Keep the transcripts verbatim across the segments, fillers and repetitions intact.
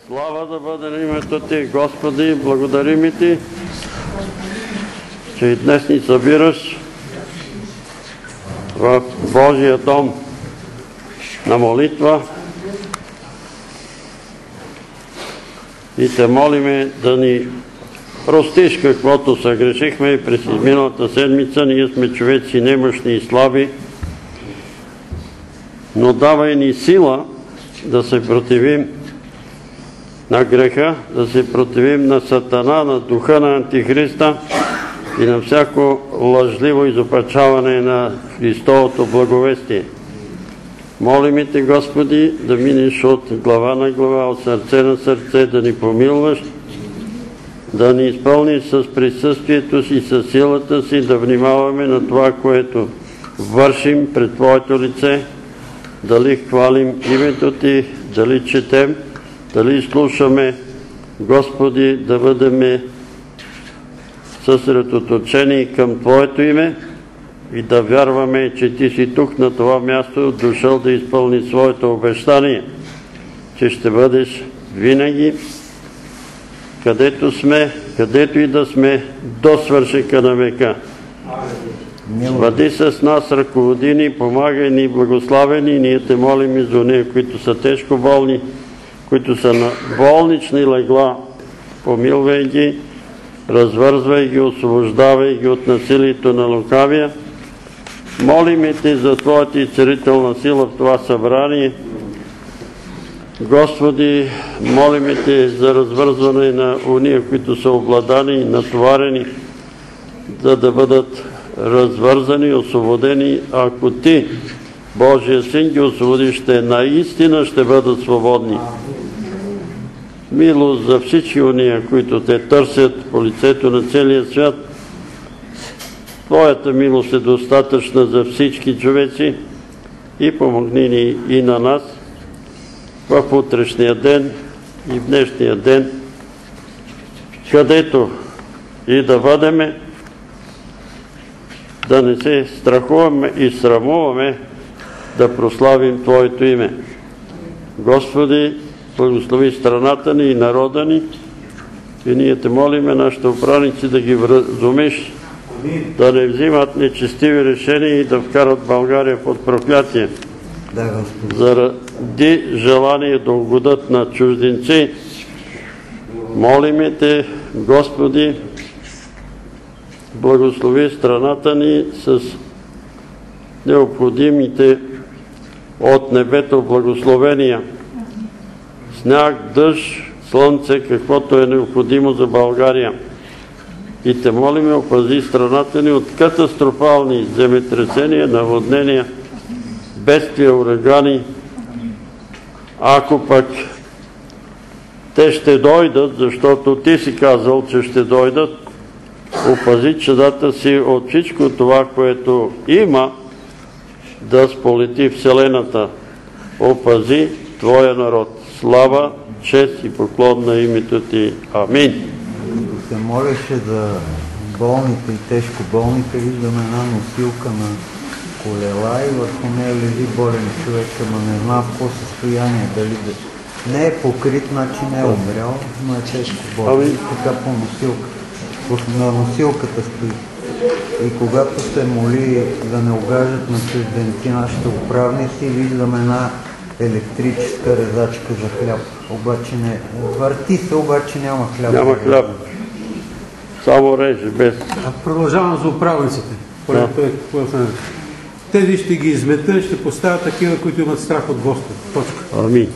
Слава да бъде на името Ти, Господи, благодарим Ти, че и днес ни събираш в Божия дом на молитва и Те молиме да ни простиш каквото съгрешихме и през изминалата седмица. Ние сме човеци немощни и слаби, но давай ни сила да се противим на греха, да се противим на Сатана, на духа на Антихриста и на всяко лъжливо изопачаване на Христовото благовестие. Молим Те, Господи, да минеш от глава на глава, от сърце на сърце, да ни помилваш, да ни изпълниш с присъствието си, с силата си, да внимаваме на това, което вършим пред Твоето лице, дали хвалим името Ти, дали четем, дали слушаме. Господи, да бъдем съсредоточени към Твоето име и да вярваме, че Ти си тук на това място, дошъл да изпълни своето обещание, че ще бъдеш винаги, където сме, където и да сме, до свършека на века. Бъди с нас, ръководи ни, помагай ни, благославени. Ние Те молим и за нея, които са тежко болни, които са на болнични легла. Помилвай ги, развързвай ги, освобождавай ги от насилието на лукавия. Молим Те за Твоята изцелителна сила в това събрание. Господи, молим Те за развързване на уния, които са обладани и натоварени, за да бъдат развързани, освободени. Ако Ти, Божия Син, ги освободиш, те наистина ще бъдат свободни. Милост за всички уния, които Те търсят по лицето на целия свят. Твоята милост е достатъчна за всички човеци и помогни ни и на нас в утрешния ден и в днешния ден, където и да бъдеме, да не се страхуваме и срамуваме да прославим Твоето име. Господи, благослови страната ни и народа ни и ние Те молиме нашите управници да ги вразумиш, да не взимат нечестиви решения и да вкарат България под проклятие. Заради желание да угодят на чужденци, молиме Те, Господи, благослови страната ни с необходимите от небето благословения. Сняг, дъжд, слънце, каквото е необходимо за България. И Те молиме, опази страната ни от катастрофални земетресения, наводнения, бедствия, урагани. Ако пък те ще дойдат, защото Ти си казал, че ще дойдат, опази чадата си от всичко това, което има да сполети Вселената. Опази Твоя народ. Слава, чест и поклон на името Ти. Амин. Като се молеше за болните и тежко болните, виждаме една носилка на колела и върху нея лежи болен човек, ама не знам в какво състояние, дали да... Не е покрит, значи не е умрял, но е тежко болен. Така по носилка. На носилката стои. И когато се моли да не огаждат на чужденци нашите управници, виждаме една електрическа резачка за хляб. Обаче не... Върти се, обаче няма хляб. Няма хляб. Само реже, без... Продължавам за управниците. Да. Тези ще ги измета, ще поставят такива, които имат страх от Господ. Точка. Амин.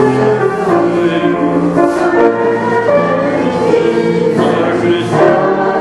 Christ.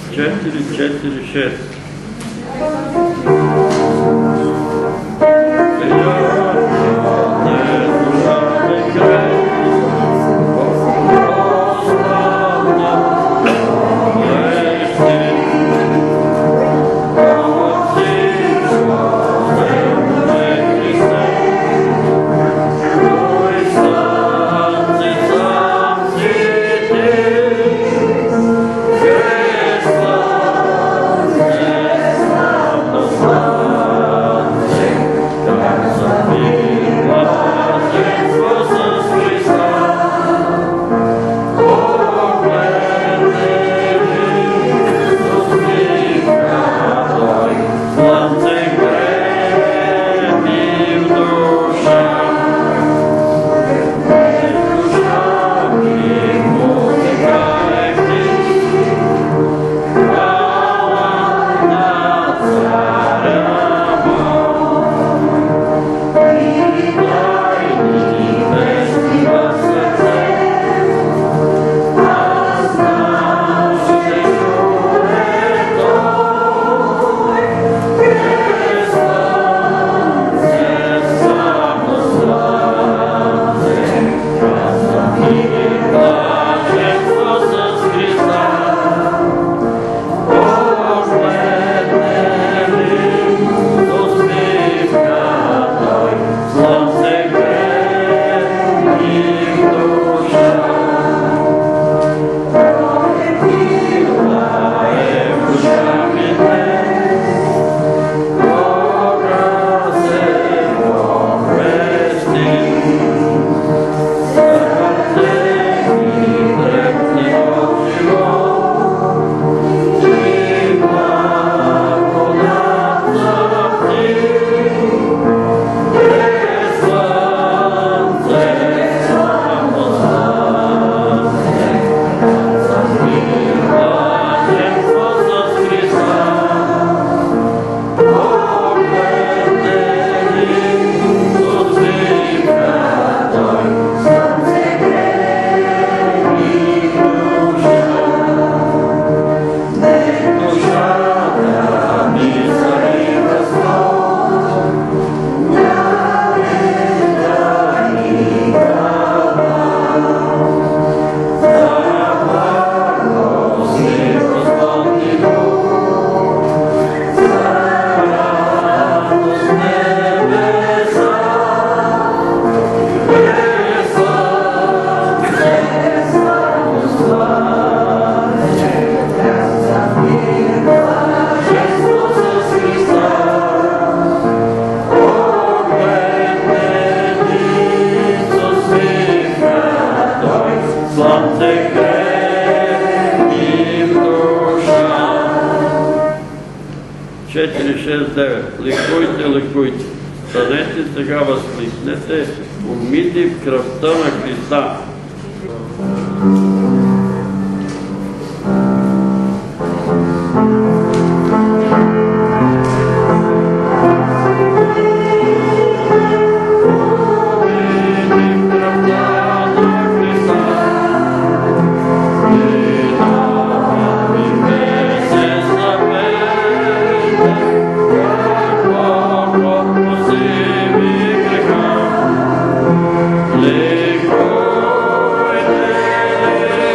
четири четири шест. четири шест девет. Ликуйте, ликуйте. Станете сега, възкликнете, умити в кръвта на Христа. Liquid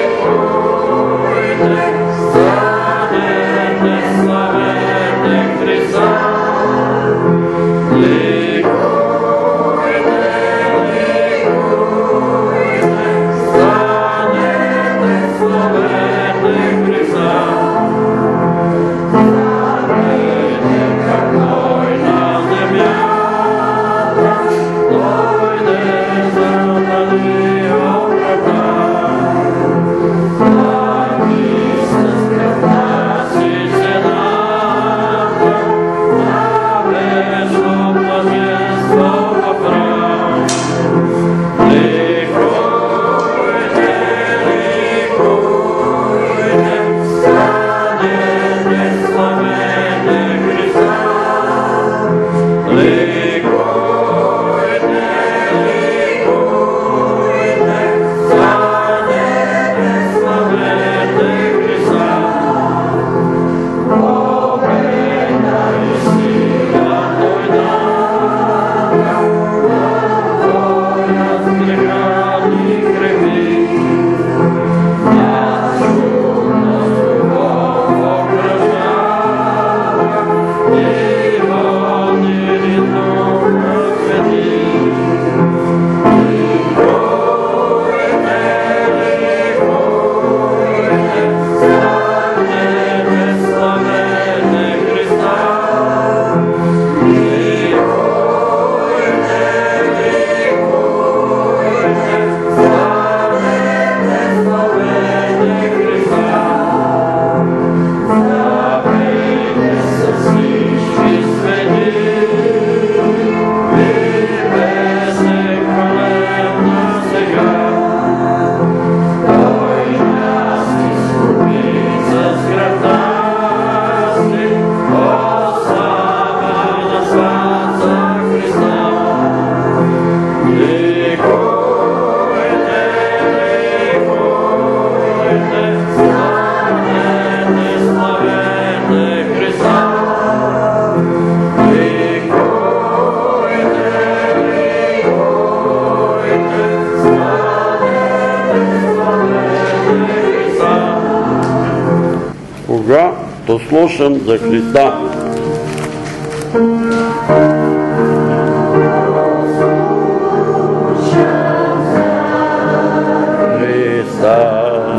Когато слушам за Христа. Христа.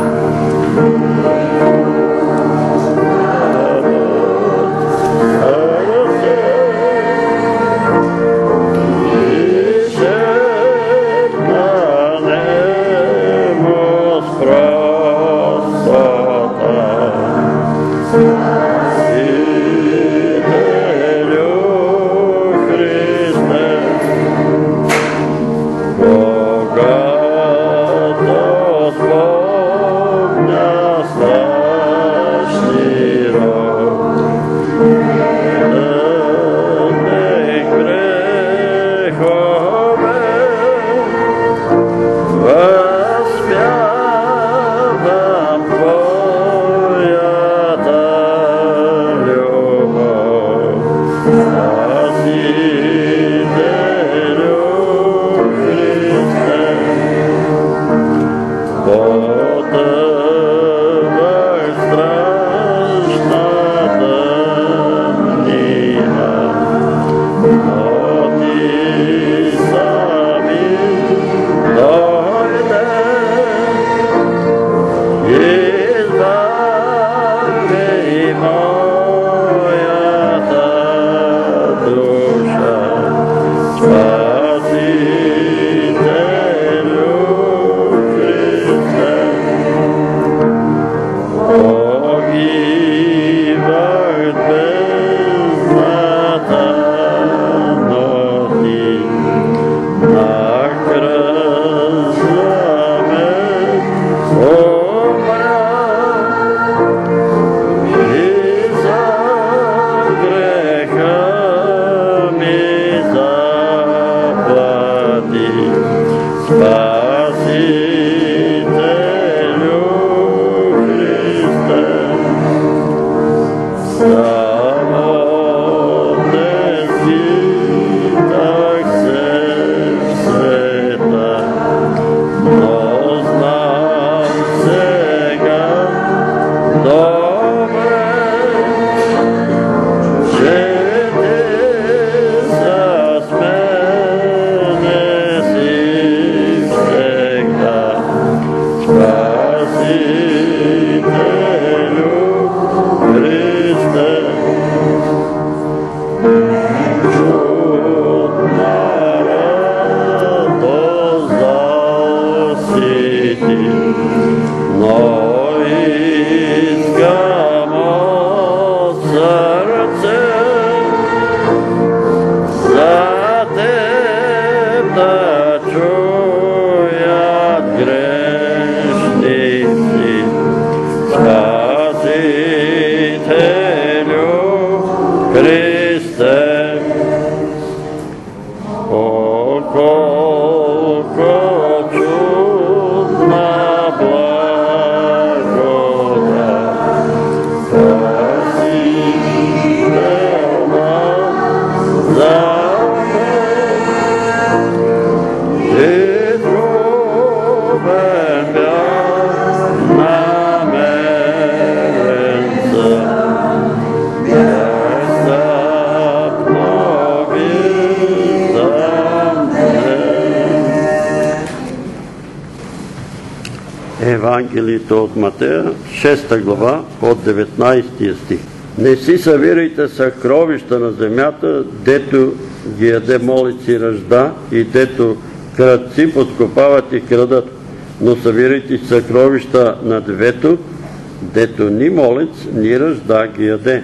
Евангелието от Матея, шеста глава, от деветнайсети стих. Не си събирайте съкровища на земята, дето ги яде молец и ръжда, и дето крадци подкопават и крадат, но събирайте съкровища на небето, дето ни молец, ни ръжда ги яде,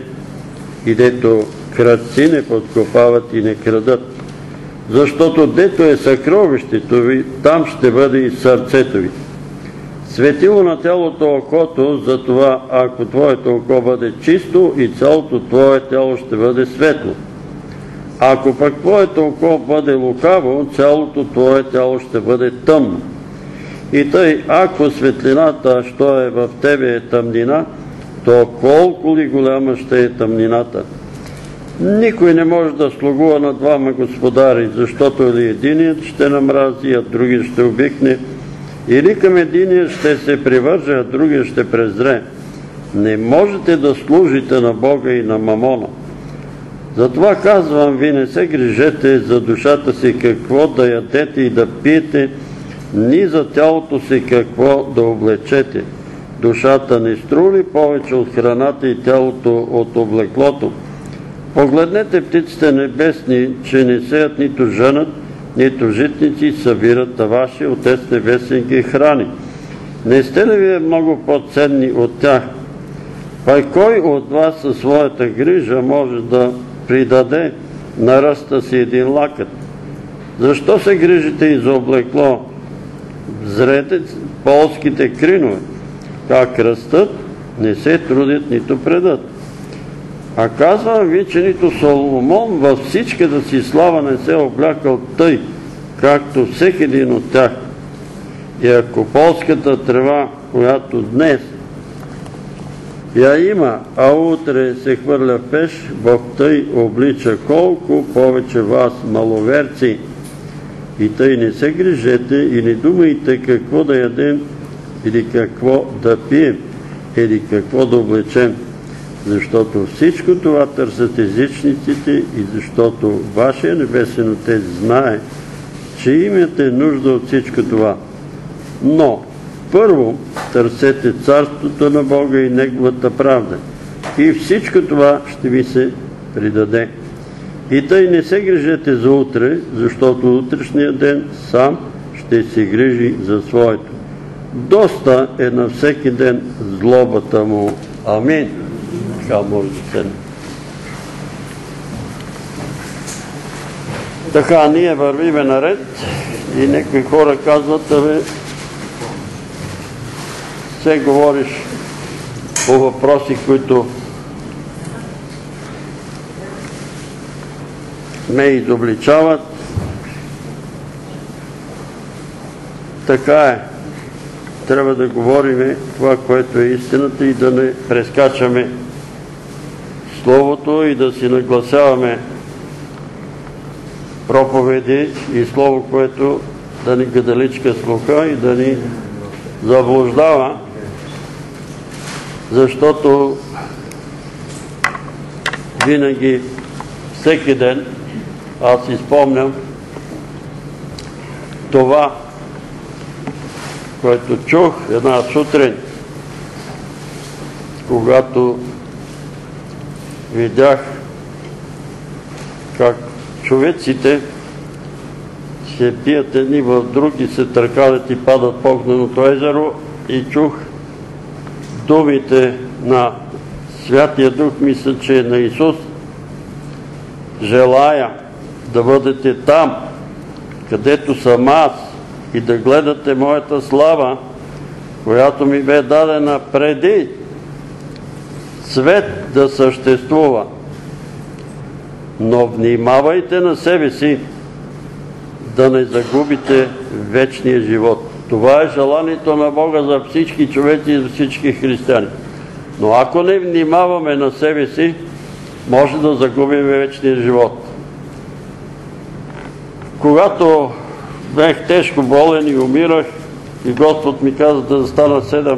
и дето крадци не подкопават и не крадат. Защото дето е съкровището ви, там ще бъде и сърцето ви. Светило на тялото окото, затова ако твоето око бъде чисто, и цялото твое тяло ще бъде светло. Ако пък твоето око бъде лукаво, цялото твое тяло ще бъде тъмно. И тъй, ако светлината, що е в тебе, е тъмнина, то колко ли голяма ще е тъмнината. Никой не може да слугува на двама господари, защото или единият ще намрази, а другият ще обикне, или към единият ще се привърже, а другият ще презре. Не можете да служите на Бога и на мамона. Затова казвам ви, не се грижете за душата си какво да ядете и да пиете, ни за тялото си какво да облечете. Душата не струли повече от храната и тялото от облеклото. Погледнете птиците небесни, че не сеят нито женат, нито житници събират, а вашия Отец небесен ги храни. Не сте ли вие много по-ценни от тях? Пай кой от вас със своята грижа може да придаде на ръста си един лакът? Защо се грижите и за облекло? Взрете полските кринове, как растат, не се трудят, нито предат. А казвам ви, че нито Соломон във всичката си слава не се облякал тъй, както всеки един от тях. И ако полската трева, която днес я има, а утре се хвърля в пеш, Бог тъй облича колко повече вас, маловерци. И тъй не се грижете и не думайте какво да ядем или какво да пием или какво да облечем, защото всичко това търсят езичниците и защото вашия небесен Отец знае, че имате нужда от всичко това. Но първо търсете царството на Бога и Неговата правда и всичко това ще ви се придаде. И тъй не се грижете за утре, защото утрешния ден сам ще се грижи за своето. Доста е на всеки ден злобата му. Амин. Така може да се. Така, ние вървиме наред и някои хора казват, абе, се говориш по въпроси, които ме изобличават. Така е. Трябва да говорим това, което е истината и да не прескачаме Словото и да си нагласяваме проповеди и Слово, което да ни гадаличка слуха и да ни заблуждава, защото винаги, всеки ден, аз си спомням това, което чух една сутрин, когато видях как човеците се пият едни в други, се търкалят и падат по огненото езеро, и чух думите на Святия Дух, мисля, че е на Исус: желая да бъдете там, където съм аз, и да гледате моята слава, която ми бе дадена преди свет да съществува. Но внимавайте на себе си да не загубите вечния живот. Това е желанието на Бога за всички човеци и за всички християни. Но ако не внимаваме на себе си, може да загубим вечния живот. Когато бях тежко болен и умирах, и Господ ми каза да застана седем,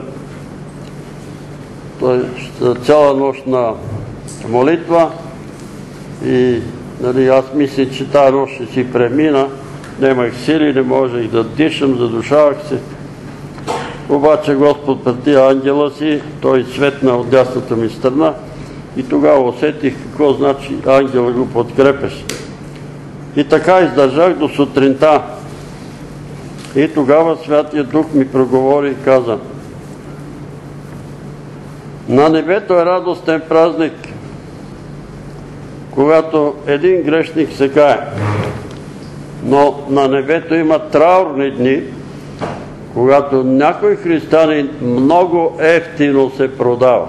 цяла нощ на молитва, и нали, аз мисля, че тази нощ ще си премина, немах сили, не можех да дишам, задушавах се. Обаче Господ прати ангела си, той светна от дясната ми страна, и тогава усетих какво значи ангела го подкрепеше. И така издържах до сутринта. И тогава Святия Дух ми проговори и каза: на небето е радостен празник, когато един грешник се кае. Но на небето има траурни дни, когато някой християнин много евтино се продава.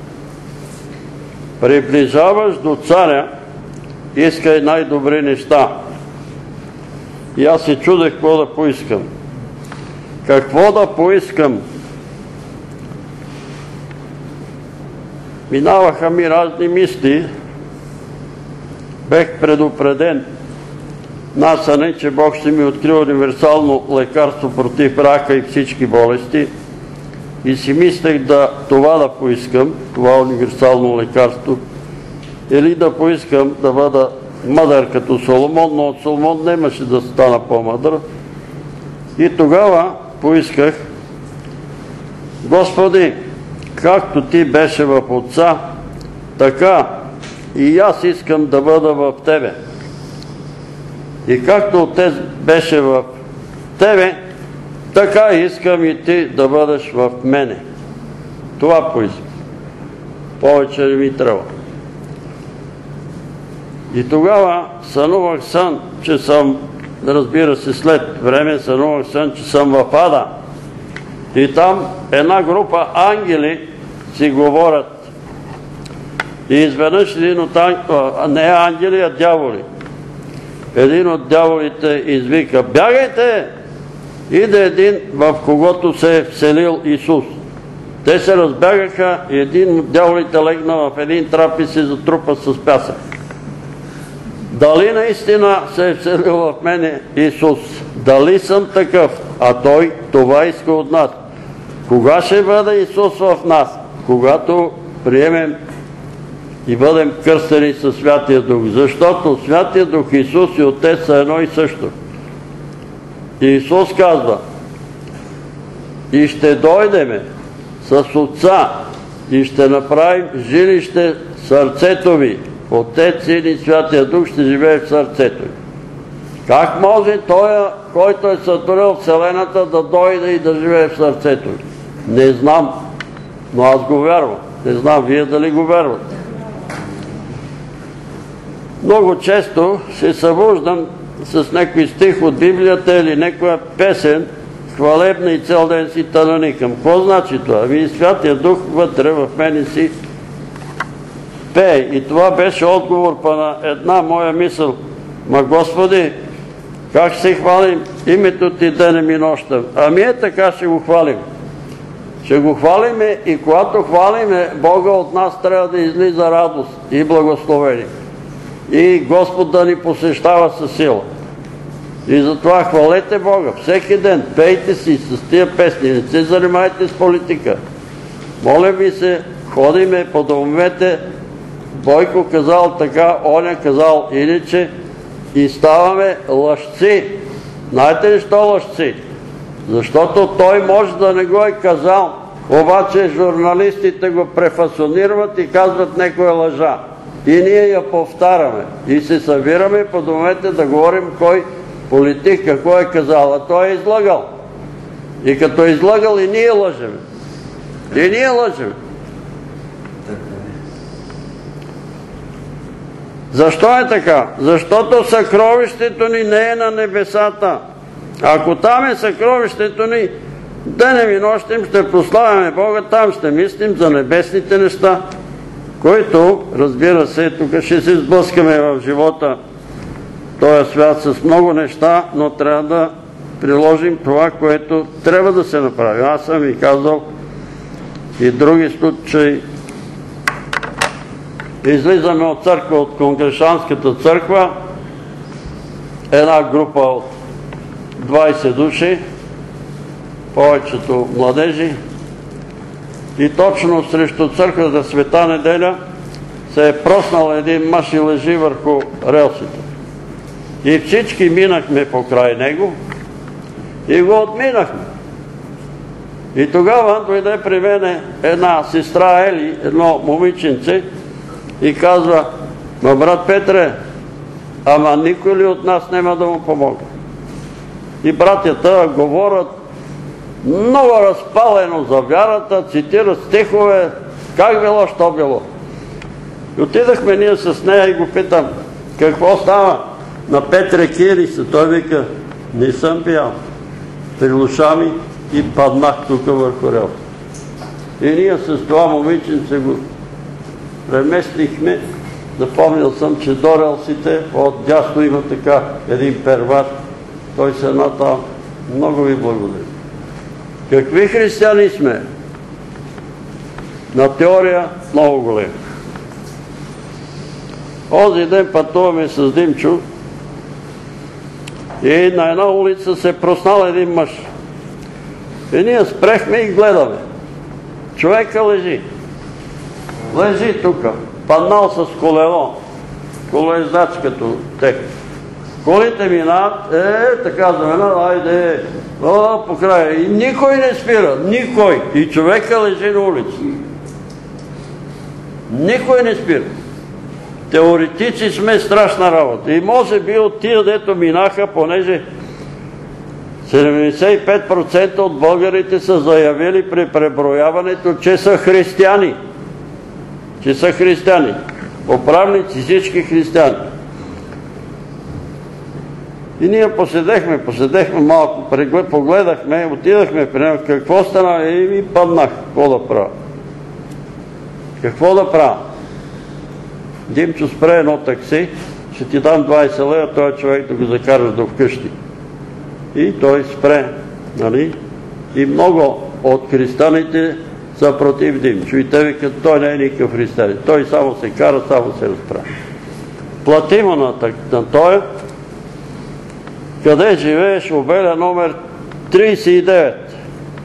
Приближаваш до царя, искай най-добри неща. И аз се чудех какво да поискам. Какво да поискам? минаваха ми разни мисли. Бех предупреден, насане, че Бог ще ми открие универсално лекарство против рака и всички болести. И си мислех да това да поискам, това универсално лекарство, или да поискам да бъда мъдър като Соломон, но от Соломон немаше да стана по-мъдър. И тогава поисках: Господи, както Ти беше в Отца, така и аз искам да бъда в Тебе. И както Отец беше в Тебе, така искам и Ти да бъдеш в мене. Това поискам. Повече не ми трябва. И тогава сънувах сън, че съм, разбира се, след време сънувах сън, че съм в ада. И там една група ангели си говорят. И изведнъж един от ангелите, не ангели, а дяволи. Един от дяволите извика: бягайте! Иде един, в когото се е вселил Исус. Те се разбягаха и един от дяволите легна в един трап и се затрупа с пясък. Дали наистина се е вселил в мене Исус? Дали съм такъв? А Той това иска от нас. Кога ще бъде Исус в нас? Когато приемем и бъдем кръстени със Святия Дух. Защото Святия Дух, Исус и Отец са едно и също. И Исус казва: и ще дойдеме с Отца и ще направим жилище в сърцето ви. Отец, Син и Святия Дух ще живее в сърцето ви. Как може Той, който е сътворил Вселената, да дойде и да живее в сърцето ви? Не знам, но аз го вярвам. Не знам вие дали го вярвате. Много често се събуждам с някой стих от Библията или някоя песен, хвалебна, и цял ден си тананикам. Какво значи това? Ами Святия Дух вътре в мене си пее. И това беше отговор па на една моя мисъл. Ма Господи, как ще хвалим името Ти денем и нощем? Ами е така, ще го хвалим. Ще го хвалиме и когато хвалиме Бога, от нас трябва да излиза радост и благословение. И Господ да ни посещава със сила. И затова хвалете Бога всеки ден, пейте си с тия песни, не се занимайте с политика. Моля ви се, ходиме по домовете, Бойко казал така, Оня казал иначе, и ставаме лъжци. Знаете ли що лъжци? Защото той може да не го е казал, обаче журналистите го префасонират и казват някоя лъжа. И ние я повтаряме. И се събираме по домовете да говорим кой политик какво е казал, а той е излагал. И като е излагал, и ние лъжеме. И ние лъжеме. Защо е така? Защото съкровището ни не е на небесата. Ако там е съкровището ни, денем и нощем ще прославяме Бога, там ще мислим за небесните неща, които, разбира се, тук ще се сблъскаме в живота, този свят с много неща, но трябва да приложим това, което трябва да се направи. Аз съм ви казал и други случаи. Излизаме от църква, от Конгрешанската църква, една група от двайсет души, повечето младежи, и точно срещу църквата Света неделя се е проснал един мъж и лежи върху релсите. И всички минахме покрай него и го отминахме. И тогава дойде при мене една сестра Ели, едно момиченце, и казва: ма брат Петре, ама никой ли от нас няма да му помогне? И братята говорят много разпалено за вярата, цитират стихове, как било, що било. И отидахме ние с нея и го питам: какво става? На Петре кири се. Той вика: не съм пиял. Прилуша ми и паднах тук върху релса. И ние с това момиченце го преместихме. Запомнил съм, че до релсите от дясно има така един перват. Той се едно там. Много ви благодаря. Какви християни сме? На теория много големи. Онзи ден пътуваме с Димчо и на една улица се проснал един мъж. И ние спрехме и гледаме. Човека лежи. Лежи тук, паднал с колело. Колоездач като тех. Колите минават, е, така за мен, айде, о, по края. И никой не спира, никой. И човека лежи на улица. Никой не спира. Теоретици сме страшна работа. И може би от тия, дето минаха, понеже седемдесет и пет процента от българите са заявили при преброяването, че са християни. Че са християни. Управници всички християни. И ние поседехме, поседехме малко, погледахме, отидахме при него, какво стана и ми паднах. Какво да правя? Какво да правя? Димчо спре едно такси, ще ти дам двайсет лева, този човек да го закараш до вкъщи. И той спре, нали? И много от християните са против Димчо. И те викат, той не е никакъв християнин. Той само се кара, само се разправя. Плати му на този, къде живееш, Обеля номер трийсет и девет.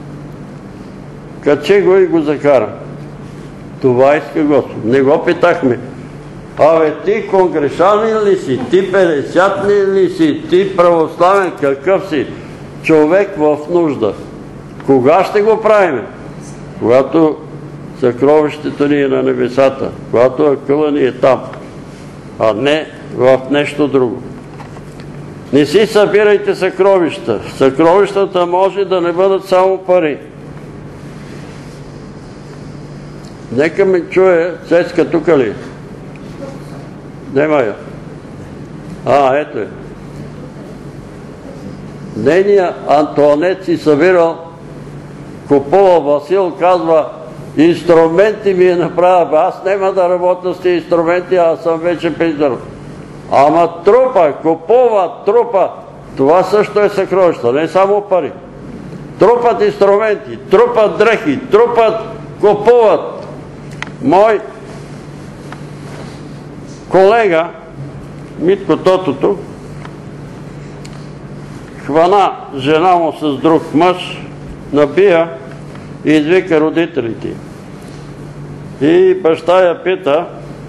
Качи го и го закара. Това иска Господ. Не го питахме. Абе, ти конгрешанин ли си? Ти петдесятник ли си? Ти православен? Какъв си? Човек в нужда. Кога ще го правим? Когато съкровището ни е на небесата. Когато акъла ни е там. А не в нещо друго. Не си събирайте съкровища. Съкровищата може да не бъдат само пари. Нека ме чуе, Цецка тук ли? Нема я. А, ето е. Нейният Антуанет си събирал, купува Васил, казва, инструменти ми е направил. Аз няма да работя с тези инструменти, аз съм вече пенсионер. Ама трупа, купува, трупа. Това също е съкровища, не само пари. Трупат инструменти, трупат дрехи, трупат, купуват. Мой колега, Митко Тотото, хвана жена му с друг мъж, набия и извика родителите. И баща я пита,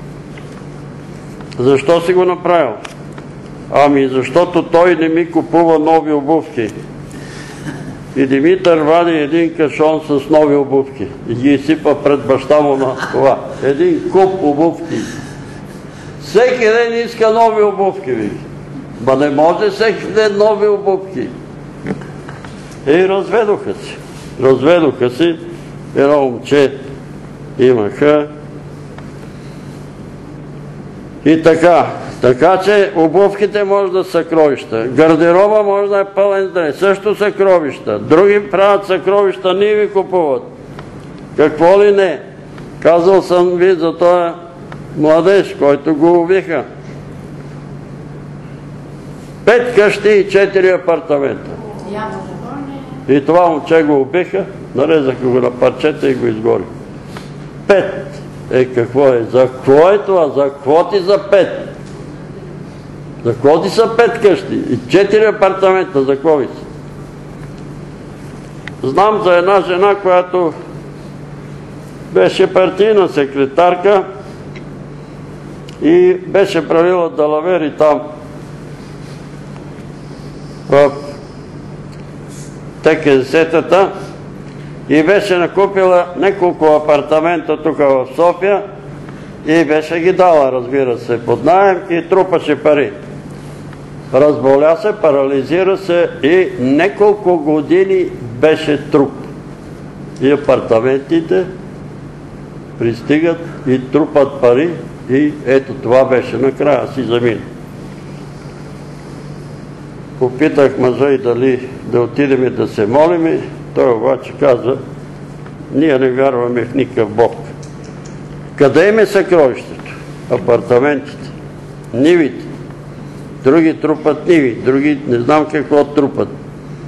защо си го направил? Ами защото той не ми купува нови обувки. И Димитър вади един кашон с нови обувки и ги изсипа пред баща му на това. Един куп обувки. Всеки ден иска нови обувки, ви. Ба не може всеки ден нови обувки. И разведоха си. Разведоха си. Едно момче имаха. И така. Така че обувките може да са съкровища. Гардероба може да е пълен дрес. Също съкровища. Други правят съкровища, ние ви купуват. Какво ли не? Казал съм ви за този младеж, който го убиха. Пет къщи и четири апартамента. И това момче го убиха, нарезаха го на парчета и го изгори. Пет. Е, какво е? За какво е това? За какво ти за пет? За какво ти са пет къщи? И четири апартамента, за какво ви са? Знам за една жена, която беше партийна секретарка и беше правила далавери там в Т К З Т-та и беше накупила няколко апартамента тук в София и беше ги дала, разбира се, под наем и трупаше пари. Разболя се, парализира се и няколко години беше труп. И апартаментите пристигат и трупат пари и ето това беше, накрая си замина. Попитах мъжа и дали да отидем да се молим, той обаче каза, ние не вярваме в никакъв Бог. Къде им е съкровището? Апартаментите, нивите. Други трупат ниви, други не знам какво трупат.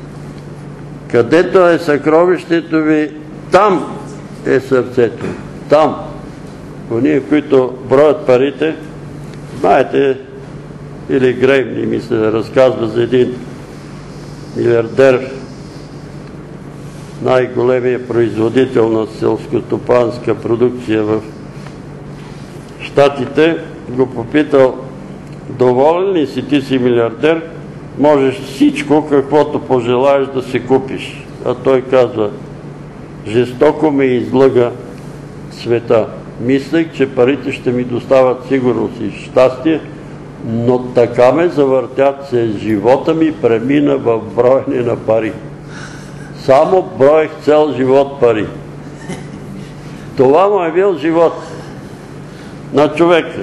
Където е съкровището ви, там е сърцето. там, уния, които броят парите, знаете, или Грейм, ми се разказва за един милиардер, най-големия производител на селскостопанска продукция в Щатите, го попитал: доволен ли си, ти си милиардер, можеш всичко, каквото пожелаеш да си купиш. А той казва: жестоко ме излъга света. Мислех, че парите ще ми доставят сигурност и щастие, но така ме завъртят, че живота ми премина в броене на пари. Само броех цял живот пари. Това му е бил живот на човека.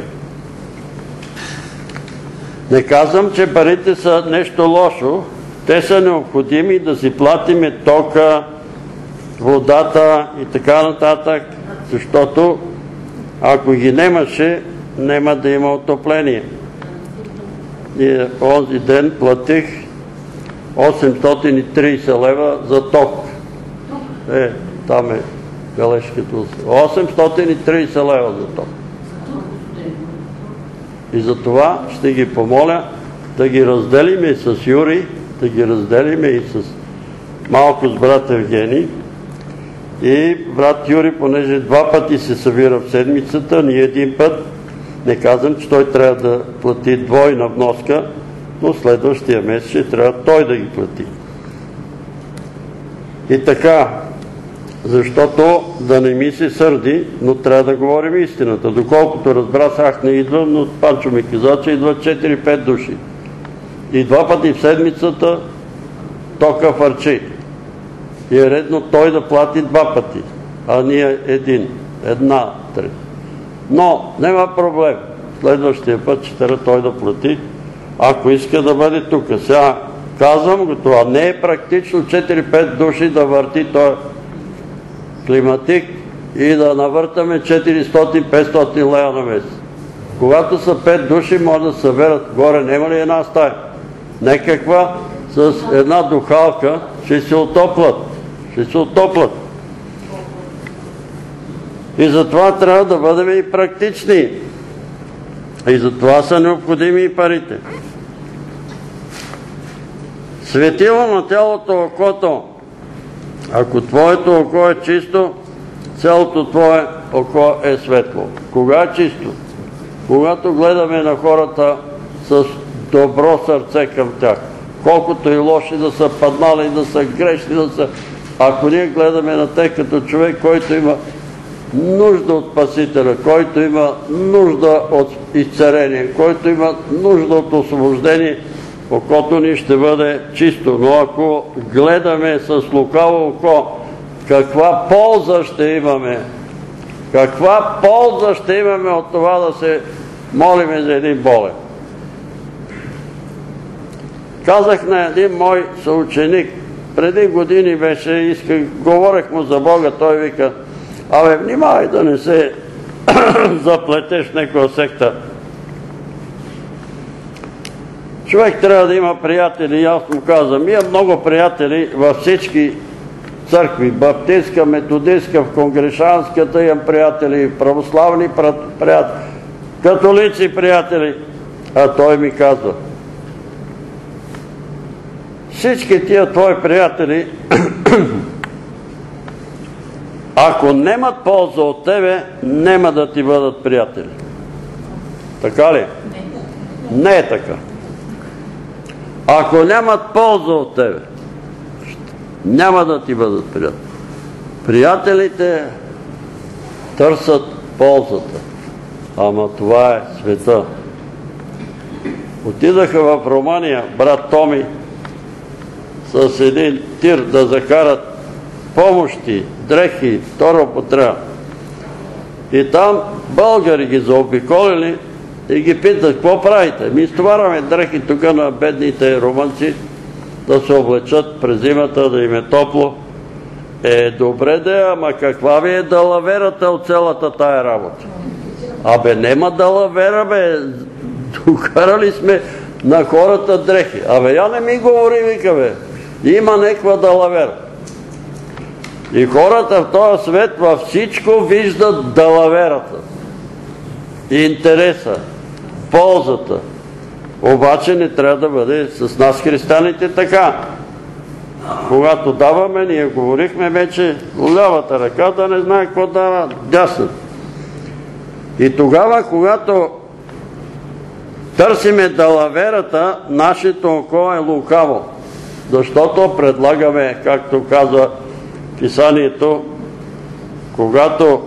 Не казвам, че парите са нещо лошо. Те са необходими да си платиме тока, водата и така нататък, защото ако ги нямаше, няма да има отопление. И онзи ден платих осемстотин и трийсет лева за ток. Е, там е бележката. осемстотин и трийсет лева за ток. И за това ще ги помоля да ги разделиме с Юри, да ги разделиме и с малко с брат Евгений. И брат Юри, понеже два пъти се събира в седмицата, ни един път, не казвам, че той трябва да плати двойна вноска, но следващия месец ще трябва той да ги плати. И така, защото да не ми се сърди, но трябва да говорим истината. Доколкото разбрах, ах не идвам, но Панчо ми каза, че идват четири-пет души. И два пъти в седмицата тока фърчи. И е редно той да плати два пъти, а ние един, една, три. Но няма проблем. Следващия път ще трябва той да плати, ако иска да бъде тук. Сега казвам го това. Не е практично четири-пет души да върти този климатик и да навъртаме четиристотин-петстотин лева на месец. Когато са пет души, може да съберат горе. Нема ли една стая? Некаква с една духалка ще се отоплят. Ще се отоплят. И затова трябва да бъдем и практични. И затова са необходими и парите. Светило на тялото окото. Ако твоето око е чисто, цялото твое око е светло. Кога е чисто? Когато гледаме на хората с добро сърце към тях. Колкото и лоши да са паднали, да са грешни, да са... Ако ние гледаме на тях като човек, който има нужда от Спасителя, който има нужда от изцеление, който има нужда от освобождение, окото ни ще бъде чисто. Но ако гледаме с лукаво око, каква полза ще имаме? Каква полза ще имаме от това да се молиме за един болен? Казах на един мой съученик, преди години беше, исках, говорех му за Бога, той вика: абе, внимавай да не се заплетеш в някоя секта. Човек трябва да има приятели, аз му казвам, имам много приятели във всички църкви, баптистка, методистка, в конгрешанската, имам приятели, православни приятели, католици приятели. А той ми казва: всички тия твои приятели, ако немат полза от тебе, нема да ти бъдат приятели. Така ли? Не е така. Ако нямат полза от тебе, няма да ти бъдат приятели. Приятелите търсят ползата. Ама това е света. Отидаха в Румъния брат Томи с един тир да закарат помощи, дрехи, втора употреба. И там българи ги заобиколили и ги питат: какво правите? Ми изтоварваме дрехи тук на бедните румънци да се облечат през зимата, да им е топло. Е, добре да, ама каква ви е далаверата от цялата тая работа? Абе, нема далавера, бе. Докарали сме на хората дрехи. Абе, я не ми говори, вика, бе. Има неква далавера. И хората в този свет във всичко виждат далаверата, интереса, ползата. Обаче не трябва да бъде с нас християните така. Когато даваме, ние говорихме вече, лявата ръка да не знае какво дава дясната. И тогава, когато търсиме далаверата, нашето око е лукаво. Защото предлагаме, както казва писанието, когато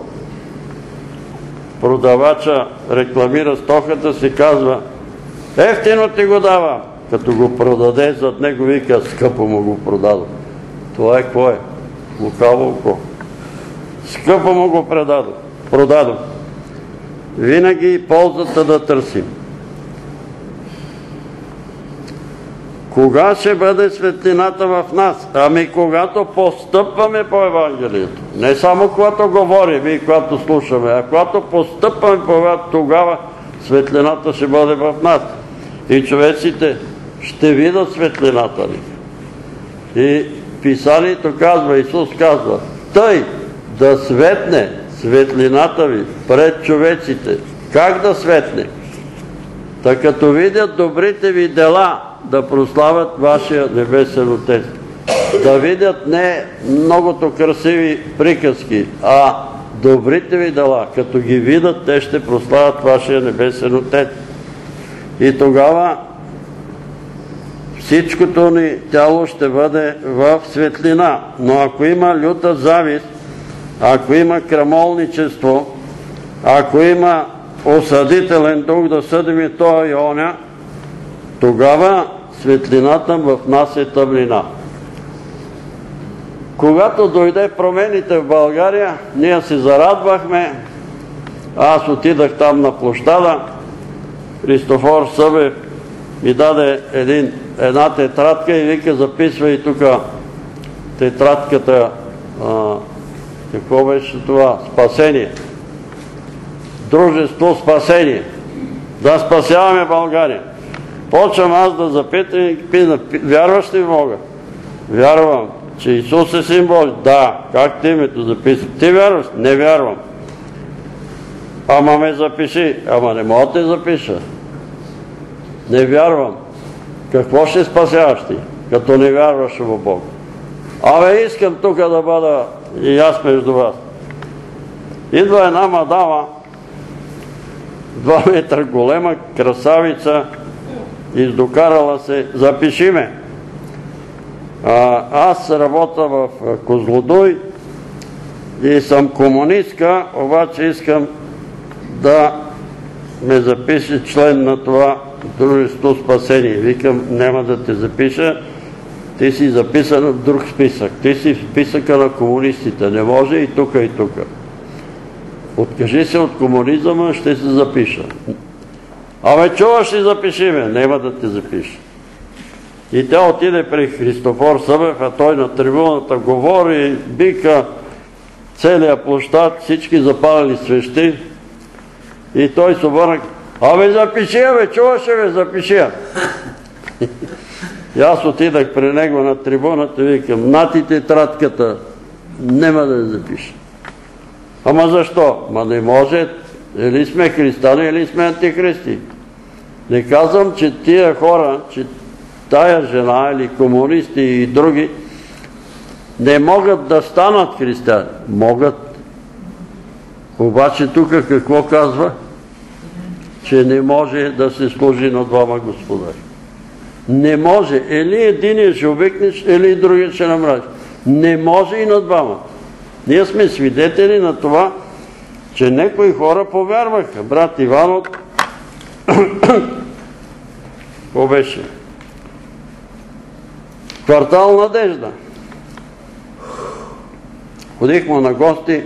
продавача рекламира стоката, си казва: ефтино ти го дава. Като го продаде, зад него вика: скъпо му го продадо. Това е какво е? Лукаво око. Скъпо му го продадо. Винаги ползата да търсим. Кога ще бъде светлината в нас? Ами когато постъпваме по Евангелието. Не само когато говорим и когато слушаме, а когато постъпваме по Евангелието, тогава светлината ще бъде в нас. И човеците ще видят светлината ни. И писанието казва, Исус казва: тъй да светне светлината ви пред човеците. Как да светне? Та като видят добрите ви дела, да прославят вашия небесен Отец. Да видят не многото красиви приказки, а добрите ви дела. Като ги видят, те ще прославят вашия небесен Отец. И тогава всичкото ни тяло ще бъде в светлина. Но ако има люта завист, ако има крамолничество, ако има осъдителен дух да съдим и тоя и оня, тогава светлината в нас е тъмнина. Когато дойде промените в България, ние се зарадвахме. Аз отидах там на площада. Христофор Събев ми даде един, една тетрадка и вика: записвай тук тетрадката. А, какво беше това? Спасение. Дружество спасение. Да спасяваме България. Почвам аз да запитам и питам: вярваш ли в Бога? Вярвам. Че Исус е Син Божи? Да. Как ти името записва? Ти вярваш? Не вярвам. Ама ме запиши. Ама не мога да те запиша. Не вярвам. Какво ще спасяваш ти, като не вярваш в Бога? Абе, искам тук да бъда и аз между вас. Идва една мадама, два метра голема, красавица, издокарала се: запиши ме. А, аз работя в Козлодуй и съм комунистка, обаче искам да ме запише член на това дружество спасение. Викам: няма да те запиша, ти си записан в друг списък. Ти си в списъка на комунистите. Не може и тука, и тука. Откажи се от комунизма, ще се запиша. Абе, чуваш ли, запиши ме? Няма да те запиша. И тя отиде при Христофор Събев, а той на трибуната говори, бика целия площад, всички запалили свещи. И той се обърна: абе, запиши я, бе, чуваш ли, бе, запиши я. И аз отидах при него на трибуната и викам: нати тетрадката, нема да я запиша. Ама защо? Ма не може, или сме християни, или сме антихристи. Не казвам, че тия хора, че тая жена или комунисти и други не могат да станат християни. Могат. Обаче тук какво казва? Че не може да се служи на двама господари. Не може. Или единия ще обикнеш, или другия ще намразиш. Не може и на двама. Ние сме свидетели на това, че някои хора повярваха. Брат Иван от... Какво беше? Квартал Надежда. Ходих му на гости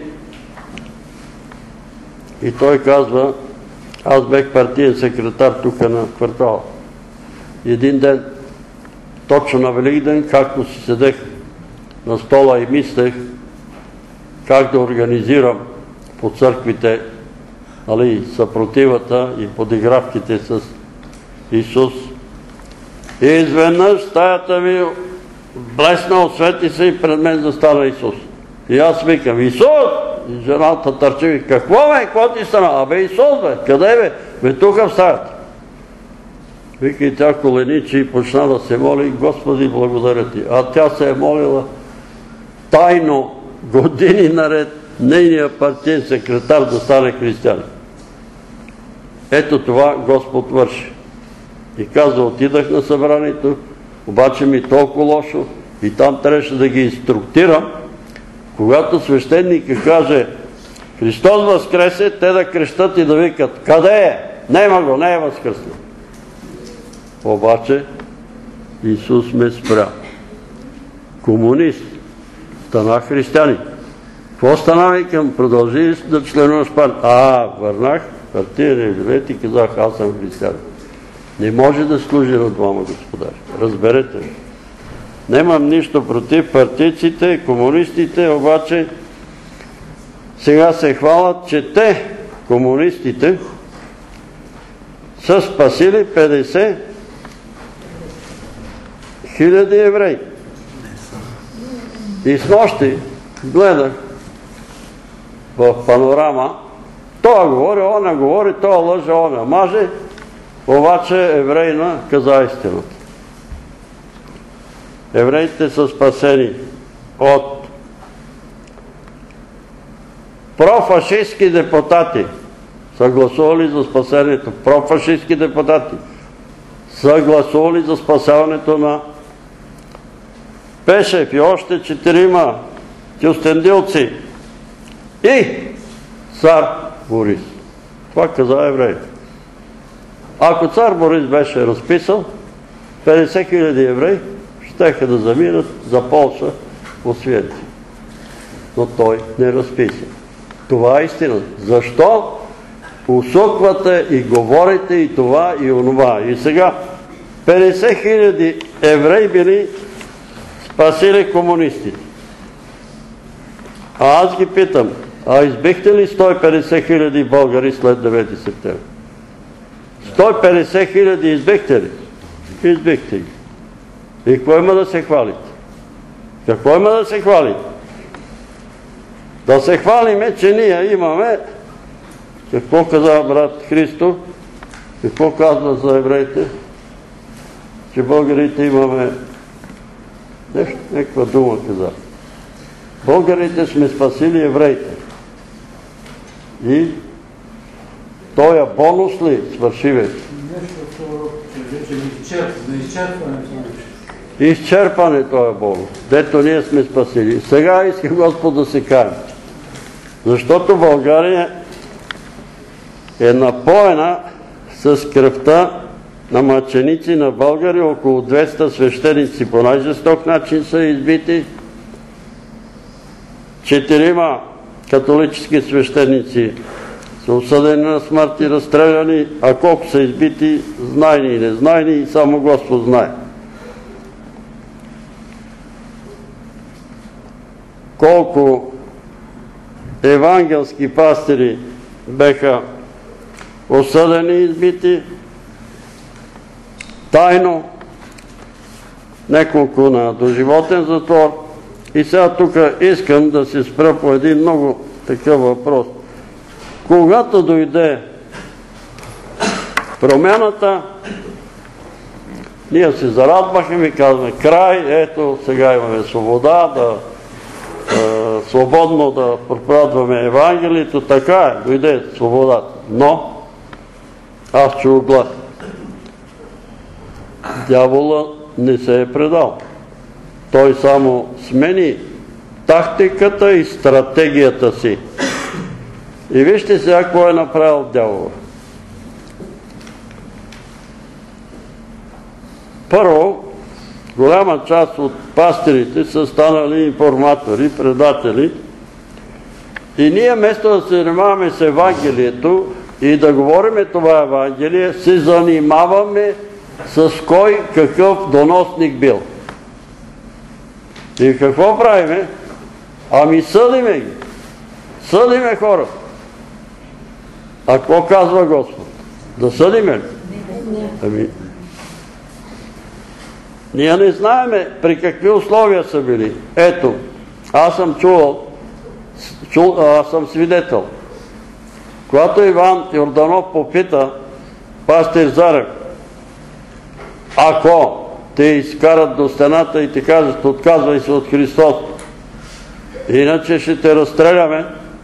и той казва: аз бех партиен секретар тук на квартала. Един ден, точно на Великден, както си седех на стола и мислех как да организирам по църквите, нали, съпротивата и подигравките с Исус. И изведнъж стаята ми блесна, освети се и пред мен застана Исус. И аз викам: Исус! И жената търчи: какво бе, какво ти стана? Абе Исус бе, къде бе? Бе тука в стаята. Вика и тя коленичи и почна да се моли: Господи, благодаря ти. А тя се е молила тайно години наред нейния партиен секретар да стане християнин. Ето това Господ върши. И казва: отидах на събранието, обаче ми толкова лошо и там трябваше да ги инструктирам. Когато свещеника каже: Христос възкресе, те да крещат и да викат: къде е? Нема го, не е възкръснал. Обаче Исус ме спря. Комунист стана християнин. Какво стана, викам? Продължи да членуваш партия. А, върнах партия билет и казах: аз съм християнин. Не може да служи на двама господари. Разберете ли? Немам нищо против партийците, комунистите, обаче сега се хвалят, че те, комунистите, са спасили петдесет хиляди евреи. И снощи гледах в Панорама, това говори, она говори, това лъже, она маже, обаче еврейна каза истината. Евреите са спасени от профашистски депутати. Са гласували за спасението. Профашистски депутати са гласували за спасяването на Пешев и още четирима кюстендилци и цар Борис. Това каза евреите. Ако цар Борис беше разписал, петдесет хиляди евреи щеха да заминат за Полша Освенцим. Но той не разписа. Това е истина. Защо усуквате и говорите и това и онова? И сега петдесет хиляди евреи били спасили комунистите. А аз ги питам: а избихте ли сто и петдесет хиляди българи след девети септември? сто и петдесет хиляди избихте ли? Избихте ги. И какво има да се хвалите? Какво има да се хвалите? Да се хвалиме, че ние имаме, какво каза брат Христо, какво казва за евреите, че българите имаме нещо, някаква дума каза. Българите сме спасили евреите. И тоя бонус ли свърши вече? Нещо, че вече изчерпване. Изчерпане тоя бонус, дето ние сме спасили. Сега иска Господ да се каже. Защото България е напоена с кръвта на мъченици на българи. Около двеста свещеници по най-жесток начин са избити. Четирима католически свещеници са осъдени на смърт и разстреляни, а колко са избити, знайни и незнайни, и само Господ знае. Колко евангелски пастири беха осъдени и избити тайно, неколко на доживотен затвор. И сега тук искам да се спра по един много такъв въпрос. Когато дойде промяната, ние се зарадвахме и казваме: край, ето сега имаме свобода, да е, свободно да проповядваме Евангелието. Така е, дойде свободата. Но аз чух глас. Дявола не се е предал. Той само смени тактиката и стратегията си. И вижте сега какво е направил дявола. Първо, голяма част от пастирите са станали информатори, предатели. И ние вместо да се занимаваме с Евангелието и да говориме това Евангелие, се занимаваме с кой какъв доносник бил. И какво правиме? Ами съдиме ги. Съдиме хората. А какво казва Господ? Да съдиме ли? Ами, ние не знаеме при какви условия са били. Ето, аз съм чувал аз съм свидетел. Когато Иван Йорданов попита пастир Зарев, ако те изкарат до стената и ти кажат, отказвай се от Христос, иначе ще те разстреляме,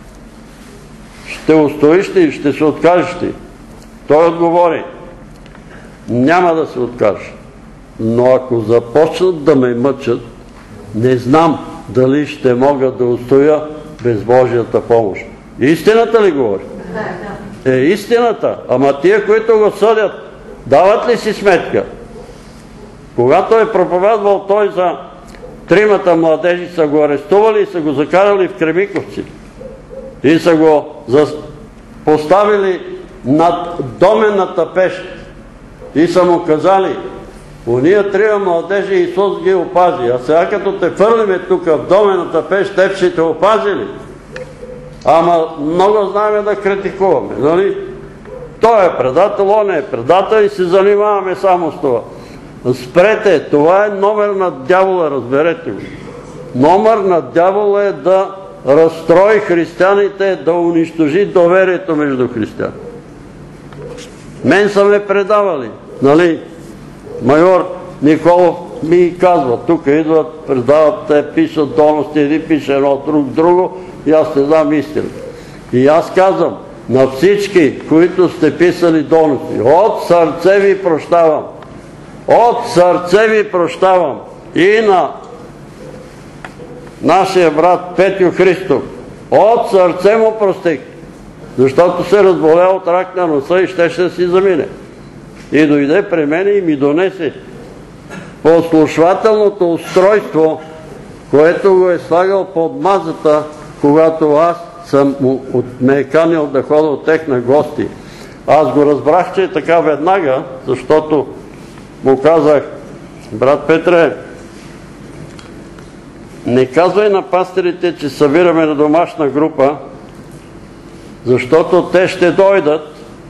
ще устоиш ли, ще се откажеш ли? Той отговори, няма да се откажа, но ако започнат да ме мъчат, не знам дали ще мога да устоя без Божията помощ. Истината ли говори? Е, истината. Ама тия, които го съдят, дават ли си сметка? Когато е проповядвал той за тримата младежи, са го арестували и са го закарали в Кремиковци. И са го поставили над доменната пещ. И са му казали, уния трима младежи Исус ги опази, а сега като те фърлиме тук в доменната пещ, те ще те опазили. Ама много знаем да критикуваме, нали? Той е предател, он е предател и се занимаваме само с това. Спрете, това е номер на дявола, разберете го. Номер на дявола е да разстрои християните, да унищожи доверието между християни. Мен са ме предавали, нали? Майор Николов ми казва, тук идват, предават, те пишат доности, един пише едно, друг, друго, и аз не знам истина. И аз казвам, на всички, които сте писали доности, от сърце ви прощавам. От сърце ви прощавам. И на нашия брат Петю Христов. От сърце му простих. Защото се разболя от рак на носа и щеше да си замине. И дойде при мене и ми донесе послушвателното устройство, което го е слагал под мазата, когато аз съм ме е канил да ходя от тех на гости. Аз го разбрах, че е така веднага, защото му казах, брат Петре, не казвай на пастирите, че събираме на домашна група, защото те ще дойдат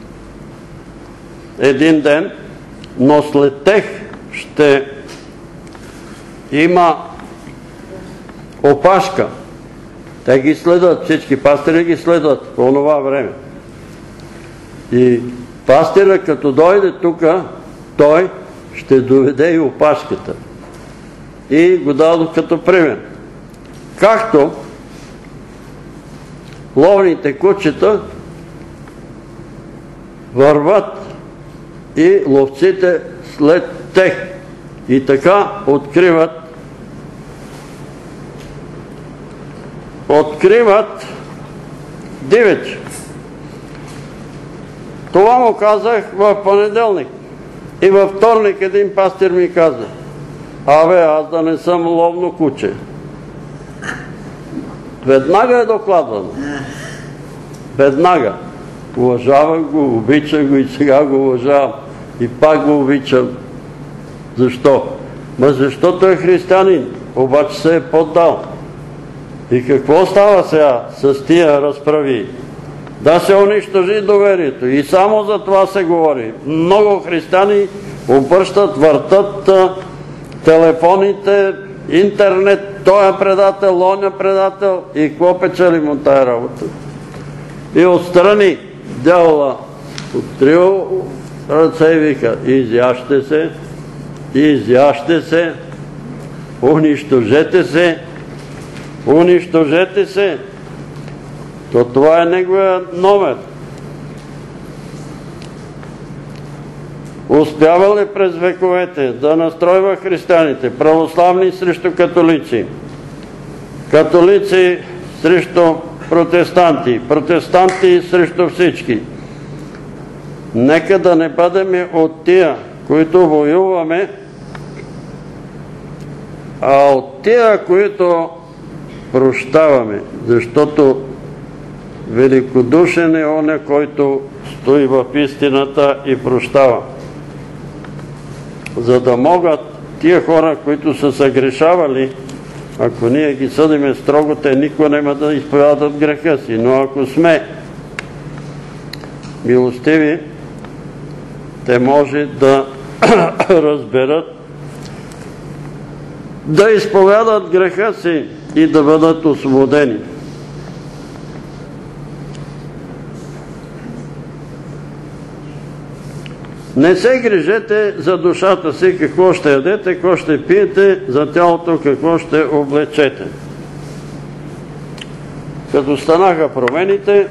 един ден, но след тех ще има опашка. Те ги следят, всички пастири ги следят по това време. И пастира, като дойде тук, той ще доведе и опашката. И го дадох като пример. Както ловните кучета върват и ловците след тех. И така откриват откриват дивеч. Това му казах в понеделник. И във вторник един пастир ми каза, абе, аз да не съм ловно куче. Веднага е докладвано. Веднага. Уважавах го, обичах го и сега го уважавам. И пак го обичам. Защо? Ма защото е християнин, обаче се е поддал. И какво става сега с тия разправи? Да се унищожи доверието. И само за това се говори. Много християни обръщат, въртат телефоните, интернет, той е предател, он е предател и какво печелим от тая работа? И отстрани дявола отрил ръце и вика, изяжте се, изяжте се, унищожете се, унищожете се. То това е неговия номер. Успявал ли през вековете да настройва християните, православни срещу католици, католици срещу протестанти, протестанти срещу всички. Нека да не бъдем от тия, които воюваме, а от тия, които прощаваме, защото великодушен е оня, който стои в истината и прощава. За да могат тия хора, които са съгрешавали, ако ние ги съдиме строго, те никога няма да изповядат греха си. Но ако сме милостиви, те може да разберат, да изповядат греха си и да бъдат освободени. Не се грижете за душата си, какво ще ядете, какво ще пиете, за тялото какво ще облечете. Като станаха промените,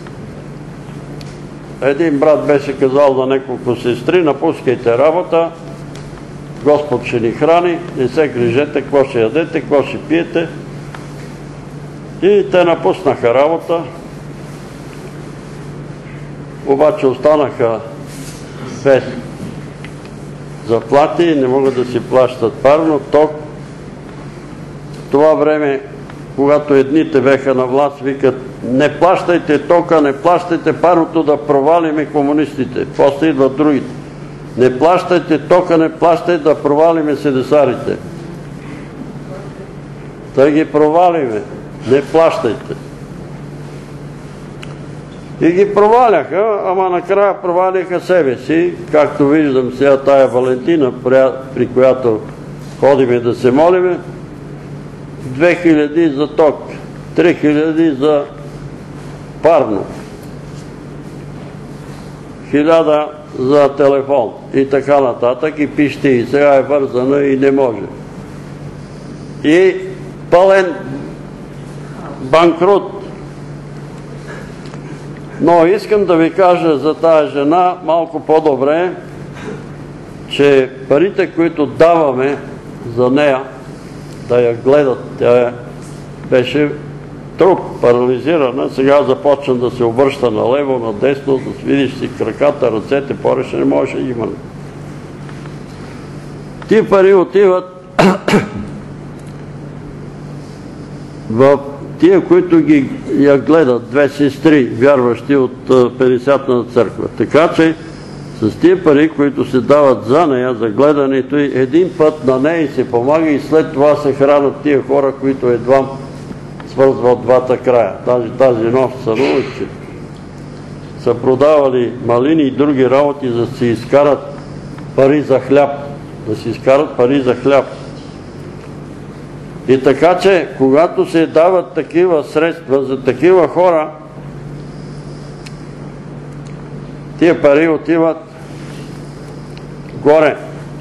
един брат беше казал на няколко сестри: напускайте работа, Господ ще ни храни, не се грижете какво ще ядете, какво ще пиете. И те напуснаха работа, обаче останаха без заплати, не могат да си плащат парно, ток. В това време, когато едните беха на власт, викат: не плащайте тока, не плащайте парното, да провалиме комунистите. После идват другите: не плащайте тока, не плащайте, да провалиме седесарите. Да ги провалиме, не плащайте. И ги проваляха, ама накрая проваляха себе си, както виждам сега тая Валентина, при която ходиме да се молиме. две хиляди за ток, три хиляди за парно, хиляда за телефон и така нататък, и пишете, и сега е вързана и не може. И пълен банкрут. Но искам да ви кажа за тая жена малко по-добре, че парите, които даваме за нея, да я гледат, тя беше труп, парализирана, сега започна да се обръща налево, надесно, да видиш си краката, ръцете, повече не може да има. Ти пари отиват в тия, които ги я гледат, две сестри, вярващи от Петдесятната църква. Така че с тия пари, които се дават за нея, за гледането й, един път на нея се помага и след това се хранят тия хора, които едва свързват двата края. Тази, тази нощ са научи. Са продавали малини и други работи, за да си изкарат пари за хляб. Да си изкарат пари за хляб. И така че, когато се дават такива средства за такива хора, тия пари отиват горе.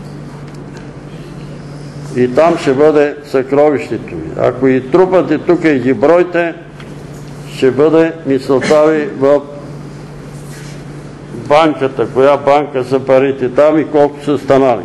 И там ще бъде съкровището ви. Ако и трупате тук и ги бройте, ще бъде мисълта ви в банката. Коя банка са парите там и колко са станали.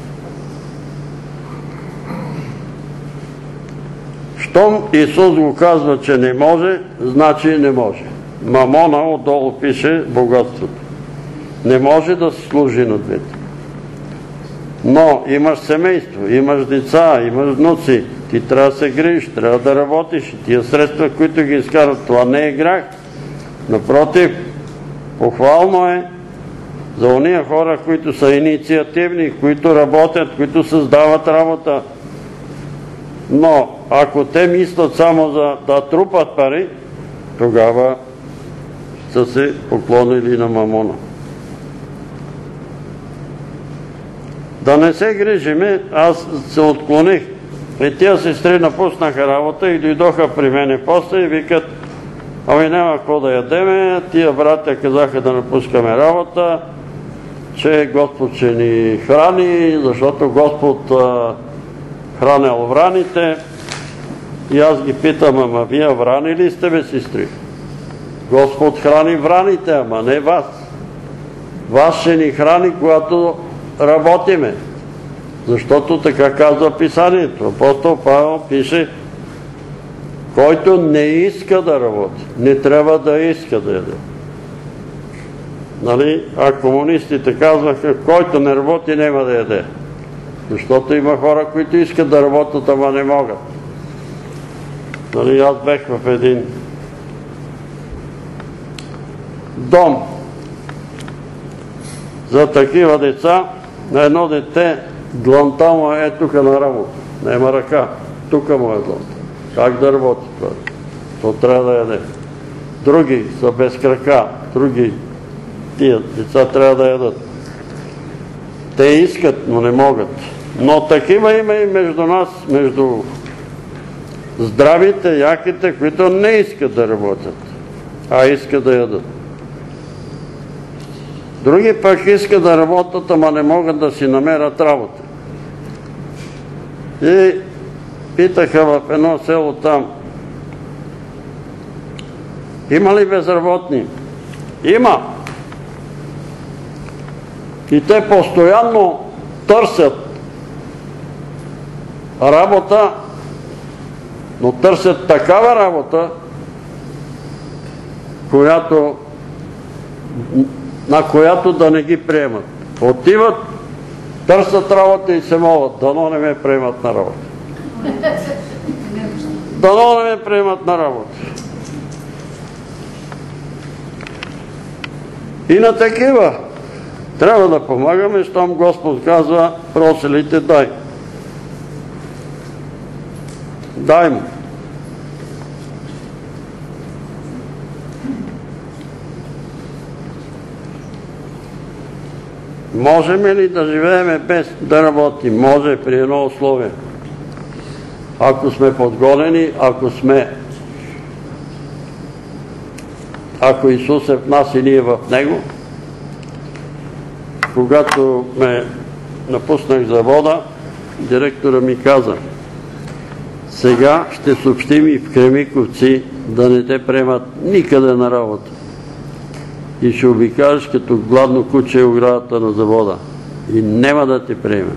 Щом Исус го казва, че не може, значи не може. Мамона отдолу пише богатството. Не може да се служи на двете. Но имаш семейство, имаш деца, имаш внуци, ти трябва да се грижиш, трябва да работиш. И тия средства, които ги изкарат, това не е грях. Напротив, похвално е за ония хора, които са инициативни, които работят, които създават работа. Но ако те мислят само за да трупат пари, тогава са се поклонили на мамона. Да не се грижиме, аз се отклоних. И тия сестри напуснаха работа и дойдоха при мене после и викат: ами няма какво да ядеме, тия братя казаха да напускаме работа, че Господ ще ни храни, защото Господ а, хранил враните. И аз ги питам: ама вие врани ли сте, бе, сестри? Господ храни враните, ама не вас. Вас ще ни храни, когато работиме. Защото така казва Писанието. Апостол Павел пише: който не иска да работи, не трябва да иска да яде. Нали? А комунистите казваха: който не работи, няма да яде. Защото има хора, които искат да работят, ама не могат. Нали? Аз бех в един дом за такива деца. На едно дете дланта му е тук на работа. Нема ръка. Тук му е дланта. Как да работи това? То трябва да яде. Други са без крака. Други тия деца трябва да ядат. Те искат, но не могат. Но такива има и между нас, между здравите, яките, които не искат да работят, а искат да ядат. Други пък искат да работят, ама не могат да си намерят работа. И питаха в едно село там, има ли безработни? Има. И те постоянно търсят работа, но търсят такава работа, която, на която да не ги приемат. Отиват, търсят работа и се молят, дано не ме приемат на работа. Дано не ме приемат на работа. И на такива трябва да помагаме, щом Господ казва, проселите дай. Дай му. Можем ли да живеем без да работим? Може при едно условие. Ако сме подгонени, ако сме ако Исус е в нас и ние в Него. Когато ме напуснах завода, директора ми каза, сега ще съобщим и в Кремиковци да не те приемат никъде на работа. И ще обикажеш като гладно куче оградата на завода. И няма да те приеме.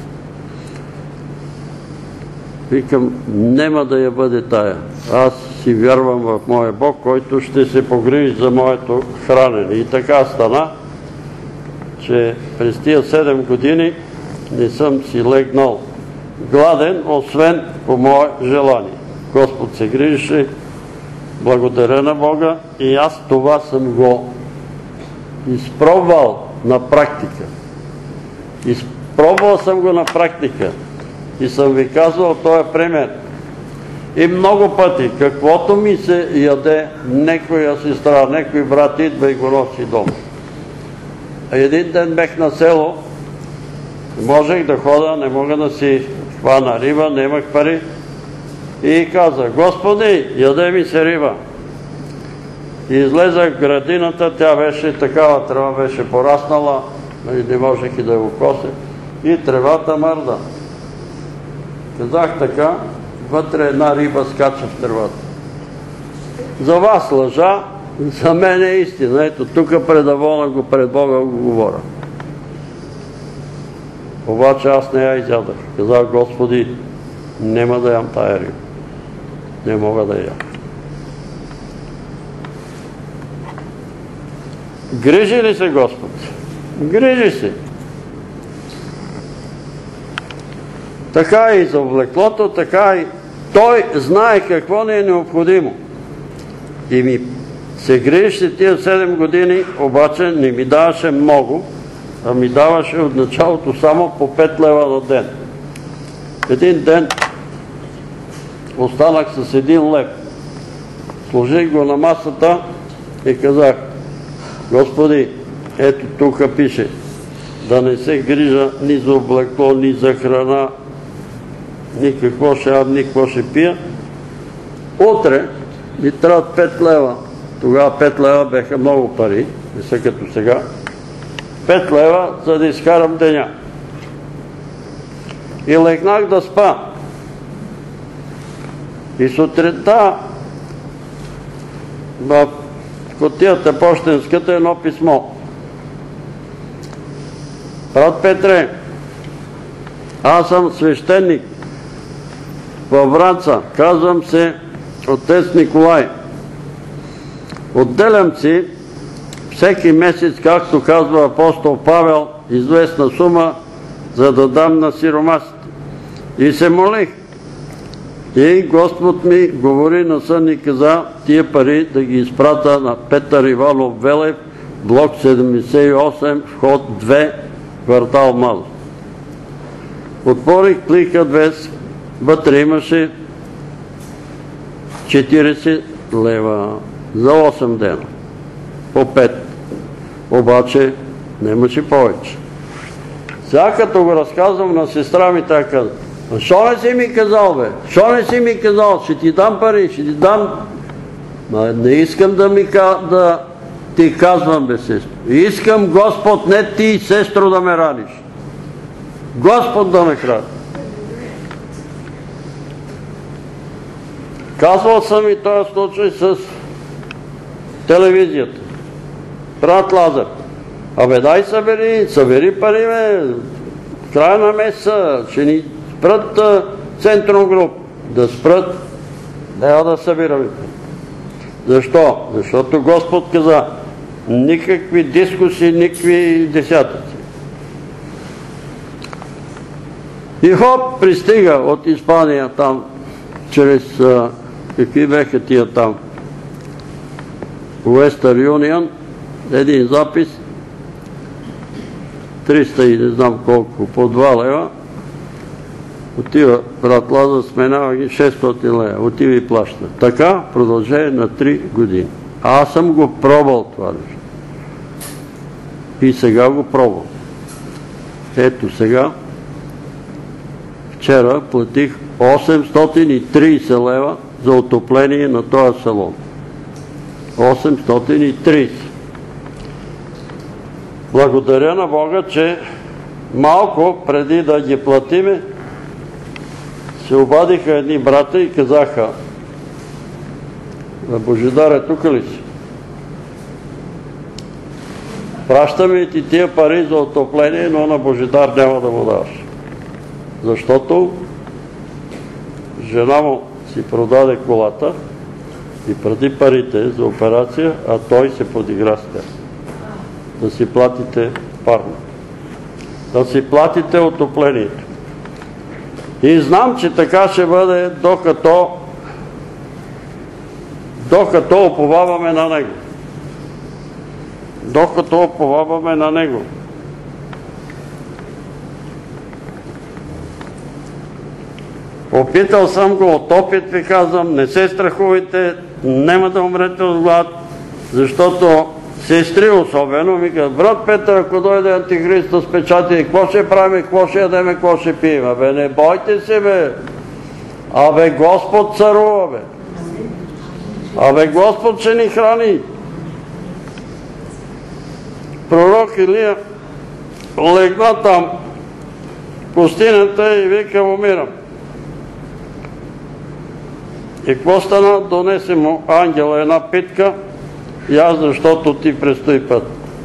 Викам, няма да я бъде тая. Аз си вярвам в моя Бог, който ще се погрижи за моето хранене. И така стана, че през тия седем години не съм си легнал гладен, освен по мое желание. Господ се грижеше, благодаря на Бога и аз това съм го изпробвал на практика. Изпробвал съм го на практика и съм ви казвал този пример. И много пъти, каквото ми се яде, некоя сестра, некой брат идва и го носи дома. Един ден бех на село, можех да хода, не мога да си хвана риба, нямах пари. И казах, Господи, яде ми се риба. И излезах в градината, тя беше такава, трева беше пораснала, не можех и да го кося. И тревата мърда. Казах така, вътре една риба скача в тревата. За вас лъжа, за мен е истина. Ето, тук предавона го пред Бога го говоря. Обаче аз не я изядах. Казах, Господи, нема да ям тая риба. Не мога да я. Грижи ли се Господ? Грижи се. Така и за облеклото, така и Той знае какво ни е необходимо. И ми се грижеше тия седем години, обаче не ми даваше много, а ми даваше от началото само по пет лева на ден. Един ден останах с един лев. Сложих го на масата и казах, Господи, ето тук пише, да не се грижа ни за облекло, ни за храна, ни какво ще ям, ни какво ще пия. Утре ми трябват пет лева. Тогава пет лева беха много пари, не са като сега. пет лева, за да изкарам деня. И легнах да спа. И сутринта в кутията пощенската едно писмо. Брат Петре, аз съм свещеник във Враца. Казвам се отец Николай. Отделям си всеки месец, както казва апостол Павел, известна сума, за да дам на сиромасите. И се молих. И Господ ми говори на сън и каза тия пари да ги изпрата на Петър Иванов Велев, блок седемдесет и осем, вход две, квартал Мал. Отворих плика две, вътре имаше четиридесет лева за осем дена. По пет. Обаче нямаше повече. Сега като го разказвам на сестра ми, тя каза, защо не си ми казал, бе? Защо не си ми казал? Ще ти дам пари, ще ти дам... Не искам да ми да ти казвам, бе, сестро, искам Господ, не ти, сестро, да ме раниш. Господ да ме храни. Казвал съм и този случай с телевизията. Брат Лазар, абе дай събери, събери пари, ме, в края на месеца, ще ни спрат Центрум Груп. Да спрат, няма да събираме. Защо? Защото Господ каза, никакви дискусии, никакви десятъци. И хоп, пристига от Испания там, чрез, а, какви беха тия там, Western Union, един запис, триста и не знам колко, по два лева, отива брат Лазар, сменява ги шестстотин лева, отива и плаща. Така продължение на три години. А аз съм го пробвал това нещо. И сега го пробвам. Ето сега, вчера платих осемстотин и трийсет лева за отопление на този салон. осемстотин и трийсет. Благодаря на Бога, че малко преди да ги платиме, се обадиха едни брата и казаха, Божидар е тук ли си? Пращаме ти тия пари за отопление, но на Божидар няма да му даваш. Защото жена му си продаде колата и преди парите за операция, а той се подигра с тях. Да си платите парно. Да си платите отоплението. И знам, че така ще бъде, докато докато оповаваме на Него. Докато оповаваме на Него. Опитал съм го, от опит ви казвам, не се страхувайте, няма да умрете от глад, защото сестри особено ми казват, брат Петър, ако дойде Антихриста с печати, какво ще правим, какво ще ядеме, какво ще пием? Абе, не бойте се, бе. Абе, Господ царува, бе. Абе, Господ ще ни храни. Пророк Илия легна там в пустинята и вика, умирам. И какво стана? Донесе му ангела една питка, и аз, защото ти престои път.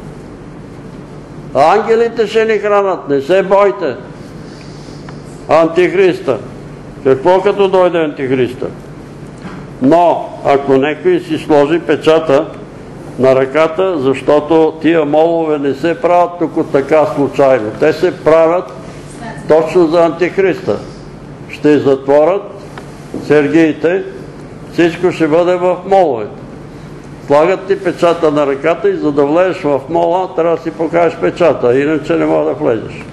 Ангелите ще ни хранат, не се бойте. Антихриста. Какво като дойде Антихриста? Но, ако някой си сложи печата на ръката, защото тия молове не се правят тук така случайно. Те се правят точно за Антихриста. Ще затворят сергиите, всичко ще бъде в моловете. Слагат ти печата на ръката и за да влезеш в мола, трябва да си покажеш печата, иначе не мога да влезеш.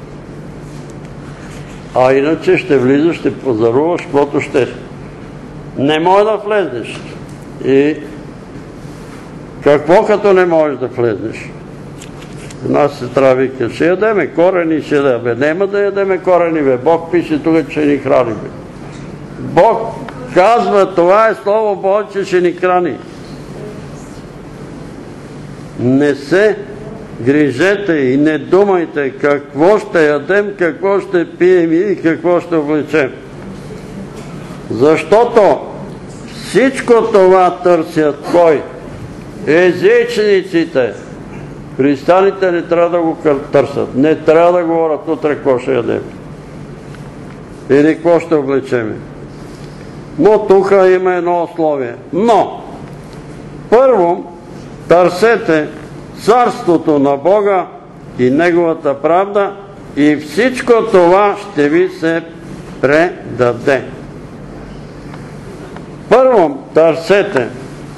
А иначе ще влизаш, ще позаруваш, каквото ще. Не може да влезеш. И какво като не можеш да влезеш? Една сестра вика, ще ядеме корени, ще ядеме. Нема да ядеме корени, бе. Бог пише тук, че ни храни, бе. Бог казва, това е Слово Божие, че ще ни храни. Не се грижете и не думайте какво ще ядем, какво ще пием и какво ще облечем. Защото всичко това търсят кой? Езичниците. Християните не трябва да го търсят. Не трябва да говорят утре какво ще ядем. Или какво ще облечем. Но тук има едно условие. Но, първо, търсете царството на Бога и Неговата правда и всичко това ще ви се предаде. Първо, търсете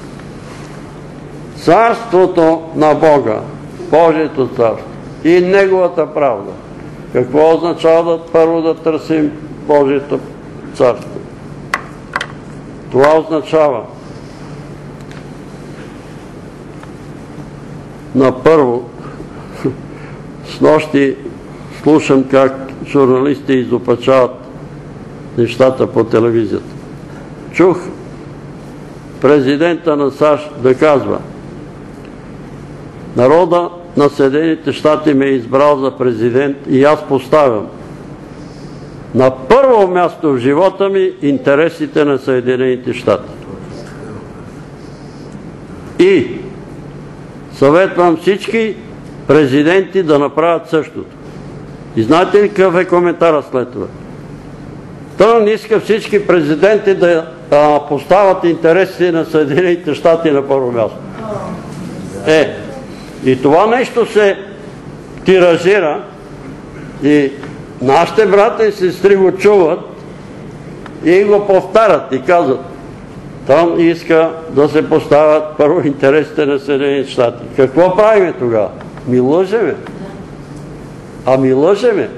царството на Бога, Божието царство и Неговата правда. Какво означава да първо да търсим Божието царство? Това означава на първо, снощи слушам как журналисти изопачават нещата по телевизията. Чух президента на САЩ да казва, Народа на Съединените щати ме е избрал за президент и аз поставям на първо място в живота ми интересите на Съединените щати. И съветвам всички президенти да направят същото. И знаете ли какъв е коментара след това? Тръмп иска всички президенти да а, поставят интересите на Съединените щати на първо място. Е, и това нещо се тиражира и нашите брата и сестри го чуват и го повтарят и казват: Тръмп иска да се поставят първо интересите на Съединените щати. Какво правиме тогава? Ми лъжеме. Ами лъжеме.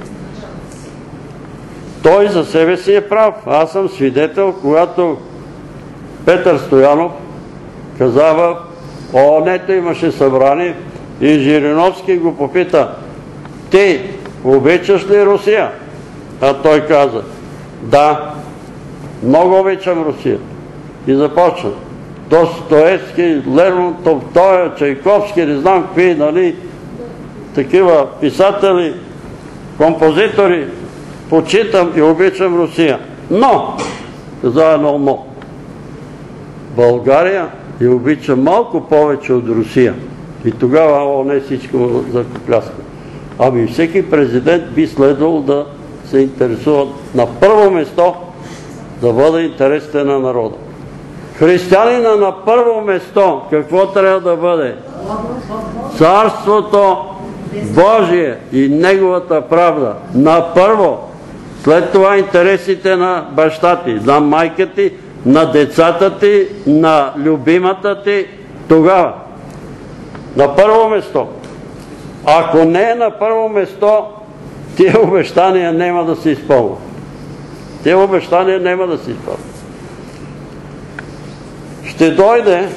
Той за себе си е прав. Аз съм свидетел, когато Петър Стоянов казава, ООН-то имаше събрание и Жириновски го попита: ти обичаш ли Русия? А той каза: да, много обичам Русия. И започна Достоевски, Лермонтов, той, Чайковски, не знам какви, нали, такива писатели, композитори, почитам и обичам Русия. Но, каза едно но, България я обича малко повече от Русия. И тогава ООН всичко закопляска. Ами всеки президент би следвал да се интересува на първо место да бъде интересите на народа. Християнина на първо место какво трябва да бъде? Царството Божие и Неговата правда. На първо. След това интересите на баща ти, на майка ти, на децата ти, на любимата ти. Тогава. На първо место. Ако не е на първо место, тия обещания няма да се изпълнят. Тия обещания няма да се изпълнят. Ще дойде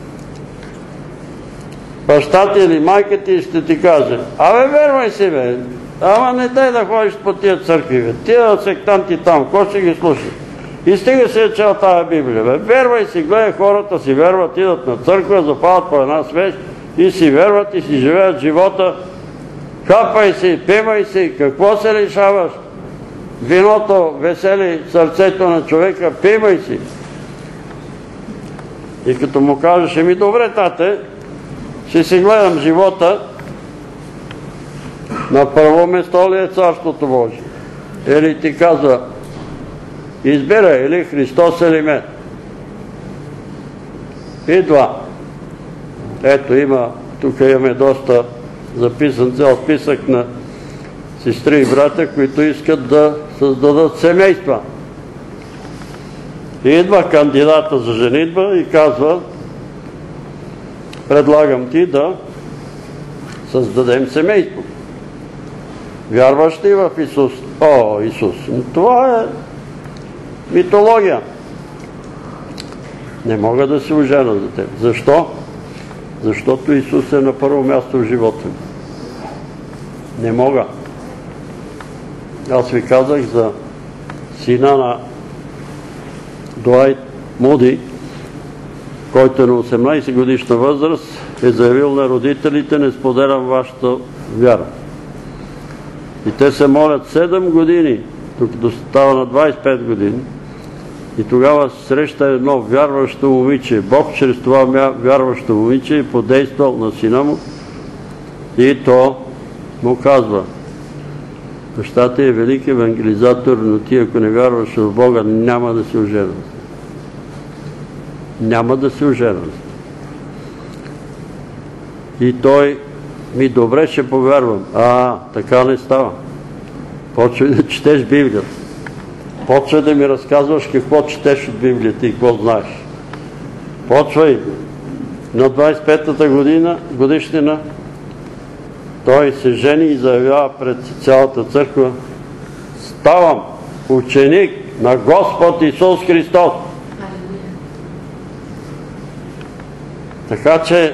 баща ти или майка ти и ще ти каже: абе, вервай си, бе, ама не дай да ходиш по тия църкви, бе, тия сектанти там, кой ще ги слуша? И стига се е чел тая Библия, бе, вервай си, гледай, хората си верват, идат на църква, запалят по една свеж и си верват и си живеят живота. Хапай си, пивай си, какво се лишаваш? Виното весели сърцето на човека, пивай си. И като му кажеш: еми добре, тате, ще си гледам живота, на първо место ли е Царството Божие? Или ти казва: избирай или Христос или мен. И два. Ето има, тук имаме доста записан цял списък на сестри и брата, които искат да създадат семейства. И идва кандидата за женитба и казва: предлагам ти да създадем семейство. Вярваш ли в Исус? О, Исус! Това е митология. Не мога да се оженя за теб. Защо? Защото Исус е на първо място в живота ми. Не мога. Аз ви казах за сина на Дуайт Муди, който е на осемнайсет годишна възраст, е заявил на родителите: не споделям вашата вяра. И те се молят седем години, докато става на двайсет и пет години. И тогава среща едно вярващо момиче. Бог чрез това вярващо момиче е подействал на сина му и то му казва: баща ти е велик евангелизатор, но ти, ако не вярваш в Бога, няма да се оженят. Няма да се оженят. И той: ми добре, ще повярвам. А, така не става. Почвай да четеш Библията. Почвай да ми разказваш какво четеш от Библията и какво знаеш. Почвай. На двайсет и петата година, годишнина, той се жени и заявява пред цялата църква: ставам ученик на Господ Исус Христос. Така че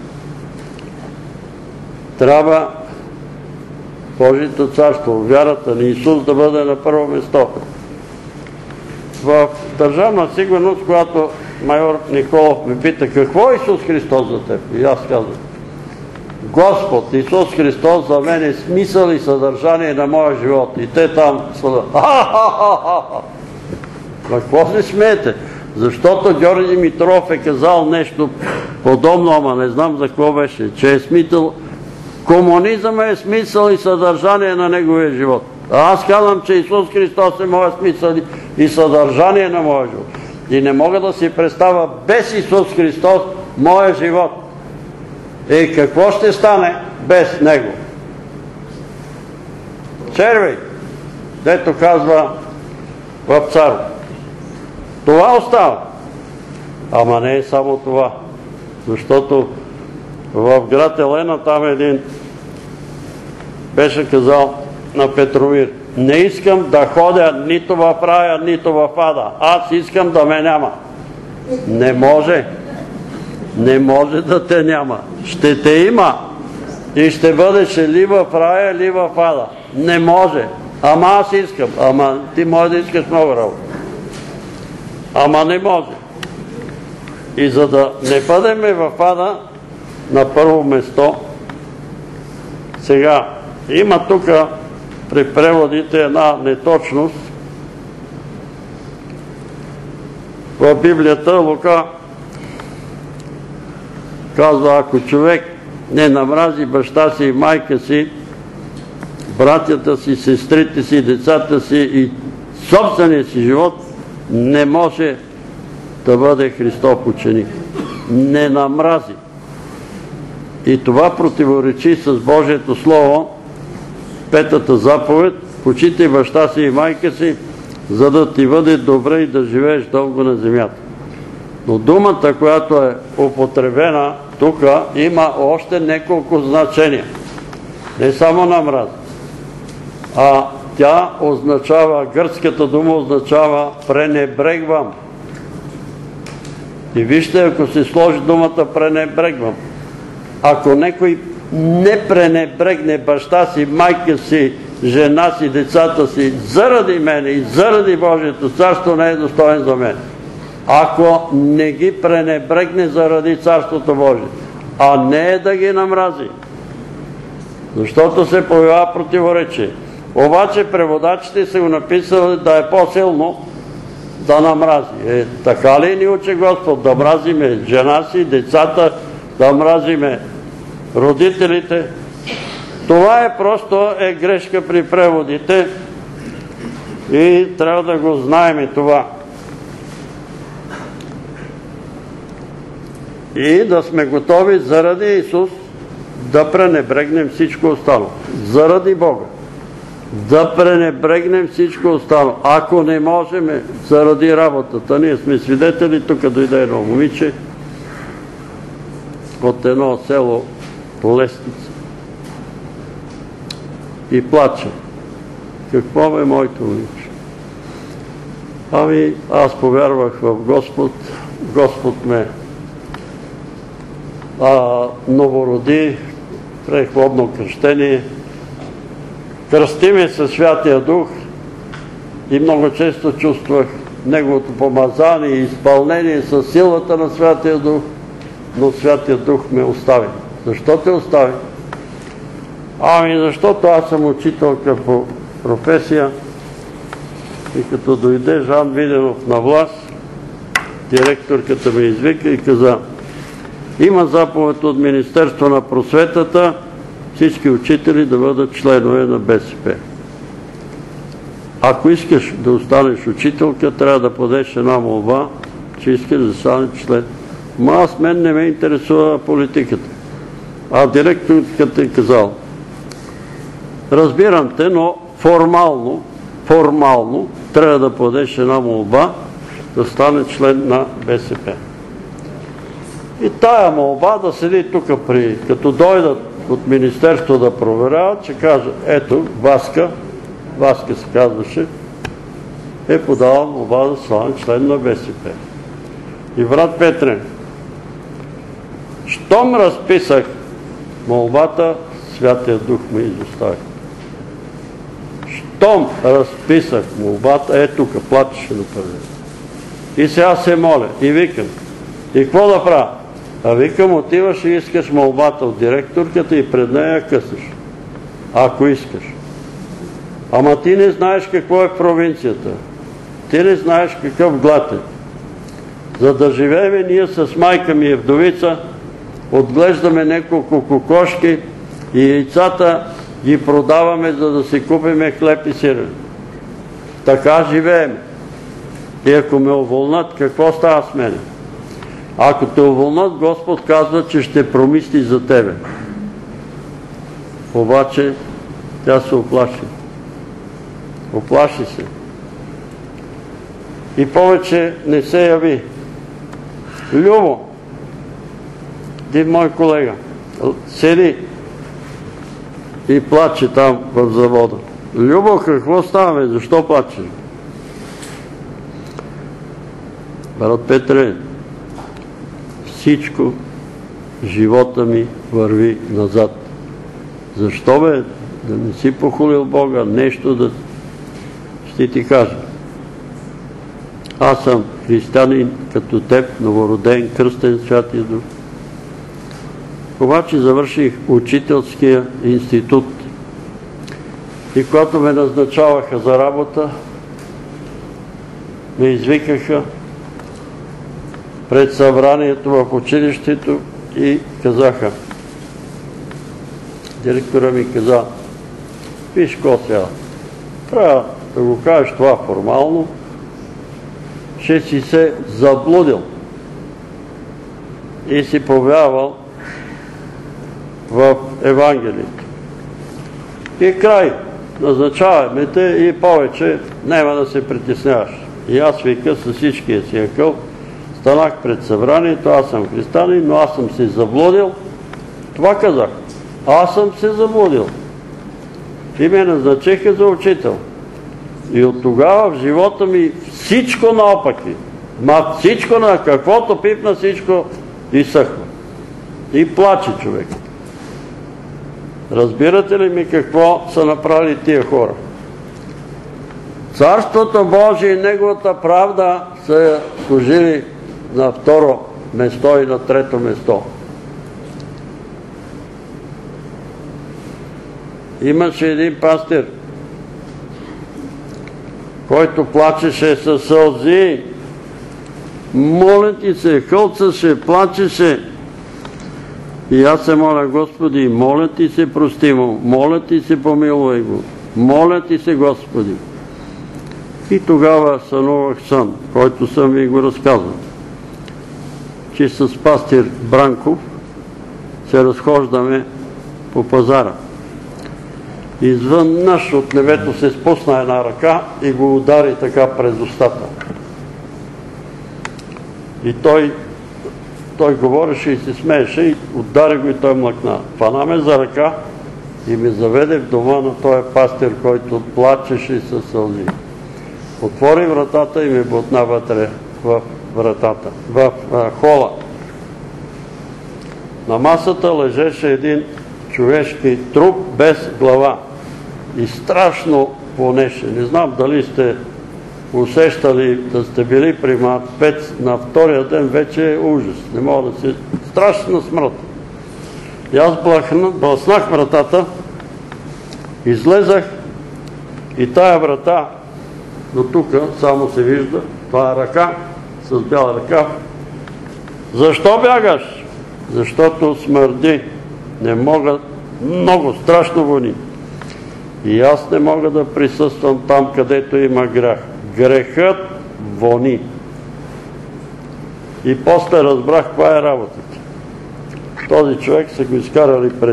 трябва Божието царство, вярата на Исус да бъде на първо место. В Държавна сигурност, когато майор Николов ме пита: какво е Исус Христос за теб? И аз казвам: Господ Исус Христос за мен е смисъл и съдържание на моя живот. И те там са... На какво се смеете? Защото Георги Димитров е казал нещо подобно, ама не знам за какво беше, че е смисъл... Комунизъм е смисъл и съдържание на неговия живот. А аз казвам, че Исус Христос е моя смисъл и съдържание на моя живот. И не мога да си представя без Исус Христос моя живот. И какво ще стане без Него? Червей, дето казва в Цар. Това остава. Ама не е само това. Защото в град Елена там един беше казал на Петромир: не искам да ходя нито в рая, нито в ада. Аз искам да ме няма. Не може. Не може да те няма. Ще те има и ще бъдеш ли в рая, ли в ада. Не може. Ама аз искам. Ама ти може да искаш много работа. Ама не може. И за да не бъдем в ада, на първо место, сега има тук при преводите една неточност. В Библията Лука казва, ако човек не намрази баща си и майка си, братята си, сестрите си, децата си и собствения си живот, не може да бъде Христов ученик. Не намрази. И това противоречи с Божието Слово, петата заповед: почитай баща си и майка си, за да ти бъде добре и да живееш дълго на земята. Но думата, която е употребена тук, има още няколко значения. Не само намраз, а тя означава, гръцката дума означава пренебрегвам. И вижте, ако се сложи думата пренебрегвам, ако някой не пренебрегне баща си, майка си, жена си, децата си, заради мене и заради Божието царство, не е достоен за мен. Ако не ги пренебрегне заради Царството Божие, а не е да ги намрази. Защото се появява противоречие. Обаче преводачите са го написали да е по-силно да намрази. Е, така ли ни учи Господ? Да мразиме жена си, децата, да мразиме родителите. Това е просто е грешка при преводите и трябва да го знаем и това. И да сме готови заради Исус да пренебрегнем всичко останало. Заради Бога. Да пренебрегнем всичко останало. Ако не можем, заради работата. Ние сме свидетели, тук дойде едно момиче от едно село Лесница и плаче. Какво бе, моето момиче? Ами, аз повярвах в Господ. Господ ме а, новороди, приех водно кръщение, кръсти ме със Святия Дух и много често чувствах Неговото помазание и изпълнение със силата на Святия Дух, но Святия Дух ме остави. Защо те остави? Ами защото аз съм учителка по професия и като дойде Жан Виденов на власт, директорката ме извика и каза: има заповед от Министерство на просветата всички учители да бъдат членове на БСП. Ако искаш да останеш учителка, трябва да подеш една молба, че искаш да станеш член. Ма аз мен не ме интересува политиката. А директорката е казал: разбирам те, но формално, формално трябва да подеш една молба да стане член на БСП. И тая молба да седи тук при, като дойдат от Министерство да проверяват, че кажа: ето, Васка, Васка се казваше, е подала молба да стане член на БСП. И брат Петре, щом разписах молбата, Святия Дух ме изостави. Щом разписах молбата, е тук, плачеше на първия. И сега се моля и викам: и какво да правя? А викам, отиваш и искаш молбата от директорката и пред нея късаш. Ако искаш. Ама ти не знаеш какво е провинцията. Ти не знаеш какъв глад е. За да живеем ние с майка ми е вдовица, отглеждаме няколко кокошки и яйцата ги продаваме, за да си купиме хлеб и сирене. Така живеем. И ако ме уволнат, какво става с мене? Ако те уволнат, Господ казва, че ще промисли за тебе. Обаче тя се оплаши. Оплаши се. И повече не се яви. Любо, един мой колега, седи и плаче там в завода. Любо, какво става, бе? Защо плачеш? Брат Петре, всичко живота ми върви назад. Защо, бе? Да не си похулил Бога, нещо да ще ти кажа. Аз съм християнин като теб, новороден, кръстен, свят и дух. Обаче завърших учителския институт и когато ме назначаваха за работа, ме извикаха пред събранието в училището и казаха, директора ми каза, виж ко сега, трябва да го кажеш това формално, че си се заблудил и си повярвал в Евангелието. И край, назначаваме те и повече няма да се притесняваш. И аз вика с всичкия си акъл, станах пред събранието, аз съм християнин, но аз съм се заблудил. Това казах. Аз съм се заблудил. И ме назначиха за учител. И от тогава в живота ми всичко наопаки. Ма всичко на каквото пипна, всичко изсъхва. И плаче човек. Разбирате ли ми какво са направили тия хора? Царството Божие и Неговата правда са служили на второ место и на трето место. Имаше един пастир, който плачеше със сълзи, моля ти се, хълцаше, плачеше. И аз се моля, Господи, моля ти се, прости му, моля ти се, помилуй го, моля ти се, Господи. И тогава сънувах сън, който съм ви го разказал, че с пастир Бранков се разхождаме по пазара. Извъннъж от небето се спусна една ръка и го удари така през устата. И той, той говореше и се смееше и удари го и той млъкна. Фана ме за ръка и ме заведе в дома на този пастир, който плачеше със сълзи. Отвори вратата и ме бутна вътре в вратата, в а, хола. На масата лежеше един човешки труп без глава. И страшно вонеше. Не знам дали сте усещали да сте били при Матпец, на втория ден вече е ужас. Не мога да се... Страшна смърт. И аз блъснах вратата, излезах и тая врата до тук само се вижда, това е ръка, с бяла ръка. Защо бягаш? Защото смърди. Не мога, много страшно вони. И аз не мога да присъствам там, където има грех. Грехът вони. И после разбрах каква е работата. Този човек са го изкарали пред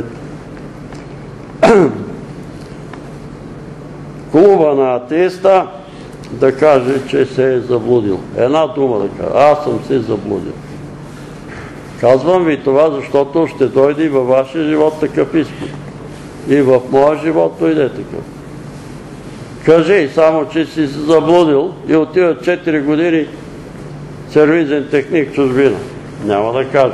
клуба на атеиста да каже, че се е заблудил. Една дума да каже. Аз съм се заблудил. Казвам ви това, защото ще дойде и във вашия живот такъв изпит. И в моя живот дойде такъв. Кажи само, че си се заблудил и отива четири години сервизен техник в чужбина. Няма да кажа.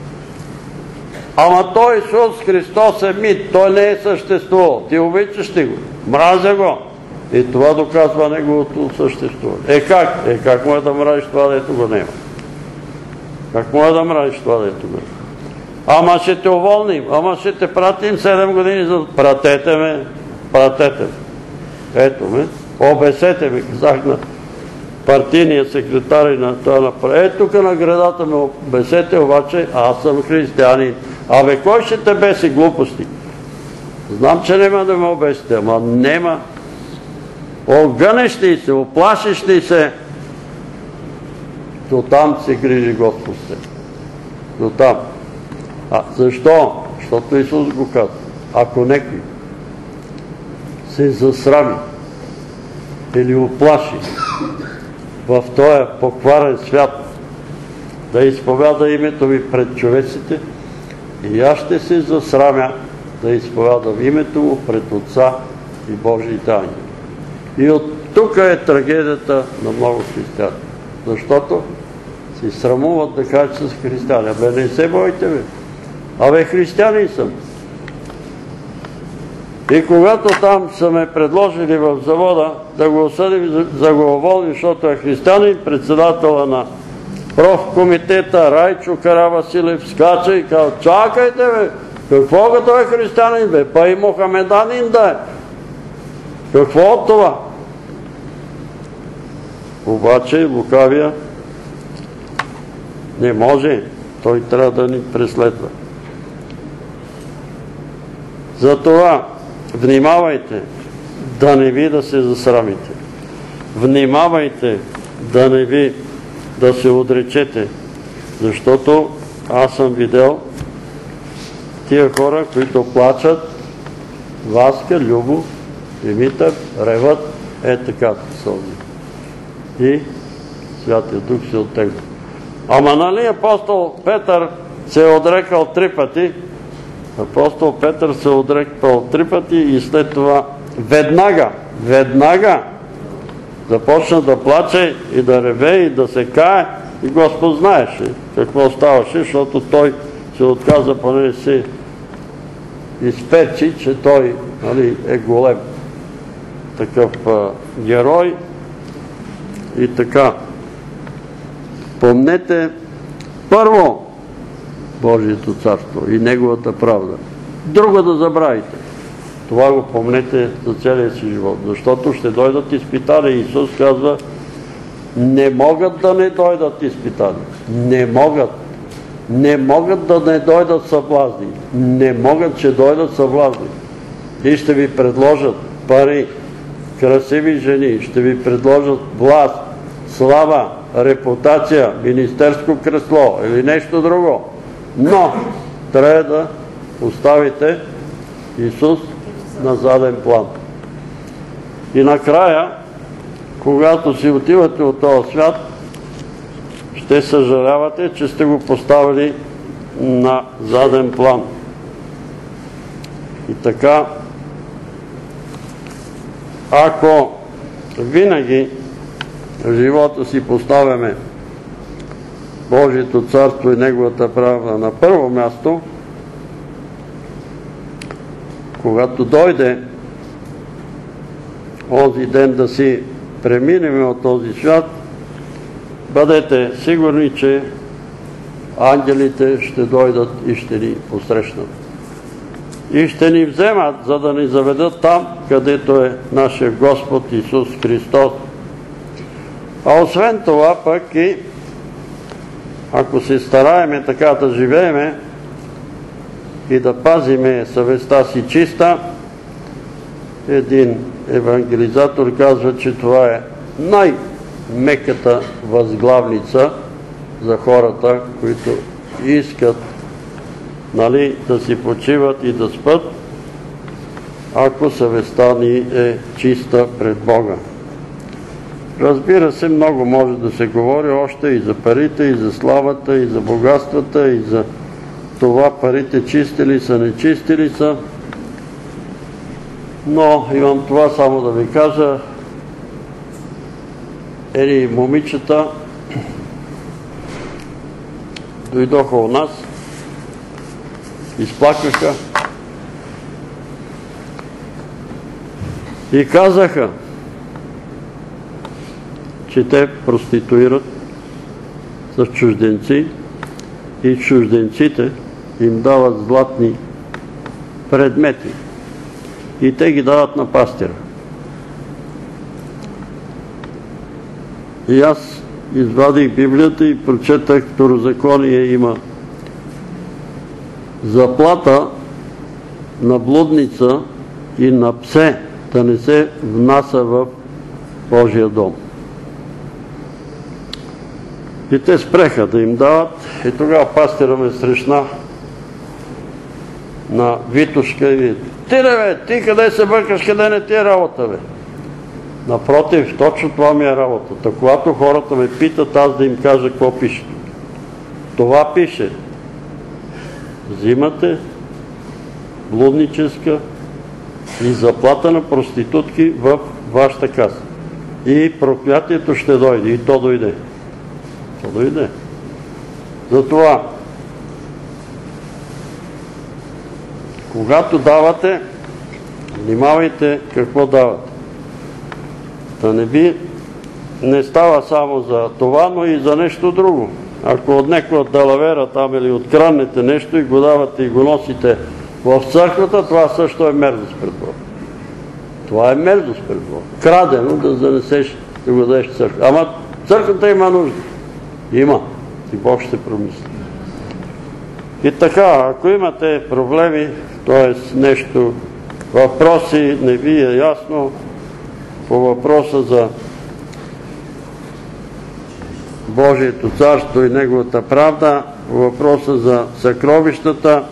Ама той Исус Христос е мит, той не е съществувал. Ти обичаш ли го? Мразя го. И това доказва неговото съществуване. Е как? Е как може да мразиш това, дето го няма? Как може да мразиш това, дето ме? Ама ще те уволним, ама ще те пратим седем години за... Пратете ме, пратете ме. Ето ме, обесете ме, казах на партийния секретар и на това направи. Е, тук на градата ме обесете, обаче аз съм християнин. Абе, кой ще те беси глупости? Знам, че няма да ме обесите, ама нема. Огънеш ли се, оплашиш ли се, до там се грижи Господ се. До там. А защо? Защото Исус го казва. Ако некой се засрами или оплаши в този покварен свят да изповяда името ми пред човеците, и аз ще се засрамя да изповядам името му пред Отца и Божиите ангели. И от тук е трагедията на много християни. Защото си срамуват да кажат, че са християни. Абе, не се бойте, бе. Абе, християни съм. И когато там са ме предложили в завода да го осъдим за главоломие, защото е християнин, председателя на профкомитета Райчо Каравасилев скача и казва: чакайте, бе, какво като е християнин, бе, па и мохамеданин да е. Какво от това? Обаче лукавия не може, той трябва да ни преследва. Затова внимавайте да не ви да се засрамите. Внимавайте да не ви да се отречете, защото аз съм видел тия хора, които плачат, Васка, Любо, Димитър, реват, е така сълзи. И Святия Дух се оттегва. Ама нали апостол Петър се е отрекал три пъти? Апостол Петър се е отрекал три пъти и след това веднага, веднага започна да плаче и да реве и да се кае, и Господ знаеше какво ставаше, защото той се отказа, поне си изпечи, че той, нали, е голем такъв а, герой. И така, помнете първо Божието царство и Неговата правда. Друго да забравите. Това го помнете за целия си живот, защото ще дойдат изпитания. Исус казва: не могат да не дойдат изпитания. Не могат. Не могат да не дойдат съблазни. Не могат, че дойдат съблазни. И ще ви предложат пари, красиви жени, ще ви предложат власт, слава, репутация, министерско кресло или нещо друго. Но трябва да оставите Исус на заден план. И накрая, когато си отивате от този свят, ще съжалявате, че сте го поставили на заден план. И така, ако винаги в живота си поставяме Божието царство и Неговата правда на първо място, когато дойде онзи ден да си преминем от този свят, бъдете сигурни, че ангелите ще дойдат и ще ни посрещнат. И ще ни вземат, за да ни заведат там, където е нашия Господ Исус Христос. А освен това пък и ако се стараеме така да живееме и да пазиме съвестта си чиста, един евангелизатор казва, че това е най-меката възглавница за хората, които искат, нали, да си почиват и да спят, ако съвестта ни е чиста пред Бога. Разбира се, много може да се говори още и за парите, и за славата, и за богатствата, и за това парите чисти ли са, нечисти ли са. Но имам това само да ви кажа. Ели момичета дойдоха у нас, изплакаха и казаха, че те проституират с чужденци и чужденците им дават златни предмети и те ги дават на пастира. И аз извадих Библията и прочетах Второзаконие, има заплата на блудница и на псе да не се внася в Божия дом. И те спреха да им дават и тогава пастира ме срещна на Витушка и ви: ти не бе, ти къде се бъркаш, къде не ти е работа бе? Напротив, точно това ми е работата. Когато хората ме питат, аз да им кажа какво пише. Това пише: взимате блудническа и заплата на проститутки в вашата каса. И проклятието ще дойде. И то дойде. То дойде. Затова, когато давате, внимавайте какво давате. Да не би, не става само за това, но и за нещо друго. Ако от някоя далавера там или откраднете нещо и го давате и го носите в църквата, това също е мерзост пред Бога. Това е мерзост пред Бога. Крадено да занесеш, да го дадеш в църква. Ама църквата има нужда. Има. И Бог ще промисли. И така, ако имате проблеми, т.е. нещо, въпроси, не ви е ясно по въпроса за Божието царство и Неговата правда, по въпроса за съкровищата,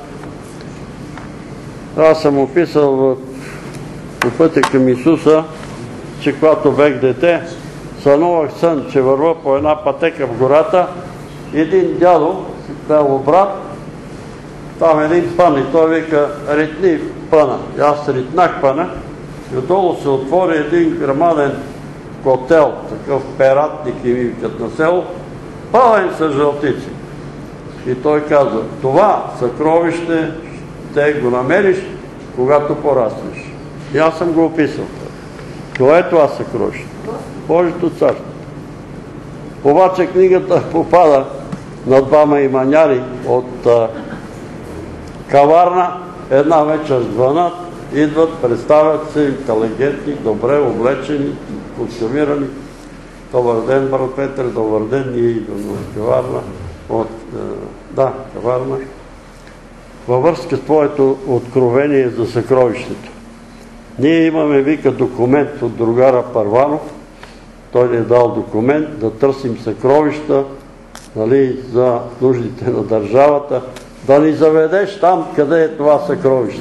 аз съм описал по пътя към Исуса, че когато бех дете, сънувах сън, че върва по една пътека в гората, един дядо си пел брат, там един пън и той вика: ритни пъна. И аз ритнах пъна и отдолу се отвори един грамаден котел, такъв ператник и ми викат на село, пълен с жълтици. И той каза: това съкровище ще го намериш, когато пораснеш. И аз съм го описал. Това е това съкровище. Божието царство. Обаче книгата попада на двама иманяри от а, каварна. Една вечер звънат, идват, представят се интелигентни, добре облечени, костюмирани. Добър ден, брат Петър, добър ден, ние идваме от каварна. От, а, да, каварна. Във връзка с твоето откровение за съкровището. Ние имаме, вика, документ от другара Първанов. Той ни е дал документ да търсим съкровища, нали, за нуждите на държавата. Да ни заведеш там, къде е това съкровище.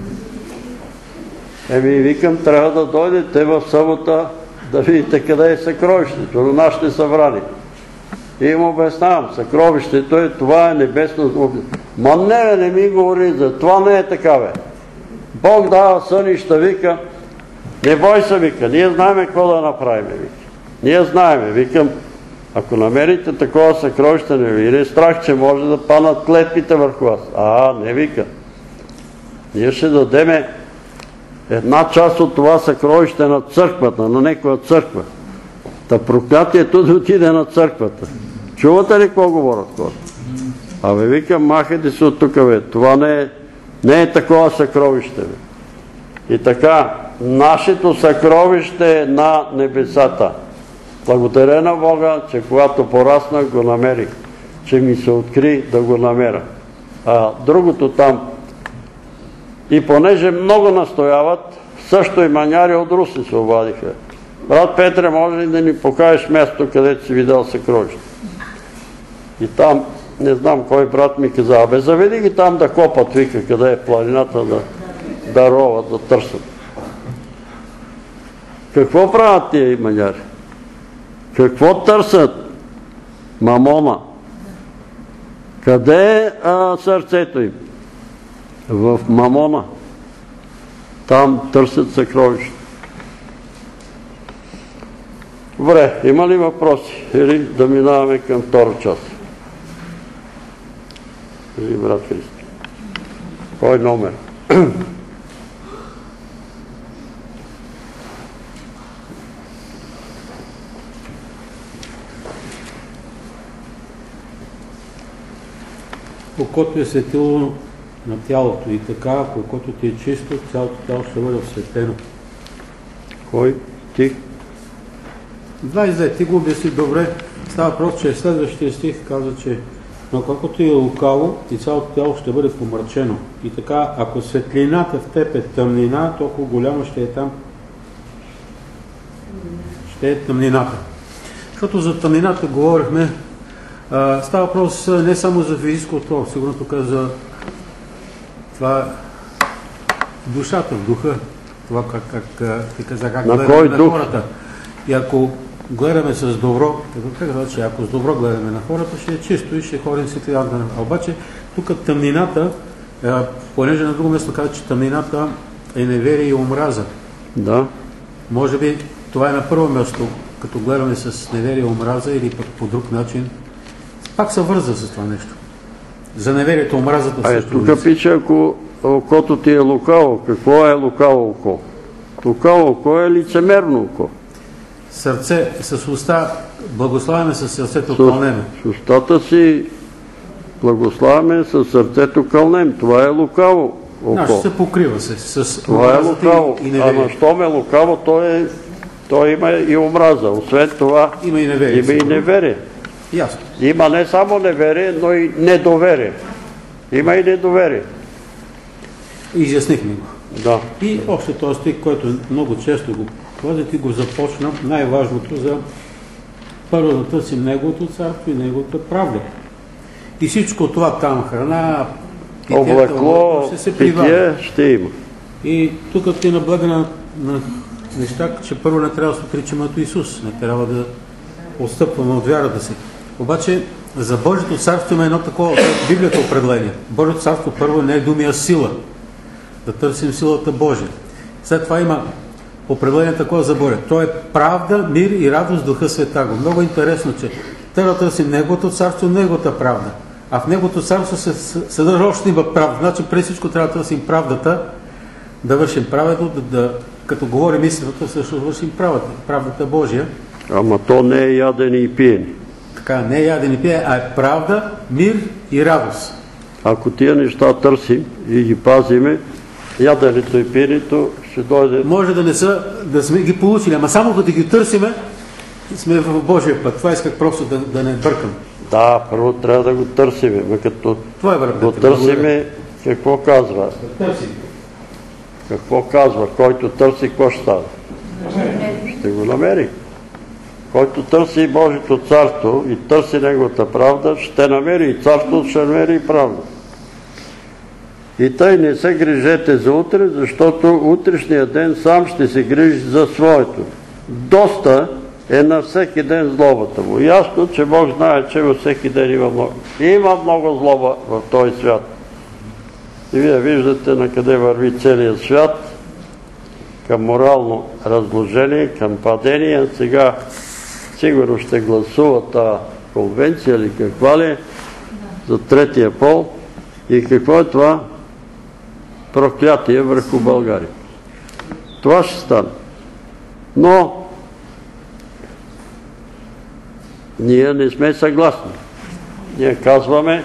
Еми, викам, трябва да дойдете в събота да видите къде е съкровището на нашите събрани. И им обяснявам, съкровището е, това е небесно. Ма не, не ми говори за това, не е така, бе. Бог дава сънища, вика, не бой се, вика, ние знаеме какво да направим, вика. Ние знаеме, викам, ако намерите такова съкровище, не ви ли страх, че може да паднат клетвите върху вас? А, не, вика. Ние ще дадеме една част от това съкровище на църквата, на някоя църква. Та проклятието да отиде на църквата. Чувате ли какво говорят хората? Абе, викам, махайте се от тук, бе. Това не е, не е такова съкровище, бе. И така, нашето съкровище е на небесата. Благодаря на Бога, че когато пораснах, го намерих. Че ми се откри да го намеря. А другото там, и понеже много настояват, също и маняри от Руси се обадиха. Брат Петре, може ли да ни покажеш място, където си видял съкровище? И там, не знам кой брат ми каза: абе, заведи ги там да копат, вика, къде е планината, да, да роват, да търсят. Какво правят тия маняри? Какво търсят? Мамона. Къде е а, сърцето им? В мамона. Там търсят съкровище. Добре, има ли въпроси? Или да минаваме към втора част? Или брат Христо? Кой номер? окото е светило на тялото и така, ако окото ти е чисто, цялото тяло ще бъде осветено. Кой? Ти? двайсет две, ти го обясни добре. Става просто, че следващия стих казва, че но колкото е лукаво и цялото тяло ще бъде помрачено. И така, ако светлината в теб е тъмнина, толкова голямо ще е там. Ще е тъмнината. Защото за тъмнината говорихме, а, става въпрос не само за физическото, сигурно тук за това душата, духа, това как, как ти каза, как на гледаме на дух? хората. И ако гледаме с добро, как казва, че ако с добро гледаме на хората, ще е чисто и ще ходим светлината. А обаче тук тъмнината, е, понеже на друго място казва, че тъмнината е неверие и омраза. Да. Може би това е на първо място, като гледаме с неверие и омраза или пък по друг начин, пак се върза с това нещо. За неверието, омразата А е, също. тук пише, ако окото ти е лукаво, какво е лукаво око? Лукаво око е лицемерно око. Сърце с уста, благославяме с сърцето С, кълнеме. с устата си благославяме, с сърцето кълнем. Това е лукаво око. Нашето се покрива се с Това е омразата лукаво. и А неверие. на щом е лукаво, то, е, то има и омраза. Освен това, Има и неверие. има и неверие. Ясно. Има не само неверие, но и недоверие. Има и недоверие. Изяснихме го. Да. И още този стих, който много често го каза, ти го започна, най-важното за първо да търсим Неговото царство и Неговата правда. И всичко това там, храна, питието, Облекло, ще се прибавя. питие ще има. И тук ти наблага на, на неща, че първо не трябва да се отричаме от Исус, не трябва да отстъпваме от вярата си. Обаче за Божието царство има едно такова, Библията определение. Божието царство първо не е думи, а сила. Да търсим силата Божия. След това има определение такова за Божие. То е правда, мир и радост, Духа Святаго. Много интересно, че трябва да търсим Неговото царство, Неговата правда. А в Неговото царство се съдържа още има правда. Значи преди всичко трябва да търсим правдата, да вършим праведно, да, да, като говорим истината, също вършим правдата, правдата Божия. Ама то не е ядене и пиене. Така, не е ядене и пиене, а е правда, мир и радост. Ако тия неща търсим и ги пазиме, яденето и пиенето ще дойде. Може да не са, да сме ги получили, ама само като ги търсиме, сме в Божия път. Това исках просто да, да не бъркам. Да, първо трябва да го търсиме. Ме като Това е бърката. го търсиме, какво казва? Да търсим. Какво казва? Който търси, какво ще става? Ще го намери. Който търси Божието царство и търси Неговата правда, ще намери и царството, ще намери и правда. И тъй не се грижете за утре, защото утрешния ден сам ще се грижи за своето. Доста е на всеки ден злобата му. Ясно, че Бог знае, че във всеки ден има много. Има много злоба в този свят. И вие виждате на къде върви целият свят, към морално разложение, към падение. Сега сигурно ще гласува тази конвенция или каква ли е за третия пол. И какво е това? Проклятие върху България. Това ще стане. Но ние не сме съгласни. Ние казваме,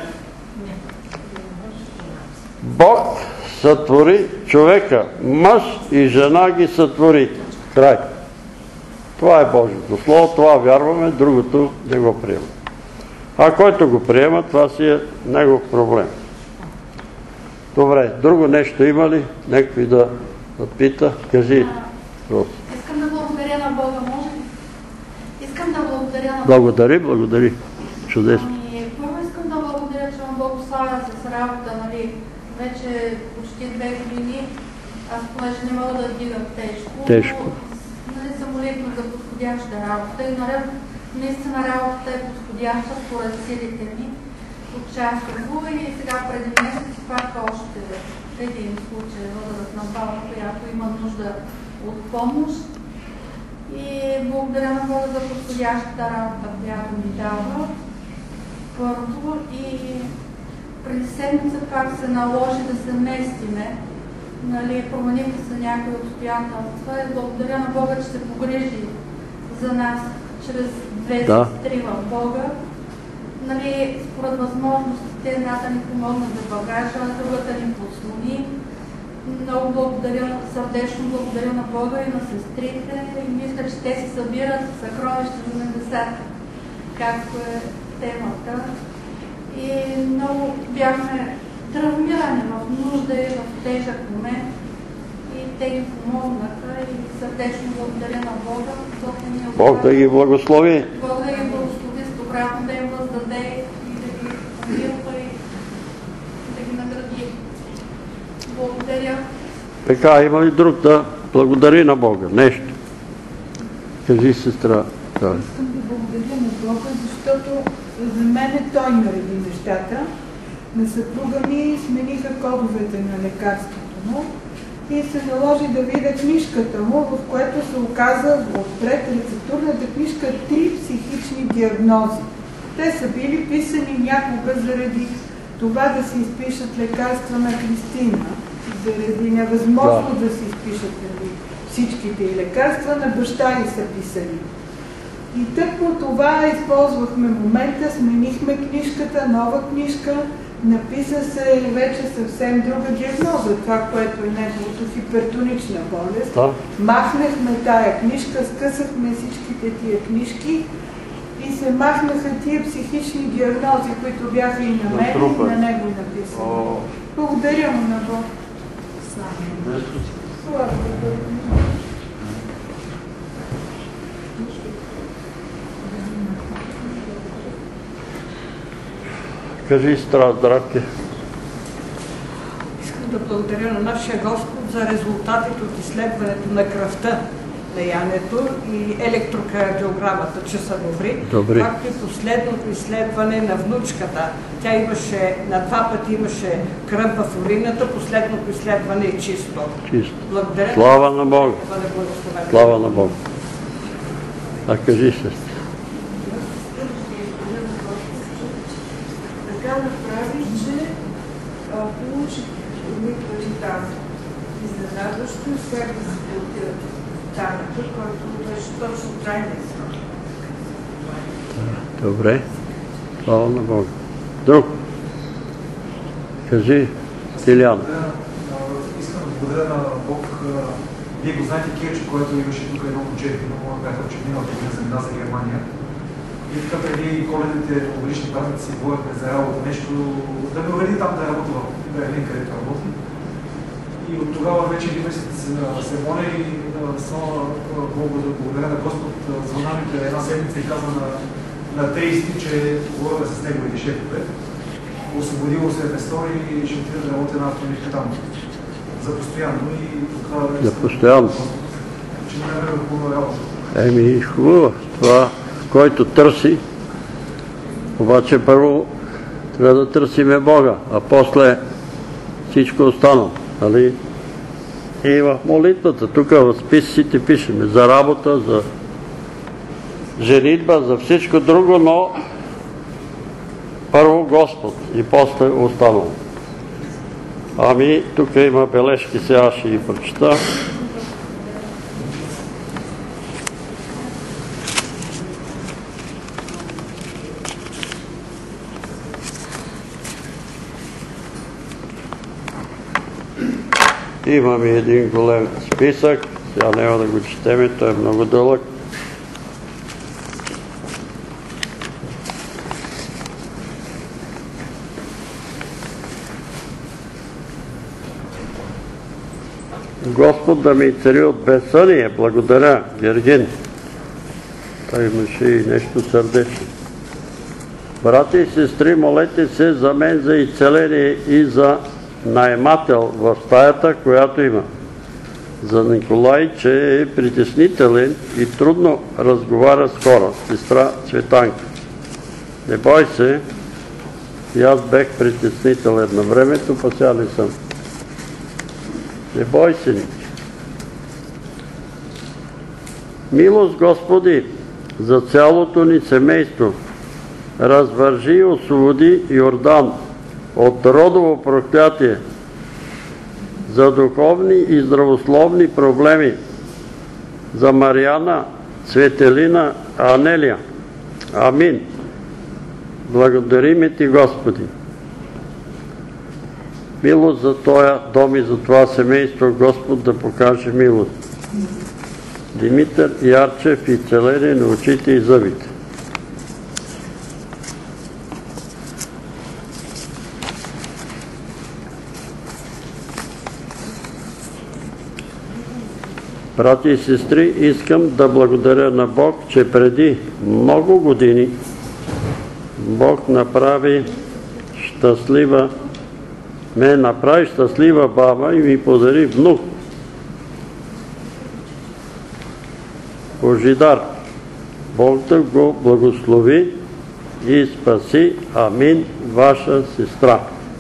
Бог сътвори човека, мъж и жена ги сътвори. Край. Това е Божието слово, това вярваме, другото не го приема. А който го приема, това си е негов проблем. Добре, друго нещо има ли? Некой да, да пита? Кажи. Искам да благодаря на Бога, може ли? Искам да благодаря на Бога. Благодари, благодари. Чудесно. Ами, първо искам да благодаря, че имам благославя с работа, нали, вече почти две години. Аз понеже не мога да дигам тежко. Тежко. Но, нали, съм молитва за подходяща работа и наред, наистина работата е подходяща според силите ми. Участвам и сега преди месец пак още един случай възрастна баба, която има нужда от помощ. И благодаря на Бога за подходящата работа, която ми дава. Първо и преди седмица пак се наложи да се местиме. Нали, промениха се някои обстоятелства и благодаря на Бога, че се погрижи за нас чрез две да. сестри в Бога. Нали, според възможностите книжките, едната ни помогна за багажа, другата ни подслони. Много благодаря, сърдечно благодаря на Бога и на сестрите и мисля, че те си събират съкровища за небесата, както е темата. И много бяхме травмирани в нужда и в тежък момент и те ни помогнаха и сърдечно благодаря на Бога. Бог да ги благослови. Бог да ги благослови, стократно да им въздаде и да ги помилва и да ги награди. Благодаря. Така, има ли друг да благодари на Бога? Нещо. Кажи, сестра. Да. Искам да благодаря на Бога, защото за мен той нареди нещата. На съпруга ми смениха кодовете на лекарството му и се наложи да видя книжката му, в което се оказа отпред рецептурната книжка три психични диагнози. Те са били писани някога заради това да се изпишат лекарства на Кристина, заради невъзможно да, да се изпишат всичките и лекарства, на баща ѝ са писани. И тъкмо това използвахме момента, сменихме книжката, нова книжка, написа се вече съвсем друга диагноза, това, което е неговото хипертонична болест. Да. Махнахме тая книжка, скъсахме всичките тия книжки и се махнаха тия психични диагнози, които бяха и на мен, и на него написани. О. Благодаря му на Бог. Слава Богу. Кажи, здравки. Искам да благодаря на нашия Господ за резултатите от изследването на кръвта на Янето и електрокардиограмата, че са добри. Добри. Както и последното изследване на внучката. Тя имаше, на два пъти имаше кръв в урината, последното изследване е чисто. Чисто. Благодаря. Слава на Бога. Слава на Бога. А кажи се. Така направи, че получих едни пари там. Изненадващо и успях да се платя данъка, който беше точно крайния срок. Добре. Слава на Бога. Друг. Кажи, Тиляна. Искам да благодаря на Бог. Вие го знаете, Кирчо, който имаше тук едно момче, много казал, че миналата година замина за Германия. И така преди коледните новогодишни празници говорихме за работа, нещо, да ме уведи там да работя в Берлин, където работи. И от тогава вече един месец се моля и само Бога да благодаря на Господ. Звъна ми една седмица и казва на, на теисти, че говоря с неговите шефове. Освободило се Местори и ще отида да работя една автомобилка там. За постоянно и тогава вече... За постоянно. Че не ме върху работа. Еми, хубаво. Това, който търси, обаче първо трябва да търсиме Бога, а после всичко останало. Нали? И в молитвата, тук в списъците пишеме за работа, за женитба, за всичко друго, но първо Господ и после останало. Ами, тук има бележки, сега ще ги прочета. Имаме един голем списък, сега няма да го четеме, той е много дълъг. Господ да ми цари от безсъние, благодаря, Гергин. Той имаше и нещо сърдечно. Брати и сестри, молете се за мен за изцеление и за наемател в стаята, която има. За Николай, че е притеснителен и трудно разговаря с хора. Сестра Цветанка. Не бой се, и аз бех притеснителен на времето, па сега не съм. Не бой се ни. Милост, Господи, за цялото ни семейство, развържи и освободи Йордан от родово проклятие, за духовни и здравословни проблеми, за Мариана, Цветелина, Анелия. Амин. Благодариме Ти, Господи. милост за този дом и за това семейство, Господ да покаже милост. Димитър Ярчев, изцеление на очите и зъбите. Брати и сестри, искам да благодаря на Бог, че преди много години Бог направи щастлива, ме направи щастлива баба и ми подари внук. Божидар. Бог да го благослови и спаси. Амин, ваша сестра.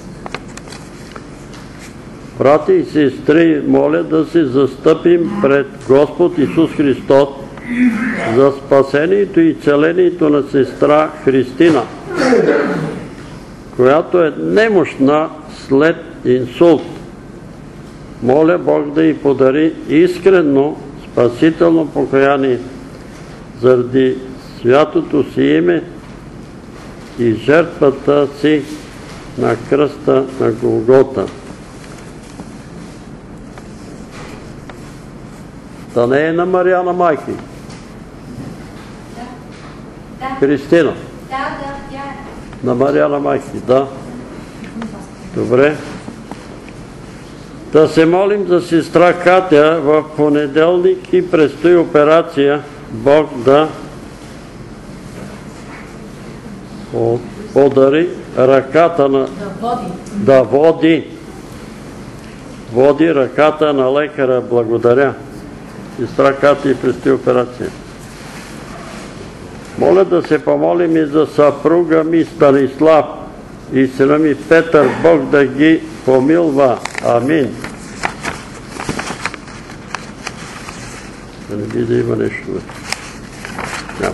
Брати и сестри, моля да се застъпим пред Господ Исус Христос за спасението и целението на сестра Христина, която е немощна след инсулт. Моля Бог да й подари искрено спасително покаяние заради святото си име и жертвата си на кръста на Голгота. Да не е на Мариана майки? Да. Христина? Да, да, тя е. На Мариана майки, да. Добре. Да се молим за сестра Катя. В понеделник и предстои операция. Бог да подари ръката на... Да води. Да води. Води ръката на лекара. Благодаря. Сестра Катя и предстои операция. Моля да се помолим и за съпруга ми Станислав и сина ми Петър, Бог да ги помилва. Амин. Да не би да има нещо. Няма.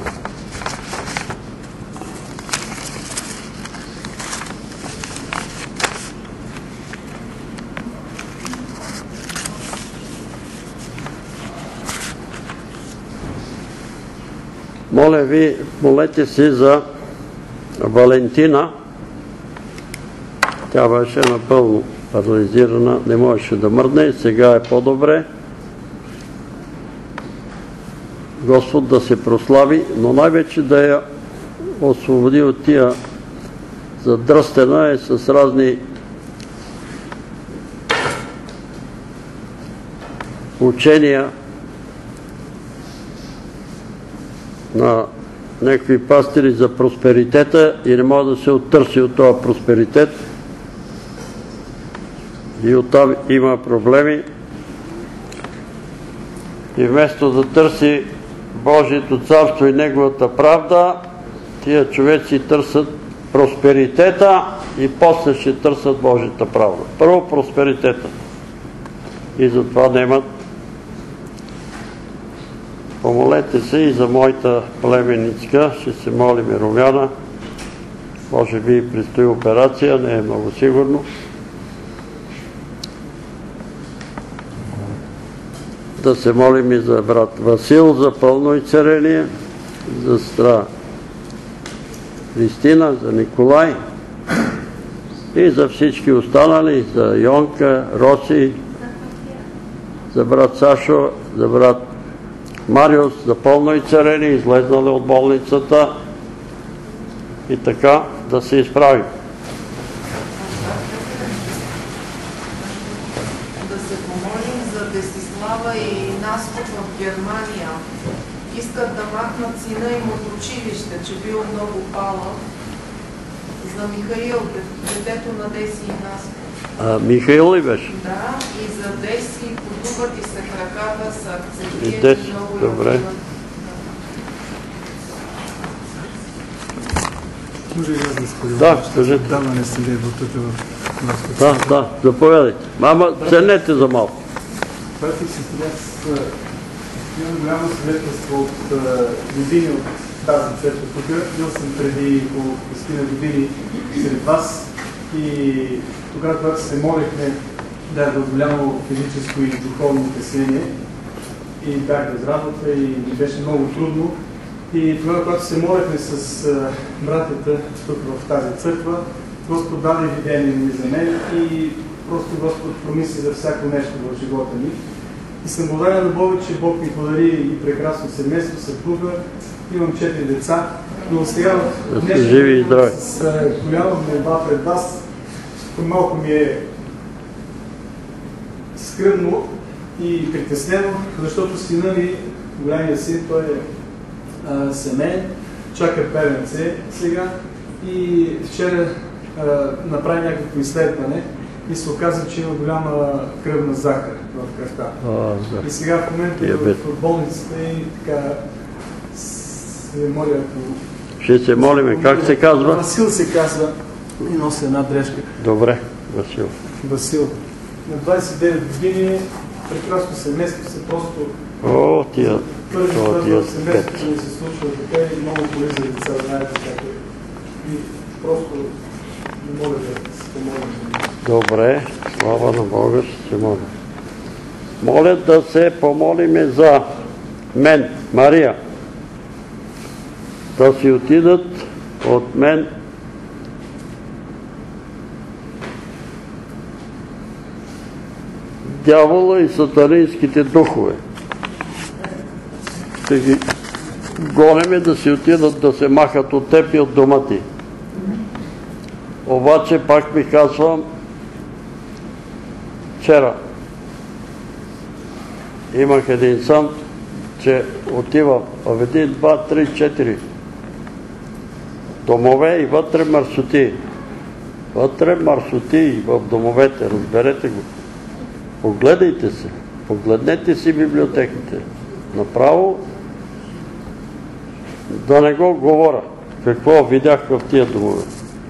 Моля ви, молете се за Валентина. Тя беше напълно парализирана, не можеше да мръдне, сега е по-добре. Господ да се прослави, но най-вече да я освободи от тия задръстена е с разни учения на някакви пастири за просперитета и не може да се оттърси от този просперитет. И оттам има проблеми. И вместо да търси Божието царство и Неговата правда, тия човеци търсят просперитета и после ще търсят Божията правда. Първо просперитета. И затова немат. Помолете се и за моята племеничка, ще се молим и Румяна. Може би предстои операция, не е много сигурно. Да се молим и за брат Васил за пълно изцеление, за сестра Христина, за Николай и за всички останали, за Йонка, Роси, за брат Сашо, за брат Мариус, за пълно изцеление, излезнали от болницата и така да се изправим. Да се помолим за Десислава и Наско в Германия. Искат да махнат сина им от училище, че бил много палък. За Михаил, детето на Деси и Наско. А, Михаил ли беше? Да, и за Деси, подуват и се краката с акцентиети. И Деси, добре. Може ли аз да споделя? Да, кажете. Да, не съм бил тук в Наско. Да, да, заповядайте. Мама, седнете за малко. Братик си аз имам голямо свидетелство от години от тази църква тук. Бил съм преди около десет години сред вас и тогава, когато се молихме, бях в голямо физическо и духовно пресение и бях без работа и ми беше много трудно. И тогава, когато се молихме с братята тук в тази църква, Господ даде видение ми за мен и просто Господ промисли за всяко нещо в живота ми. И съм благодарен на Бога, че Бог ми подари и прекрасно семейство, съпруга, имам четири деца, но сега в днешния с голяма молба пред вас, малко ми е скръмно и притеснено, защото сина ми, голямия син, той е а, семейен, чака первенце сега и вчера а, направи някакво изследване и се оказа, че има голяма кръвна захар в кръвта. И сега в момента е в болницата и така се моля, ако... Ще се молиме. Как се казва? Васил се казва и носи една дрежка. Добре, Васил. Васил. На двадесет и девет години прекрасно семейство се просто... О, тия... Първи път тия в семейството ми се случва така и много полезни деца, знаете как е. И просто не мога да се помогна. Добре, слава на Бога, ще се моля. Моля да се помолиме за мен, Мария, да си отидат от мен дявола и сатанинските духове. Ще ги гонеме да си отидат да се махат от теб и от дома ти. Обаче пак ми казвам, вчера имах един сън, че отива в един, два, три, четири домове и вътре маршрути. Вътре маршрути в домовете, разберете го. Погледайте се, погледнете си библиотеките. Направо да не го говоря, какво видях в тия домове.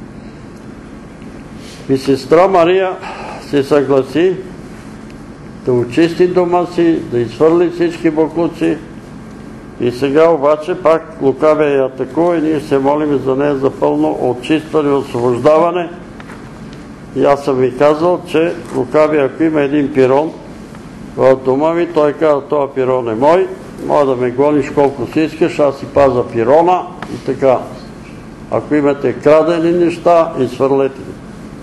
И сестра Мария се съгласи да очисти дома си, да изхвърли всички боклуци. И сега обаче пак лукавия я атакува и ние се молим за нея за пълно очистване и освобождаване. И аз съм ви казал, че лукавия, ако има един пирон в дома ми, той казва, този пирон е мой, може да ме гониш колко си искаш, аз си паза пирона и така. Ако имате крадени неща, изхвърлете ги.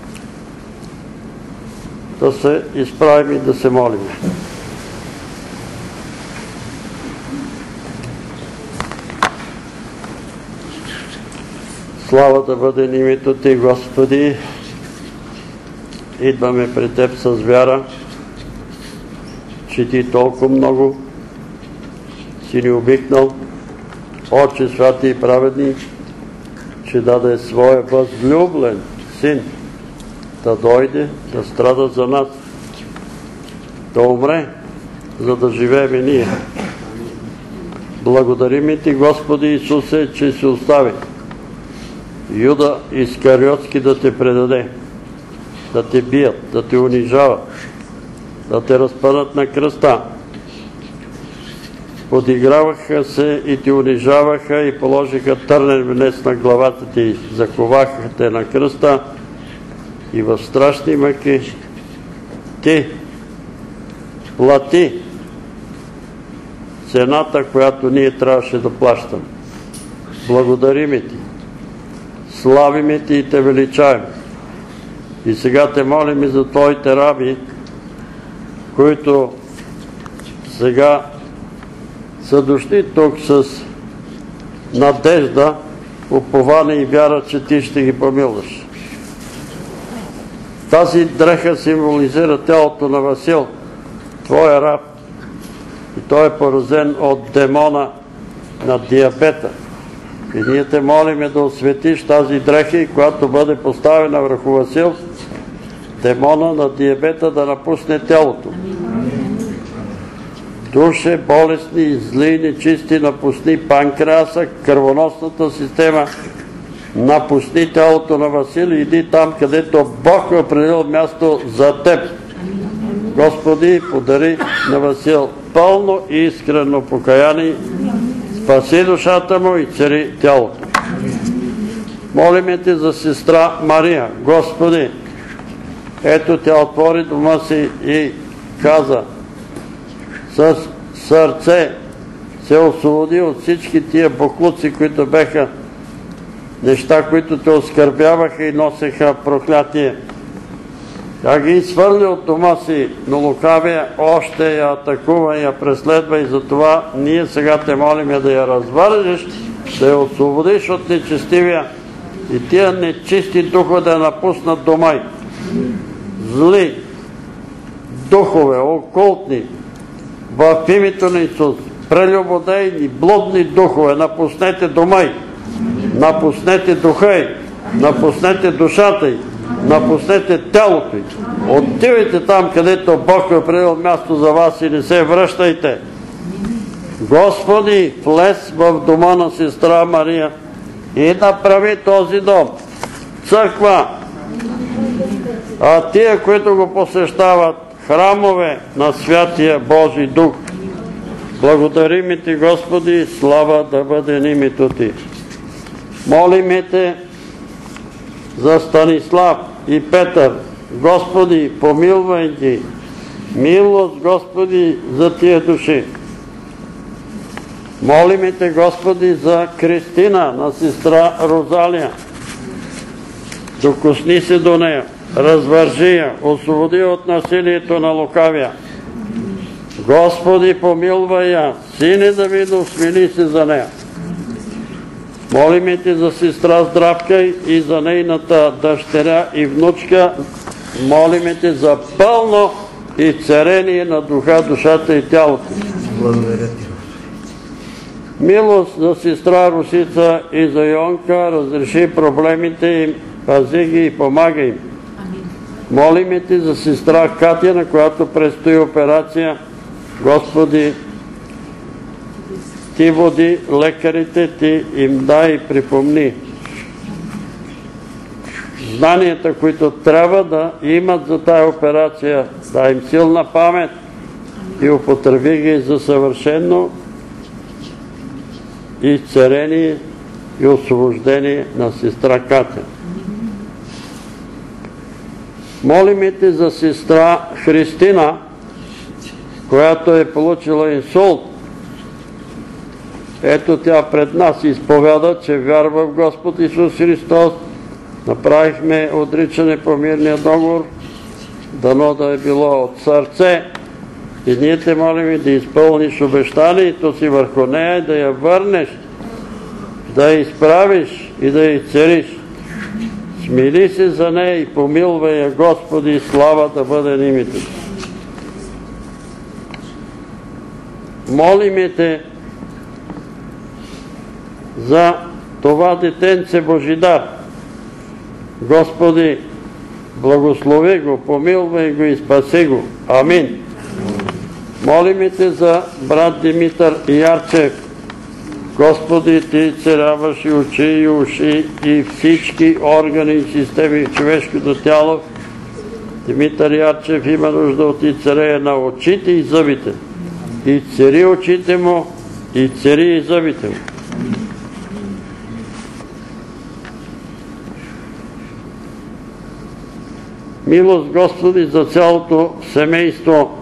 Да се изправим и да се молим. Слава да бъде на името Ти, Господи. Идваме пред Теб с вяра, че Ти толкова много си ни обикнал, Отче святи и праведни, че даде своя възлюблен син да дойде, да страда за нас, да умре, за да живеем ние. Благодарим Ти, Господи Исусе, че си остави Юда Искариотски да Те предаде, да Те бият, да Те унижават, да Те разпънат на кръста. Подиграваха се и Те унижаваха и положиха търнен венец на главата Ти, заковаха Те на кръста и в страшни мъки Ти плати цената, която ние трябваше да плащаме. Благодарим Ти, славиме Ти и Те величаем. И сега Те молим и за Твоите раби, които сега са дошли тук с надежда, упование и вяра, че Ти ще ги помилваш. Тази дреха символизира тялото на Васил, Твоя раб. И той е поразен от демона на диабета. И ние Те молиме да осветиш тази дреха и когато бъде поставена върху Васил, демона на диабета да напусне тялото. Душе, болестни, зли, нечисти, напусни панкреаса, кръвоносната система, напусни тялото на Васил и иди там, където Бог е определил място за Теб. Господи, подари на Васил пълно и искрено покаяние, спаси душата му и цари тялото. Молиме Те за сестра Мария. Господи, ето тя отвори дома си и каза, с сърце се освободи от всички тия боклуци, които беха неща, които Те оскърбяваха и носеха проклятие. Тя ги изхвърли от дома си, но лукавия още я атакува и я преследва и затова ние сега те молиме да я развържеш, да я освободиш от нечестивия и тия нечисти духове да я напуснат дома й. Зли духове, окултни, в името на Исус, прелюбодейни, блудни духове, напуснете дома й, напуснете духа й, напуснете душата й, напуснете тялото й. Отивайте там, където Бог е определил място за вас и не се връщайте. Господи, влез в дома на сестра Мария и направи този дом църква, а тия, които го посещават, храмове на Святия Божий Дух. Благодарим Ти, Господи, слава да бъде името Ти. Молиме Те за Станислав и Петър. Господи, помилвай ги. Милост, Господи, за тия души. Молиме Те, Господи, за Кристина, на сестра Розалия. Докосни се до нея, развържи я, освободи от насилието на лукавия. Господи, помилвай я, Сине Давидов, смили се за нея. Молиме Те за сестра Здравка и за нейната дъщеря и внучка. Молиме Те за пълно изцерение на духа, душата и тялото. Благодаря Ти. Милост за сестра Русица и за Йонка, разреши проблемите им, пази ги и помагай им. Молиме Ти за сестра Катя, на която предстои операция. Господи, Ти води лекарите, Ти им дай и припомни знанията, които трябва да имат за тая операция, дай им силна памет и употреби ги за съвършено изцеление и освобождение на сестра Катя. Молиме Те за сестра Христина, която е получила инсулт. Ето тя пред нас изповяда, че вярва в Господ Исус Христос. Направихме отричане по мирния договор, дано да е било от сърце. И ние Те молим да изпълниш обещанието си върху нея и да я върнеш, да я изправиш и да я изцелиш. Смили се за нея и помилвай я, Господи, слава да бъде името. Молиме Те за това детенце Божидар. Господи, благослови го, помилвай го и спаси го. Амин. Молиме Те за брат Димитър Ярчев. Господи, Ти царяваш и очи, и уши, и всички органи и системи в човешкото тяло. Димитър Ярчев има нужда от изцеление на очите и зъбите. Изцери очите му, изцери и зъбите му. Милост, Господи, за цялото семейство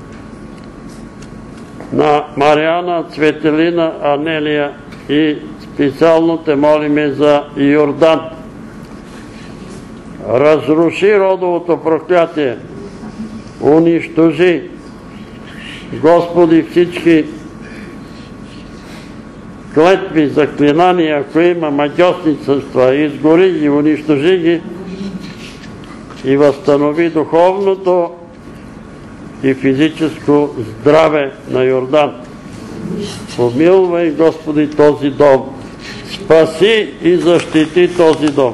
на Мариана, Цветелина, Анелия и специално Те молиме за Йордан. Разруши родовото проклятие, унищожи, Господи, всички клетви, заклинания, ако има магьосничества, изгори ги, унищожи ги и възстанови духовното и физическо здраве на Йордан. Помилвай, Господи, този дом. Спаси и защити този дом.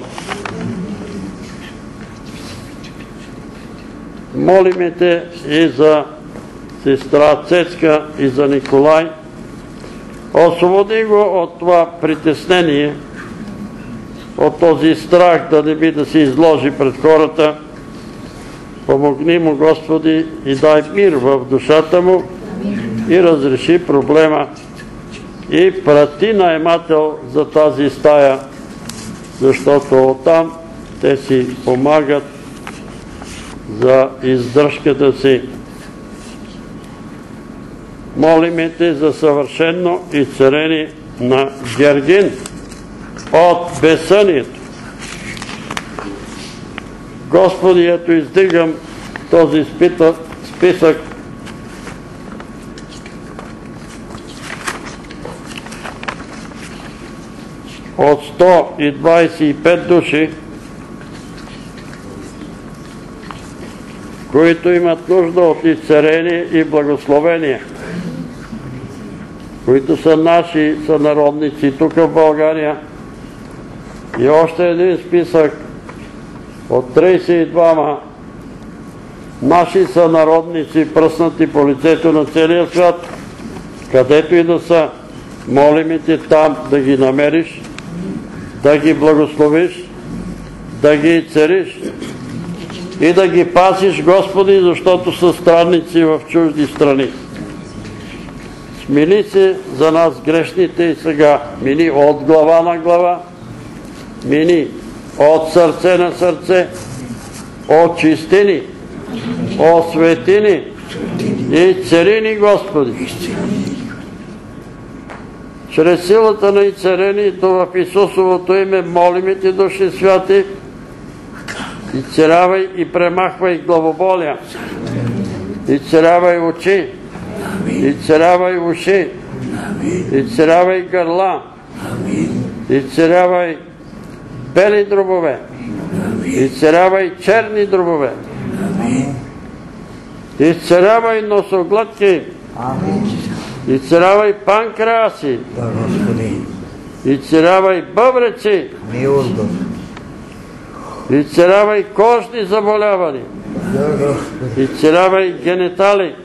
Молиме Те и за сестра Цецка и за Николай. Освободи го от това притеснение, от този страх да не би да се изложи пред хората. Помогни му, Господи, и дай мир в душата му и разреши проблема. И прати наемател за тази стая, защото оттам те си помагат за издръжката си. Молиме Те за съвършено изцеление на Гергин от безсънието. Господи, ето издигам този списък. От сто двадесет и пет души, които имат нужда от изцеление и благословение, които са наши сънародници тук в България, и още един списък от тридесет и двама наши сънародници, пръснати по лицето на целия свят, където и да са. Молим те там да ги намериш, да ги благословиш, да ги цариш и да ги пасиш, Господи, защото са странници в чужди страни. Смили се за нас грешните и сега. Мини от глава на глава, мини от сърце на сърце, очисти, освети ни и цари ни, Господи. Чрез силата на изцелението в Исусовото име молим Ти, души святи, изцелявай и премахвай главоболия, изцелявай очи, изцелявай уши, изцелявай гърла, изцелявай бели дробове, изцелявай черни дробове, изцелявай носоглътки, изцелявай панкреаси, изцелявай бъбреци, изцелявай кожни заболявания, изцелявай генитали,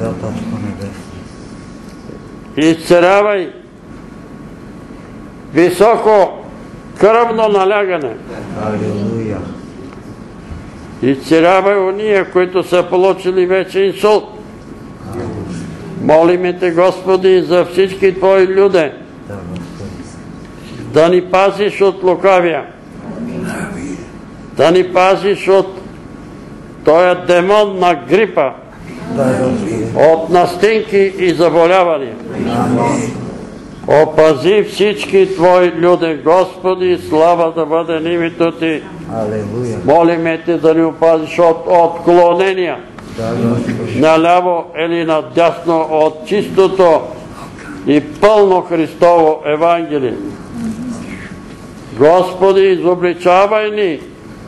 изцелявай високо кръвно налягане, изцелявай уния, които са получили вече инсулт. Молиме Те, Господи, за всички Твои люди, да ни пазиш от лукавия, да ни пазиш от този демон на грипа, от настинки и заболявания. Опази всички Твои люди, Господи, слава да бъде името Ти. Молиме Те да ни опазиш от отклонения, наляво или надясно от чистото и пълно Христово Евангелие. Господи, изобличавай ни,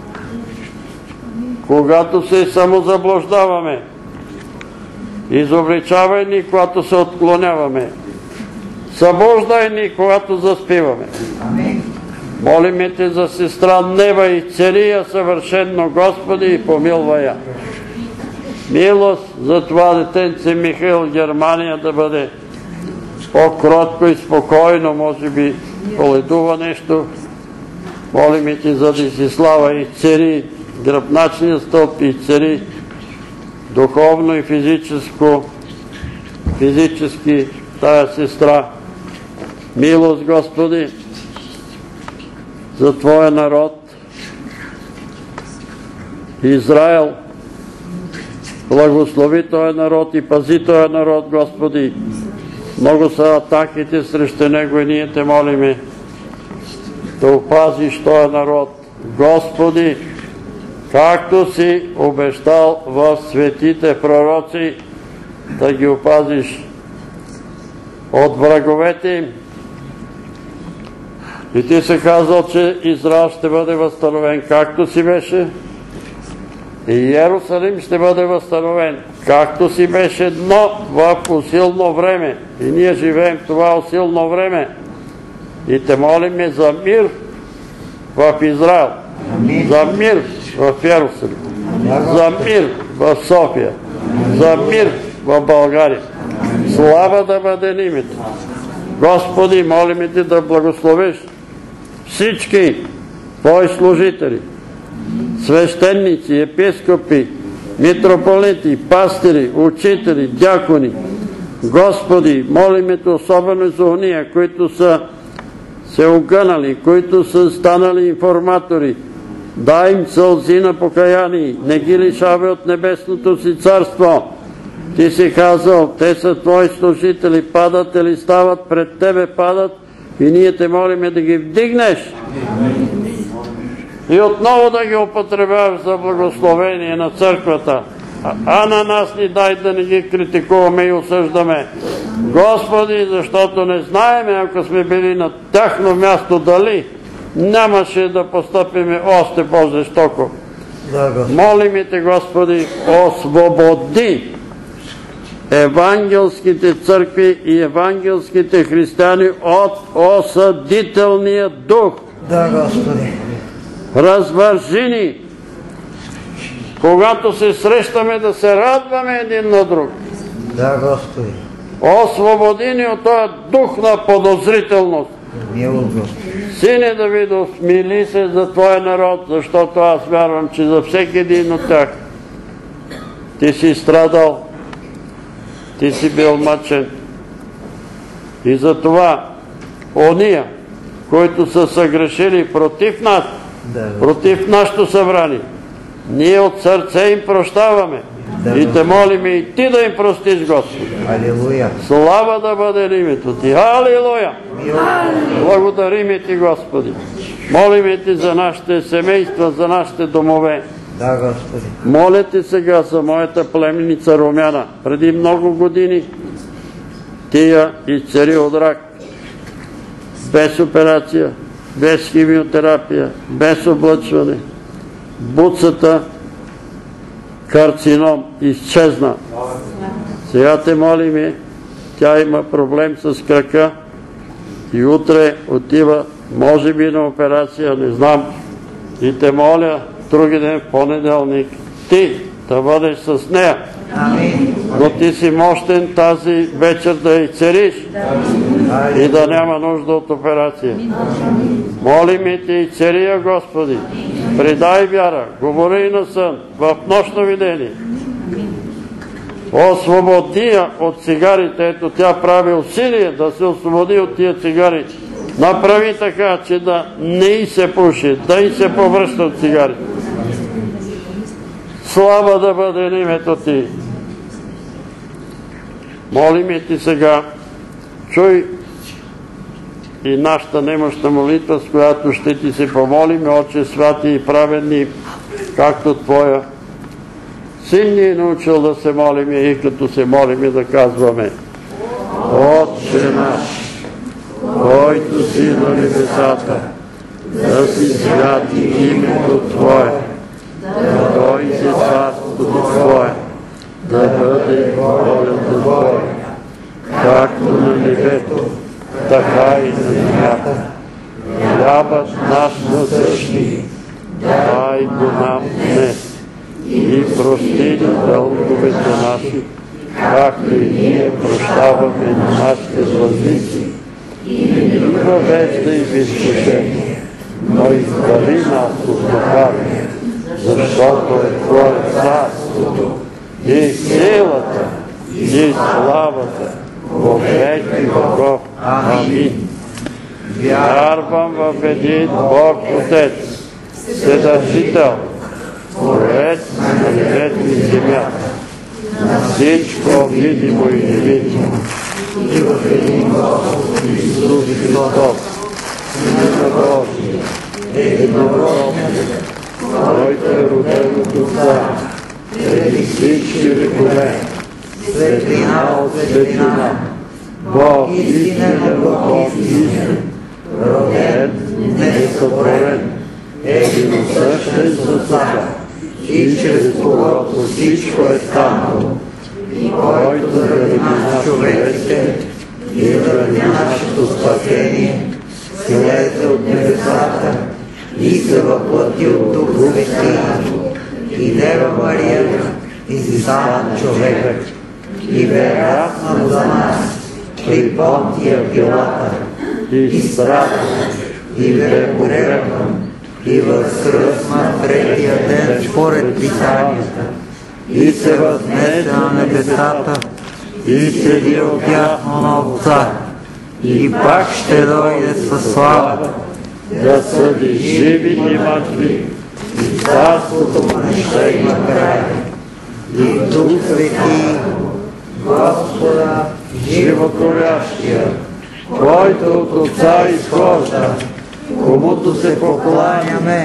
когато се самозаблуждаваме. Изобличавай ни, когато се отклоняваме. Събуждай ни, когато заспиваме. Молиме Те за сестра Нева и цели я съвършенно, Господи, и помилвай я. Милост за това детенце Михаил, Германия, да бъде по-кротко и спокойно, може би поледува нещо. Молиме Ти за Десислава и цели гръбначния стълб, и цели духовно и физическо, физически тая сестра. Милост, Господи, за Твоя народ Израел. Благослови този народ и пази този народ, Господи. Много са атаките срещу него и ние Те молиме да опазиш този народ. Господи, както си обещал в светите пророци, да ги опазиш от враговете им. И Ти си казал, че Израел ще бъде възстановен, както си беше, и Иерусалим ще бъде възстановен, както си беше, но в усилно време. И ние живеем в това усилно време. И Те молиме за мир в Израел, за мир в Иерусалим, за мир в София, за мир в България. Слава да бъде името. Господи, молиме Те да благословиш всички Твои служители, свещеници, епископи, митрополити, пастири, учители, дякони. Господи, молиме Те особено за уния, които са се огънали, които са станали информатори. Дай им сълзи на покаяние, не ги лишавай от небесното си царство. Ти си казал, те са Твои служители, падат или стават, пред Тебе падат, и ние Те молиме да ги вдигнеш. и отново да ги употребяваме за благословение на църквата. А на нас ни дай да не ги критикуваме и осъждаме. Господи, защото не знаеме, ако сме били на тяхно място, дали нямаше да постъпиме още по-жестоко. Молим Те, Господи, освободи евангелските църкви и евангелските християни от осъдителния дух. Да, Господи. Развържи ни, когато се срещаме, да се радваме един на друг. Да, Господи. Освободи ни от този дух на подозрителност. Милост, Господи. Сине Давидов, смили се за Твоя народ, защото аз вярвам, че за всеки един от тях Ти си страдал, Ти си бил мъчен. И за това ония, които са съгрешили против нас, Да, против нашето събрание, ние от сърце им прощаваме. Да, И Те молим и Ти да им простиш, Господи. Алилуя. Слава да бъде името Ти. Алилуя! Благодарим Ти, Господи. Молим Ти за нашите семейства, за нашите домове. Да, Господи. Моля Те сега за моята племеница Румяна. Преди много години Ти я изцели от рак. Без операция, без химиотерапия, без облъчване. Буцата карцином изчезна. Сега Те молим, тя има проблем с крака и утре отива, може би на операция, не знам. И Те моля, други ден, понеделник, Ти да бъдеш с нея. Амин. Но Ти си мощен тази вечер да я изцелиш и да няма нужда от операция. Молим и Ти, изцели я, Господи. Придай вяра, говори на сън, в нощно видение. Освободи я от цигарите. Ето, тя прави усилие да се освободи от тия цигари. Направи така, че да не й се пуши, да й се повръща от цигарите. Слава да бъде името Ти. Молим и Ти сега, чуй и нашата немощна молитва, с която ще Ти се помолим, Отче святи и праведни, както Твоя Син ни е научил да се молим и като се молим да казваме: Отче наш, който си на небесата, да си святи името Твое, да дойде царството Твое, да бъде волята Твоя, както на небето, така и на земята. Хлябът наш насъщни, дай го нам днес и прости ни дълговете наши, както и ние прощаваме на нашите длъжници. И не ни въвеждай в изкушение, но избави нас от лукавия, защото е Твое царството и силата и славата во веки веков. Амин. Вярвам в един Бог Отец, Вседържител, Творец на небето и земята, на всичко видимо и невидимо, и в един Господ Исус Христос, Сина Божий, единороден, който е роден от Отца, преди всички векове, светлина от светлина, Бог истинен Бог истинен, роден, несътворен, единосъщен с Отца, и чрез когото всичко е станало, и който заради нас човеците и заради нашето спасение слезе от небесата и се въплъти от Дух Свети и Дева Мария и си стана човек и бе раснал за нас при Понтия Пилата и страда и бе погребан и възкръсна третия ден според Писанията и се възнесе на небесата и седи отдясно на Отца и пак ще дойде със слава да съди живи и мъртви и царството му не ще има край. И Дух Свети, Господа, животворящия, който от Отца изхожда, комуто се покланяме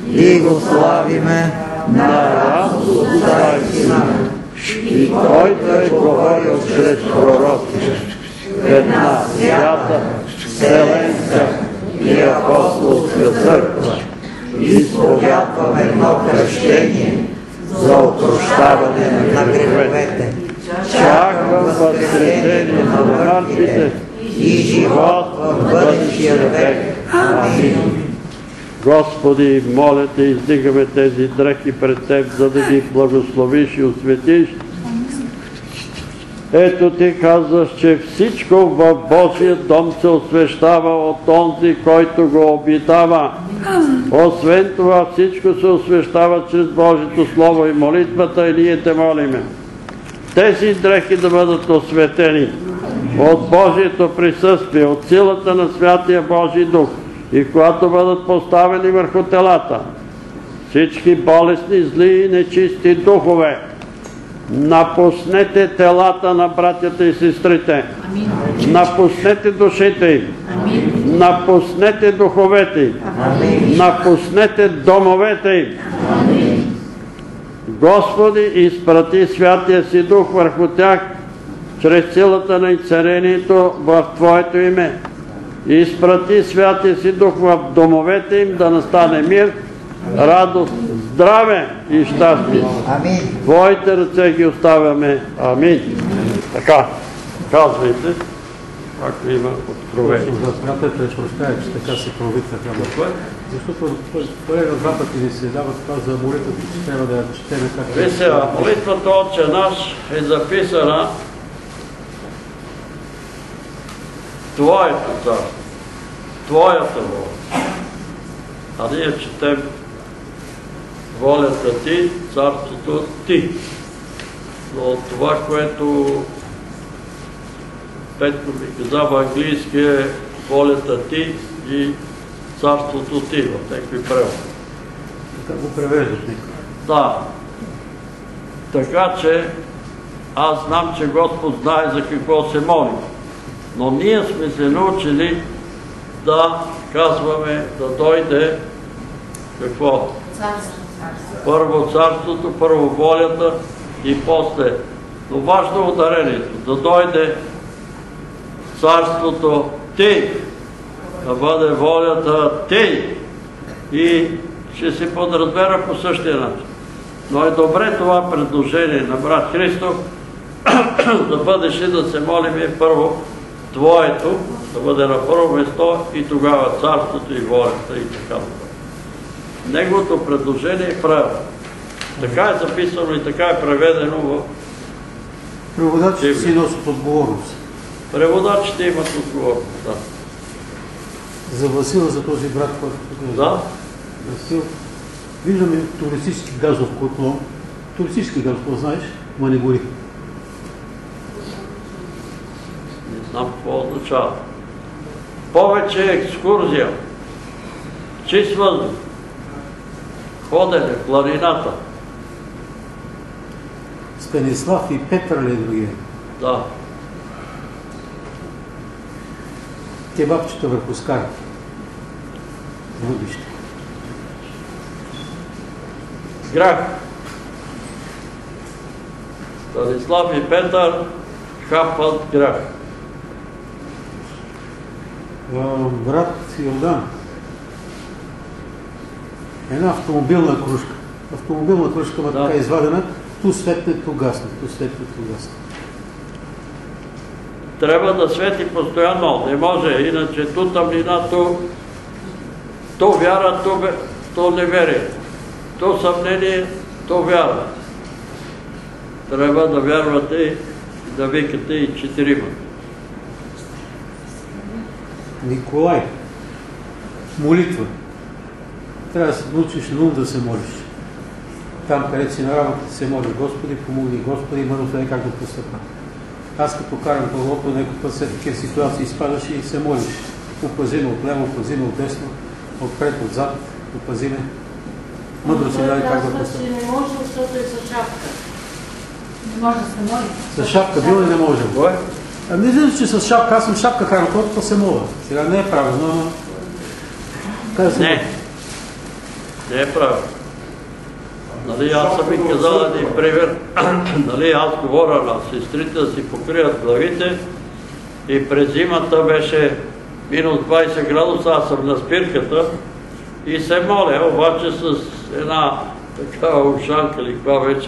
и го славиме на радостта и сина, и който е говорил чрез пророци в една свята, вселенска и апостолска църква. Изповядваме едно кръщение за опрощаване на греховете. Чаквам възкресение на мъртвите и живот в бъдещия век. Амин. Господи, моля Те, издигаме тези дрехи пред Теб, за да ги благословиш и осветиш. Ето Ти казваш, че всичко в Божия дом се освещава от онзи, който го обитава. Освен това, всичко се освещава чрез Божието Слово и молитвата, и ние Те молиме. Тези дрехи да бъдат осветени от Божието присъствие, от силата на Святия Божий Дух, и когато бъдат поставени върху телата, всички болестни, зли и нечисти духове, напуснете телата на братята и сестрите. Амин. Напуснете душите им. Амин. Напуснете духовете им. Амин. Напуснете домовете им. Амин. Господи, изпрати Святия си Дух върху тях, чрез силата на изцелението в Твоето име. Изпрати Святия си Дух в домовете им, да настане мир, радост, здраве и щастие. Амин. Твоите ръце ги оставяме. Амин. Така, казвайте, ако има откровение. Смятате, че прощая, че така се прови така. Защото поне на два пъти ни се дава това за молитвата, че трябва да я четеме както... Виж сега, молитвата Отче наш е записана Твоето царство, Твоята воля. А ние четем волята Ти, царството Ти. Но това, което Петко ми каза в английски, е волята Ти и царството Ти, в някакви преводи. Така го превеждаш никога. Да. Така че аз знам, че Господ знае за какво се молим. Но ние сме се научили да казваме, да дойде какво? Първо царството, първо волята и после. Но важно ударението, да дойде царството Ти, да бъде волята Ти, и ще се подразбера по същия начин. Но е добре това предложение на брат Христов да бъдеше да се молим и първо Твоето, да бъде на първо место, и тогава царството и волята и така нататък. Неговото предложение е правилно. Така е записано и така е преведено в... Преводачите си носят отговорност. Преводачите имат отговорност, да. За Васила, за този брат, който тук е. Да. Васил. Виждаме туристически газов котлон. Туристически газов, знаеш, ма не гори. Не знам какво означава. Повече екскурзия, чист въздух, ходене, планината. Станислав и Петър ли е другия? Да. Кебабчета върху скара. Будище. Грях. Станислав и Петър хапват грях. Брат Йордан. Една автомобилна кружка. Автомобилна кружка, ма така извадена, ту светне, ту гасне, ту светне, ту гасне. Трябва да свети постоянно, не може, иначе ту тъмнина, ту, ту вяра, ту, ту неверие, ту съмнение, ту вяра. Трябва да вярвате и да викате и четирима. Николай. Молитва. Трябва да се научиш на ум да се молиш. Там, където си на работа, се моли: Господи, помогни, Господи, мъдро знае как да постъпна. Аз като карам колото, някой път след такива ситуации изпадаш и се молиш. Опази ме от лево, опази ме от десно, отпред, отзад, опази ме. Мъдро си знае как да постъпна. Не може, защото е с шапка. Не може да се моли. С шапка бил ли не може? Кой? А не виждаш, че с шапка, аз съм шапка карам колото, се моля. Сега не е правилно, но... Не. Не е правилно. Нали, аз съм ви казал един пример. Нали, аз говоря на сестрите да си покрият главите и през зимата беше минус двайсет градуса, аз съм на спирката и се моля, обаче с една такава ушанка или каква вече.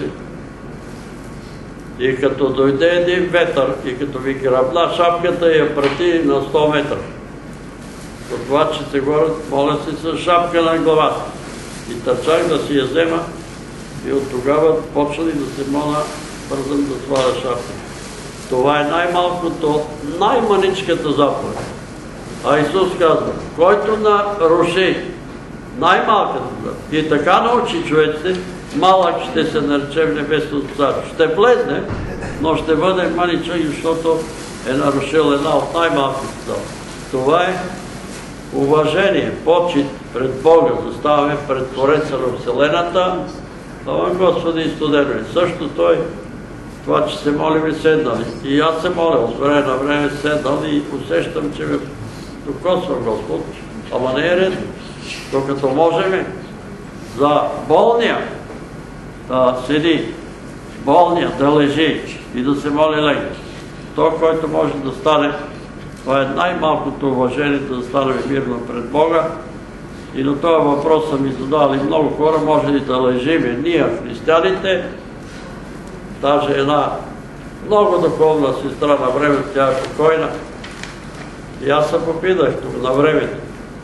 И като дойде един ветър и като ви грабна шапката и я прати на сто метра. От това, че се горят, моля си с шапка на главата. И търчах да си я взема и от тогава почнали да се моля бързам да сваля шапка. Това е най-малкото, най-маничката заповед. А Исус казва, който наруши най-малката заповед и така научи човеците, малък ще се нарече в небесното царство. Ще влезне, но ще бъде маничък, защото е нарушил една от най-малките заповеди. Това е уважение, почит пред Бога, заставаме пред Твореца на Вселената, ама Господи студено. Също той, това, че се молим и седнали. И аз се моля, от време на време седнал и усещам, че ме докосва Господ, ама не е редно. Докато можем за болния да седи, болния да лежи и да се моли легне. Той, който може да стане, това е най-малкото уважение да станем мирно пред Бога. И на този въпрос са ми задали много хора, може ли да лежиме ние, християните. Даже една много духовна сестра на времето, тя е покойна. И аз се попитах тук на времето.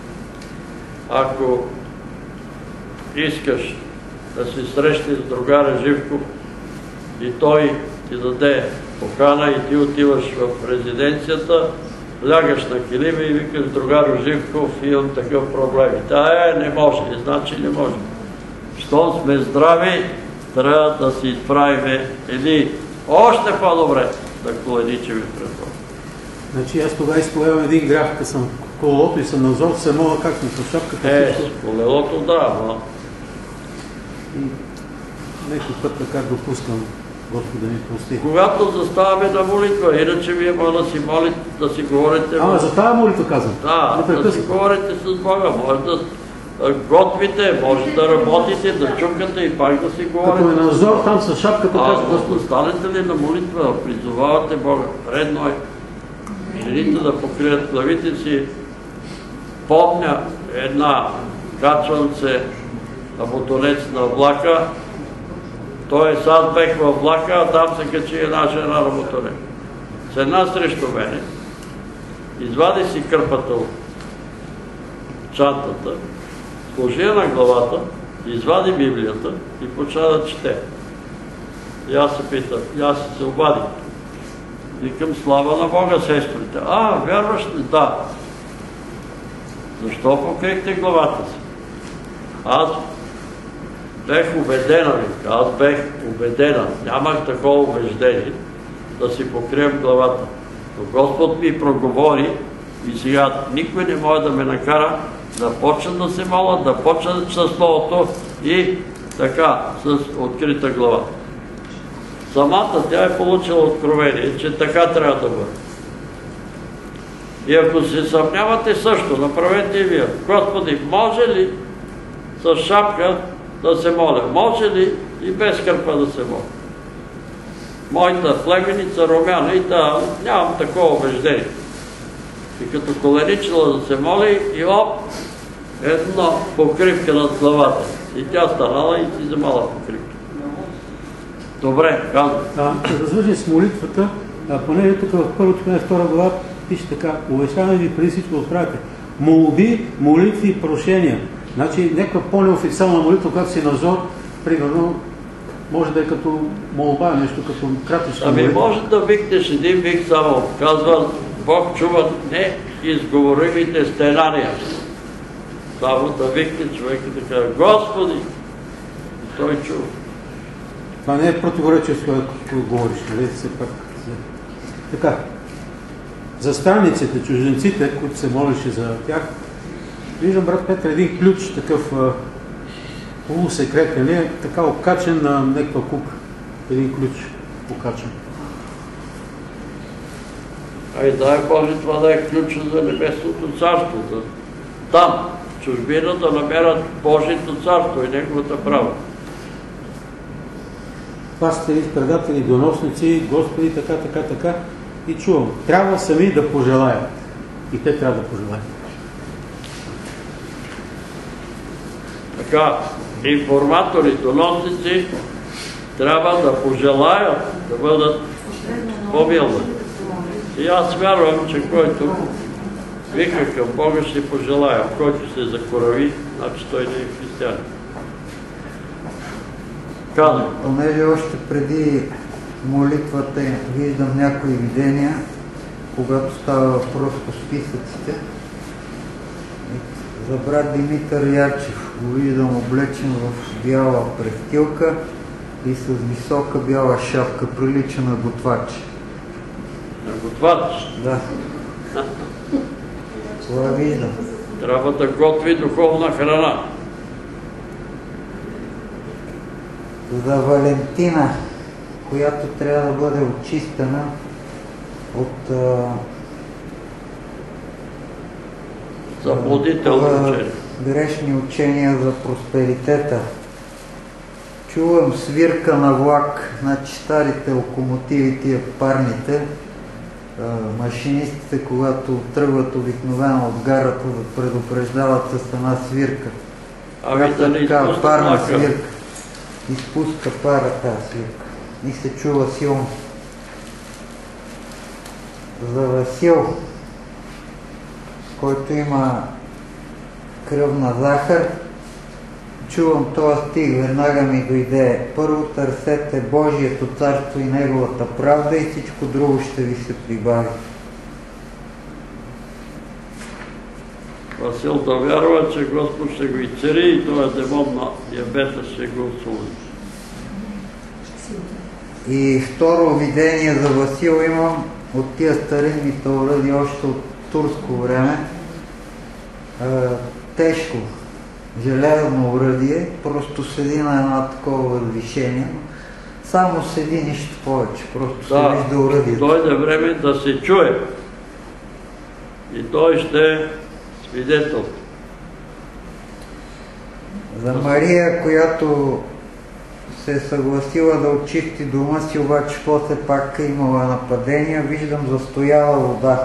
Ако искаш да си срещнеш с другаря Живков и той ти даде покана и ти отиваш в резиденцията, лягаш на килима и викаш, другаро Живков, имам такъв проблем. Та е, не може, значи не може. Щом сме здрави, трябва да си изправим или още по-добре да коленичим пред Бога. Значи аз тогава изповядвам един грях, като съм в колелото и съм на зор, се моля как ми по шапката. Е, с колелото да, но... Некой път така допускам Господ да ми прости. Когато заставаме на молитва, иначе вие може да си молите, да си говорите... Ама за тази молитва казвам. Да, да си говорите с Бога, може да готвите, може да работите, да чукате и пак да си говорите. Като е на зор, там с шапката казва Господ. А, станете ли на молитва, призовавате Бога, редно е жените да покрият главите си. Помня една, качвам се на мотонец на влака, той аз бех във влака, а там се качи една жена на мотонец. С една срещу мене, извади си кърпата от чантата, сложи я на главата, извади Библията и почна да чете. И аз се питам, и аз се обадих. Викам, слава на Бога, сестрите. А, вярваш ли? Да. Защо покрихте главата си? Аз бех убедена, вика, аз бех убедена, нямах такова убеждение да си покрием главата. Но Господ ми проговори и сега никой не може да ме накара да почна да се моля, да почна със Словото и така, с открита глава. Самата тя е получила откровение, че така трябва да бъде. И ако се съмнявате също, направете и вие. Господи, може ли с шапка да се моля? Може ли и без кърпа да се моля? Моята племеница Румяна и да, нямам такова убеждение. И като коленичила да се моли и оп, една покривка над главата. И тя станала и си вземала покривка. Добре, казвам. Да завършим с молитвата, поне тук в първото поне втора глава пише така: увещаваме ви преди всичко да отправяте молби, молитви и прошения. Значи някаква по-неофициална молитва, когато си назор, примерно, може да е като молба, нещо като кратична молитва. Ами може да викнеш един вик само. Казва, Бог чува не изговоримите стенания. Само да викне човек и да каже, Господи! И той чува. Това не е противоречие с което говориш, нали? Все пак. Така. За странниците, чужденците, които се молише за тях, виждам, брат Петър, един ключ, такъв полусекретен, е така окачен на някаква купа. Един ключ окачен. Ай, дай Боже, това да е ключа за небесното царство. Там чужбина да намерят Божието царство и неговата правда. Пастири, предатели, доносници, господи, така, така, така. И чувам, трябва сами да пожелаят. И те трябва да пожелаят. Така, информатори, доносници трябва да пожелаят да бъдат помилвани. И аз вярвам, че който вика към Бога, ще пожелая. Който се закорави, значи той не е християнин. Казвам. Понеже още преди молитвата виждам някои видения, когато става въпрос по списъците. За брат Димитър Ярчев го виждам облечен в бяла престилка и с висока бяла шапка, прилича на готвач. На готвач? Да. Това виждам. Трябва да готви духовна храна. За Валентина, която трябва да бъде очистена от а, заблудителни учения. Грешни учения за просперитета. Чувам свирка на влак, значи старите локомотиви, тия парните, а, машинистите, когато тръгват обикновено от гарата, да предупреждават с една свирка. Ами да не изпуска парна влака. свирка. Изпуска пара тази свирка. И се чува силно. За Васил, който има кръвна захар, чувам този стих, веднага ми дойде. Първо търсете Божието царство и неговата правда и всичко друго ще ви се прибави. Васил да вярва, че Господ ще го изцери и този демон на диабета ще го освободи. И второ видение за Васил имам от тия старинните уреди още от турско време. Е, тежко желязно уредие, просто седи на едно такова възвишение. Само седи, нищо повече, просто се Да, вижда уредието. дойде време да се чуе. И той ще е свидетел. За Мария, която се е съгласила да очисти дома си, обаче после пак е имала нападения, виждам застояла вода.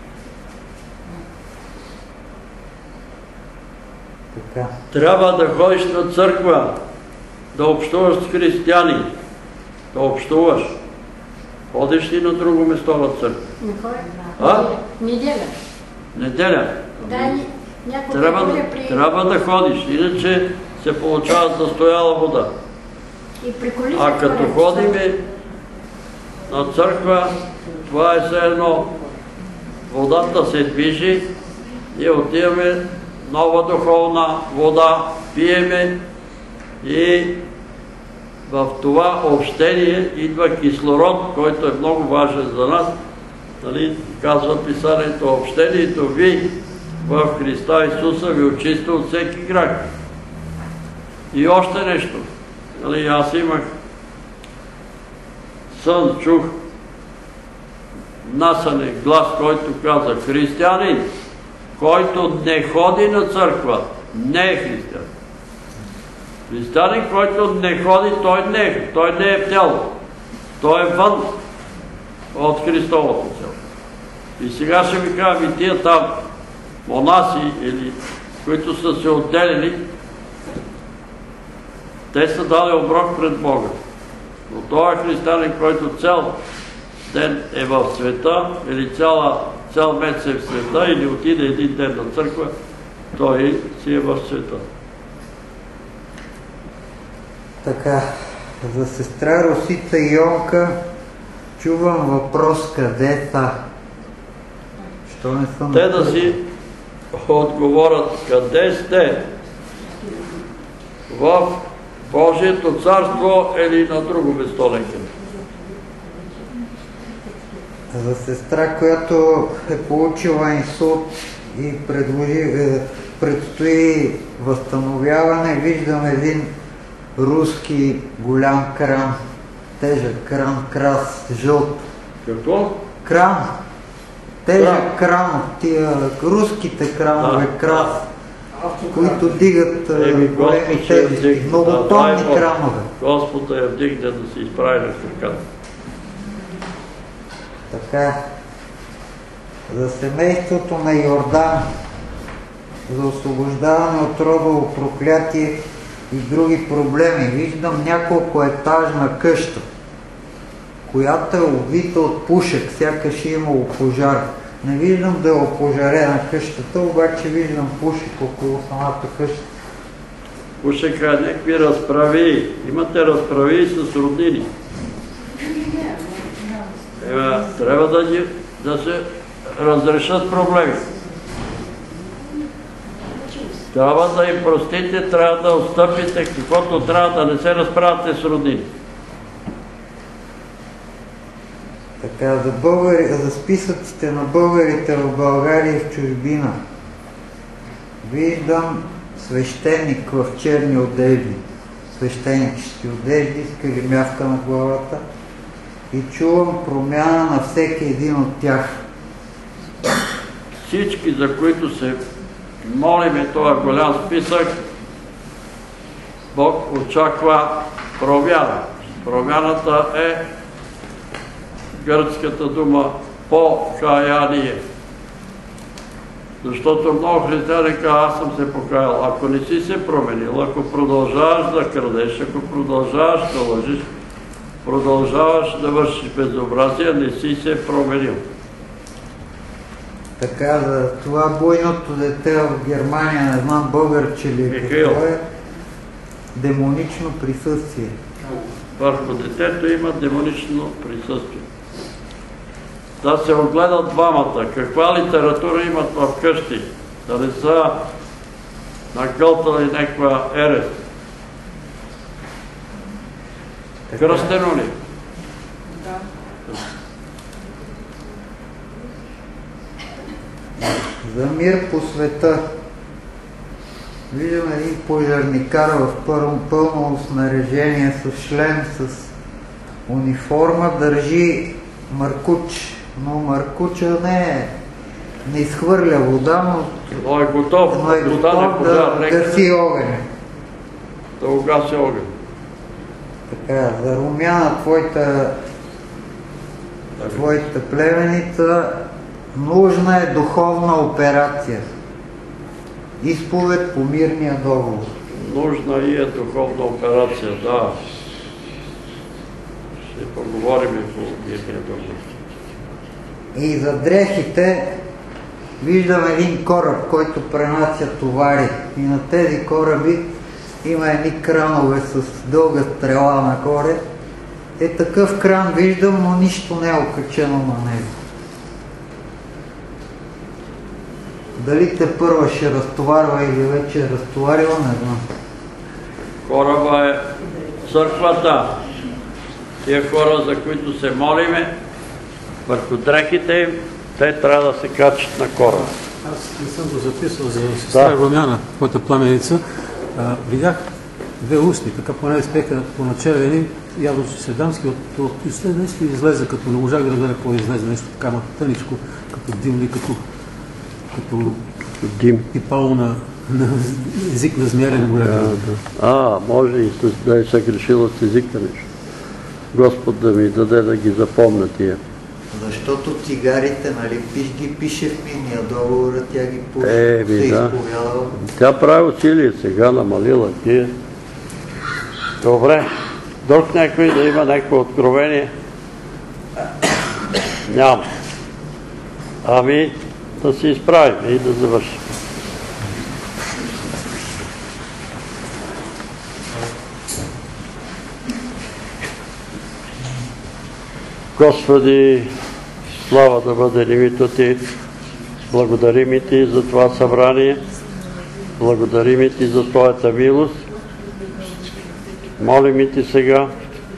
Така. Трябва да ходиш на църква, да общуваш с християни, да общуваш. Ходиш ли на друго место в църква? Не ходя. А? Неделя. Неделя? Да, някой Трябва, да при... трябва да ходиш, иначе се получава застояла вода. И при колите А като ходя, ходиме на църква, това е все едно. Водата се движи, ние отиваме нова духовна вода, пиеме и в това общение идва кислород, който е много важен за нас. Нали, казва писанието, общението ви в Христа Исуса ви очиства от всеки грях. И още нещо. Нали, аз имах сън, чух насане глас, който каза: християнин, който не ходи на църква, не е християнин. Християнин, който не ходи, той не е, той не е в тяло. Той е вън от Христовото тяло. И сега ще ви кажа, и тия там монаси, или които са се отделили, те са дали оброк пред Бога. Но този християнин, който цял ден е в света, или цяла, цял месец е в света, или отиде един ден на църква, той си е в света. Така, за сестра Росица Йонка чувам въпрос: къде са? Що не съм... Те да си отговорят: къде сте? В Божието царство или на друго место лекар? За сестра, която е получила инсулт и предложи, е, предстои възстановяване, виждам един руски голям кран, тежък кран, крас, жълт. Какво? Кран. Тежък кран, от тия руските кранове, Да. крас. които дигат а, Еми, големи Господ ще я тежести, вдигне. многотонни Да, дай храмове. Господ да я вдигне да се изправи на краката. Така, за семейството на Йордан, за освобождаване от родово проклятие и други проблеми. Виждам няколко етажна къща, която е обвита от пушек, сякаш е имало пожар. Не виждам да е опожарена къщата, обаче виждам пушек около самата къща. Пушека е някакви разправи. Имате разправи с роднини. Ева, трябва да, ги, да се разрешат проблеми. Трябва да им простите, трябва да отстъпите, каквото трябва да не се разправяте с роднини. Така, за, българи, за списъците на българите в България и в чужбина. Виждам свещеник в черни одежди, свещенически одежди с килимявка на главата и чувам промяна на всеки един от тях. Всички, за които се молиме този голям списък, Бог очаква промяна. Промяната е гръцката дума покаяние. Защото много християни казват, аз съм се покаял. Ако не си се променил, ако продължаваш да крадеш, ако продължаваш да лъжиш, продължаваш да вършиш безобразие, не си се променил. Така, за това буйното дете в Германия, не знам българче ли е, какво е, демонично присъствие. Върху детето има демонично присъствие. Да се огледат двамата, каква литература имат в къщи, да не са нагълтали някаква ерес. Кръстено ли? Да. За мир по света. Виждам един пожарникар в пълно снаряжение с шлем, с униформа, държи маркуч. Но маркуча не е, не изхвърля вода, но, но е готов, но е готов да гаси огъня. Да угаси огън. Така, за Румяна, твоята, твоята племеница, нужна е духовна операция. Изповед по мирния договор. Нужна и е духовна операция, да. Ще поговорим и по мирния договор. И за дрехите виждам един кораб, който пренася товари. И на тези кораби има едни кранове с дълга стрела нагоре. Е, такъв кран виждам, но нищо не е окачено на него. Дали те първа ще разтоварва или вече е разтоварила, не знам. Кораба е църквата. Тия хора, за които се молиме, върху дрехите им, те трябва да се качат на кораба. Аз не съм го записал за сестра да. Румяна, твоята пламеница. А, видях две устни, така поне спеха поначервени, явно, че се дамски, от, от след нещо излезе, като не можах да разбера какво излезе, нещо така тъничко, като дим или като, като, като дим. Пипало на, на език на змия, не можах да разбера. А, може и да е съгрешила с езика нещо. Господ да ми даде да ги запомня тия. Защото цигарите, нали, пиш ги пише в миния договор, тя ги пуши, е, се да. изповядала. Тя прави усилие, сега намалила тия. Добре, друг някой да има някакво откровение? Няма. Ами да се изправим и да завършим. Господи, слава да бъде името Ти, благодарим Ти за това събрание, благодарим Ти за Твоята милост. Молим Ти сега,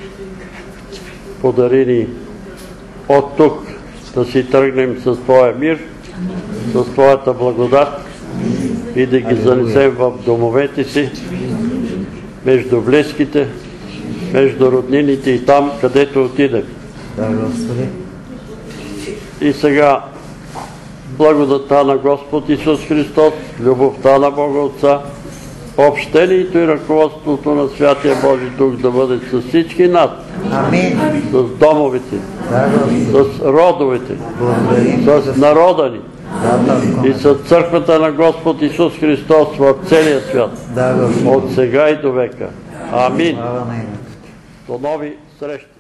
подари ни от тук да си тръгнем с Твоя мир, с Твоята благодат и да ги занесем в домовете си, между близките, между роднините и там, където отидем. Да, Господи. И сега благодата на Господ Исус Христос, любовта на Бога Отца, общението и ръководството на Святия Божи Дух да бъде с всички нас, Амин. с домовите, Да, Господи. с родовете, Благодарим с народа ни Да, Татко. и с църквата на Господ Исус Христос в целия свят, Да, Господи. от сега и до века. Амин. Слава на името. До нови срещи.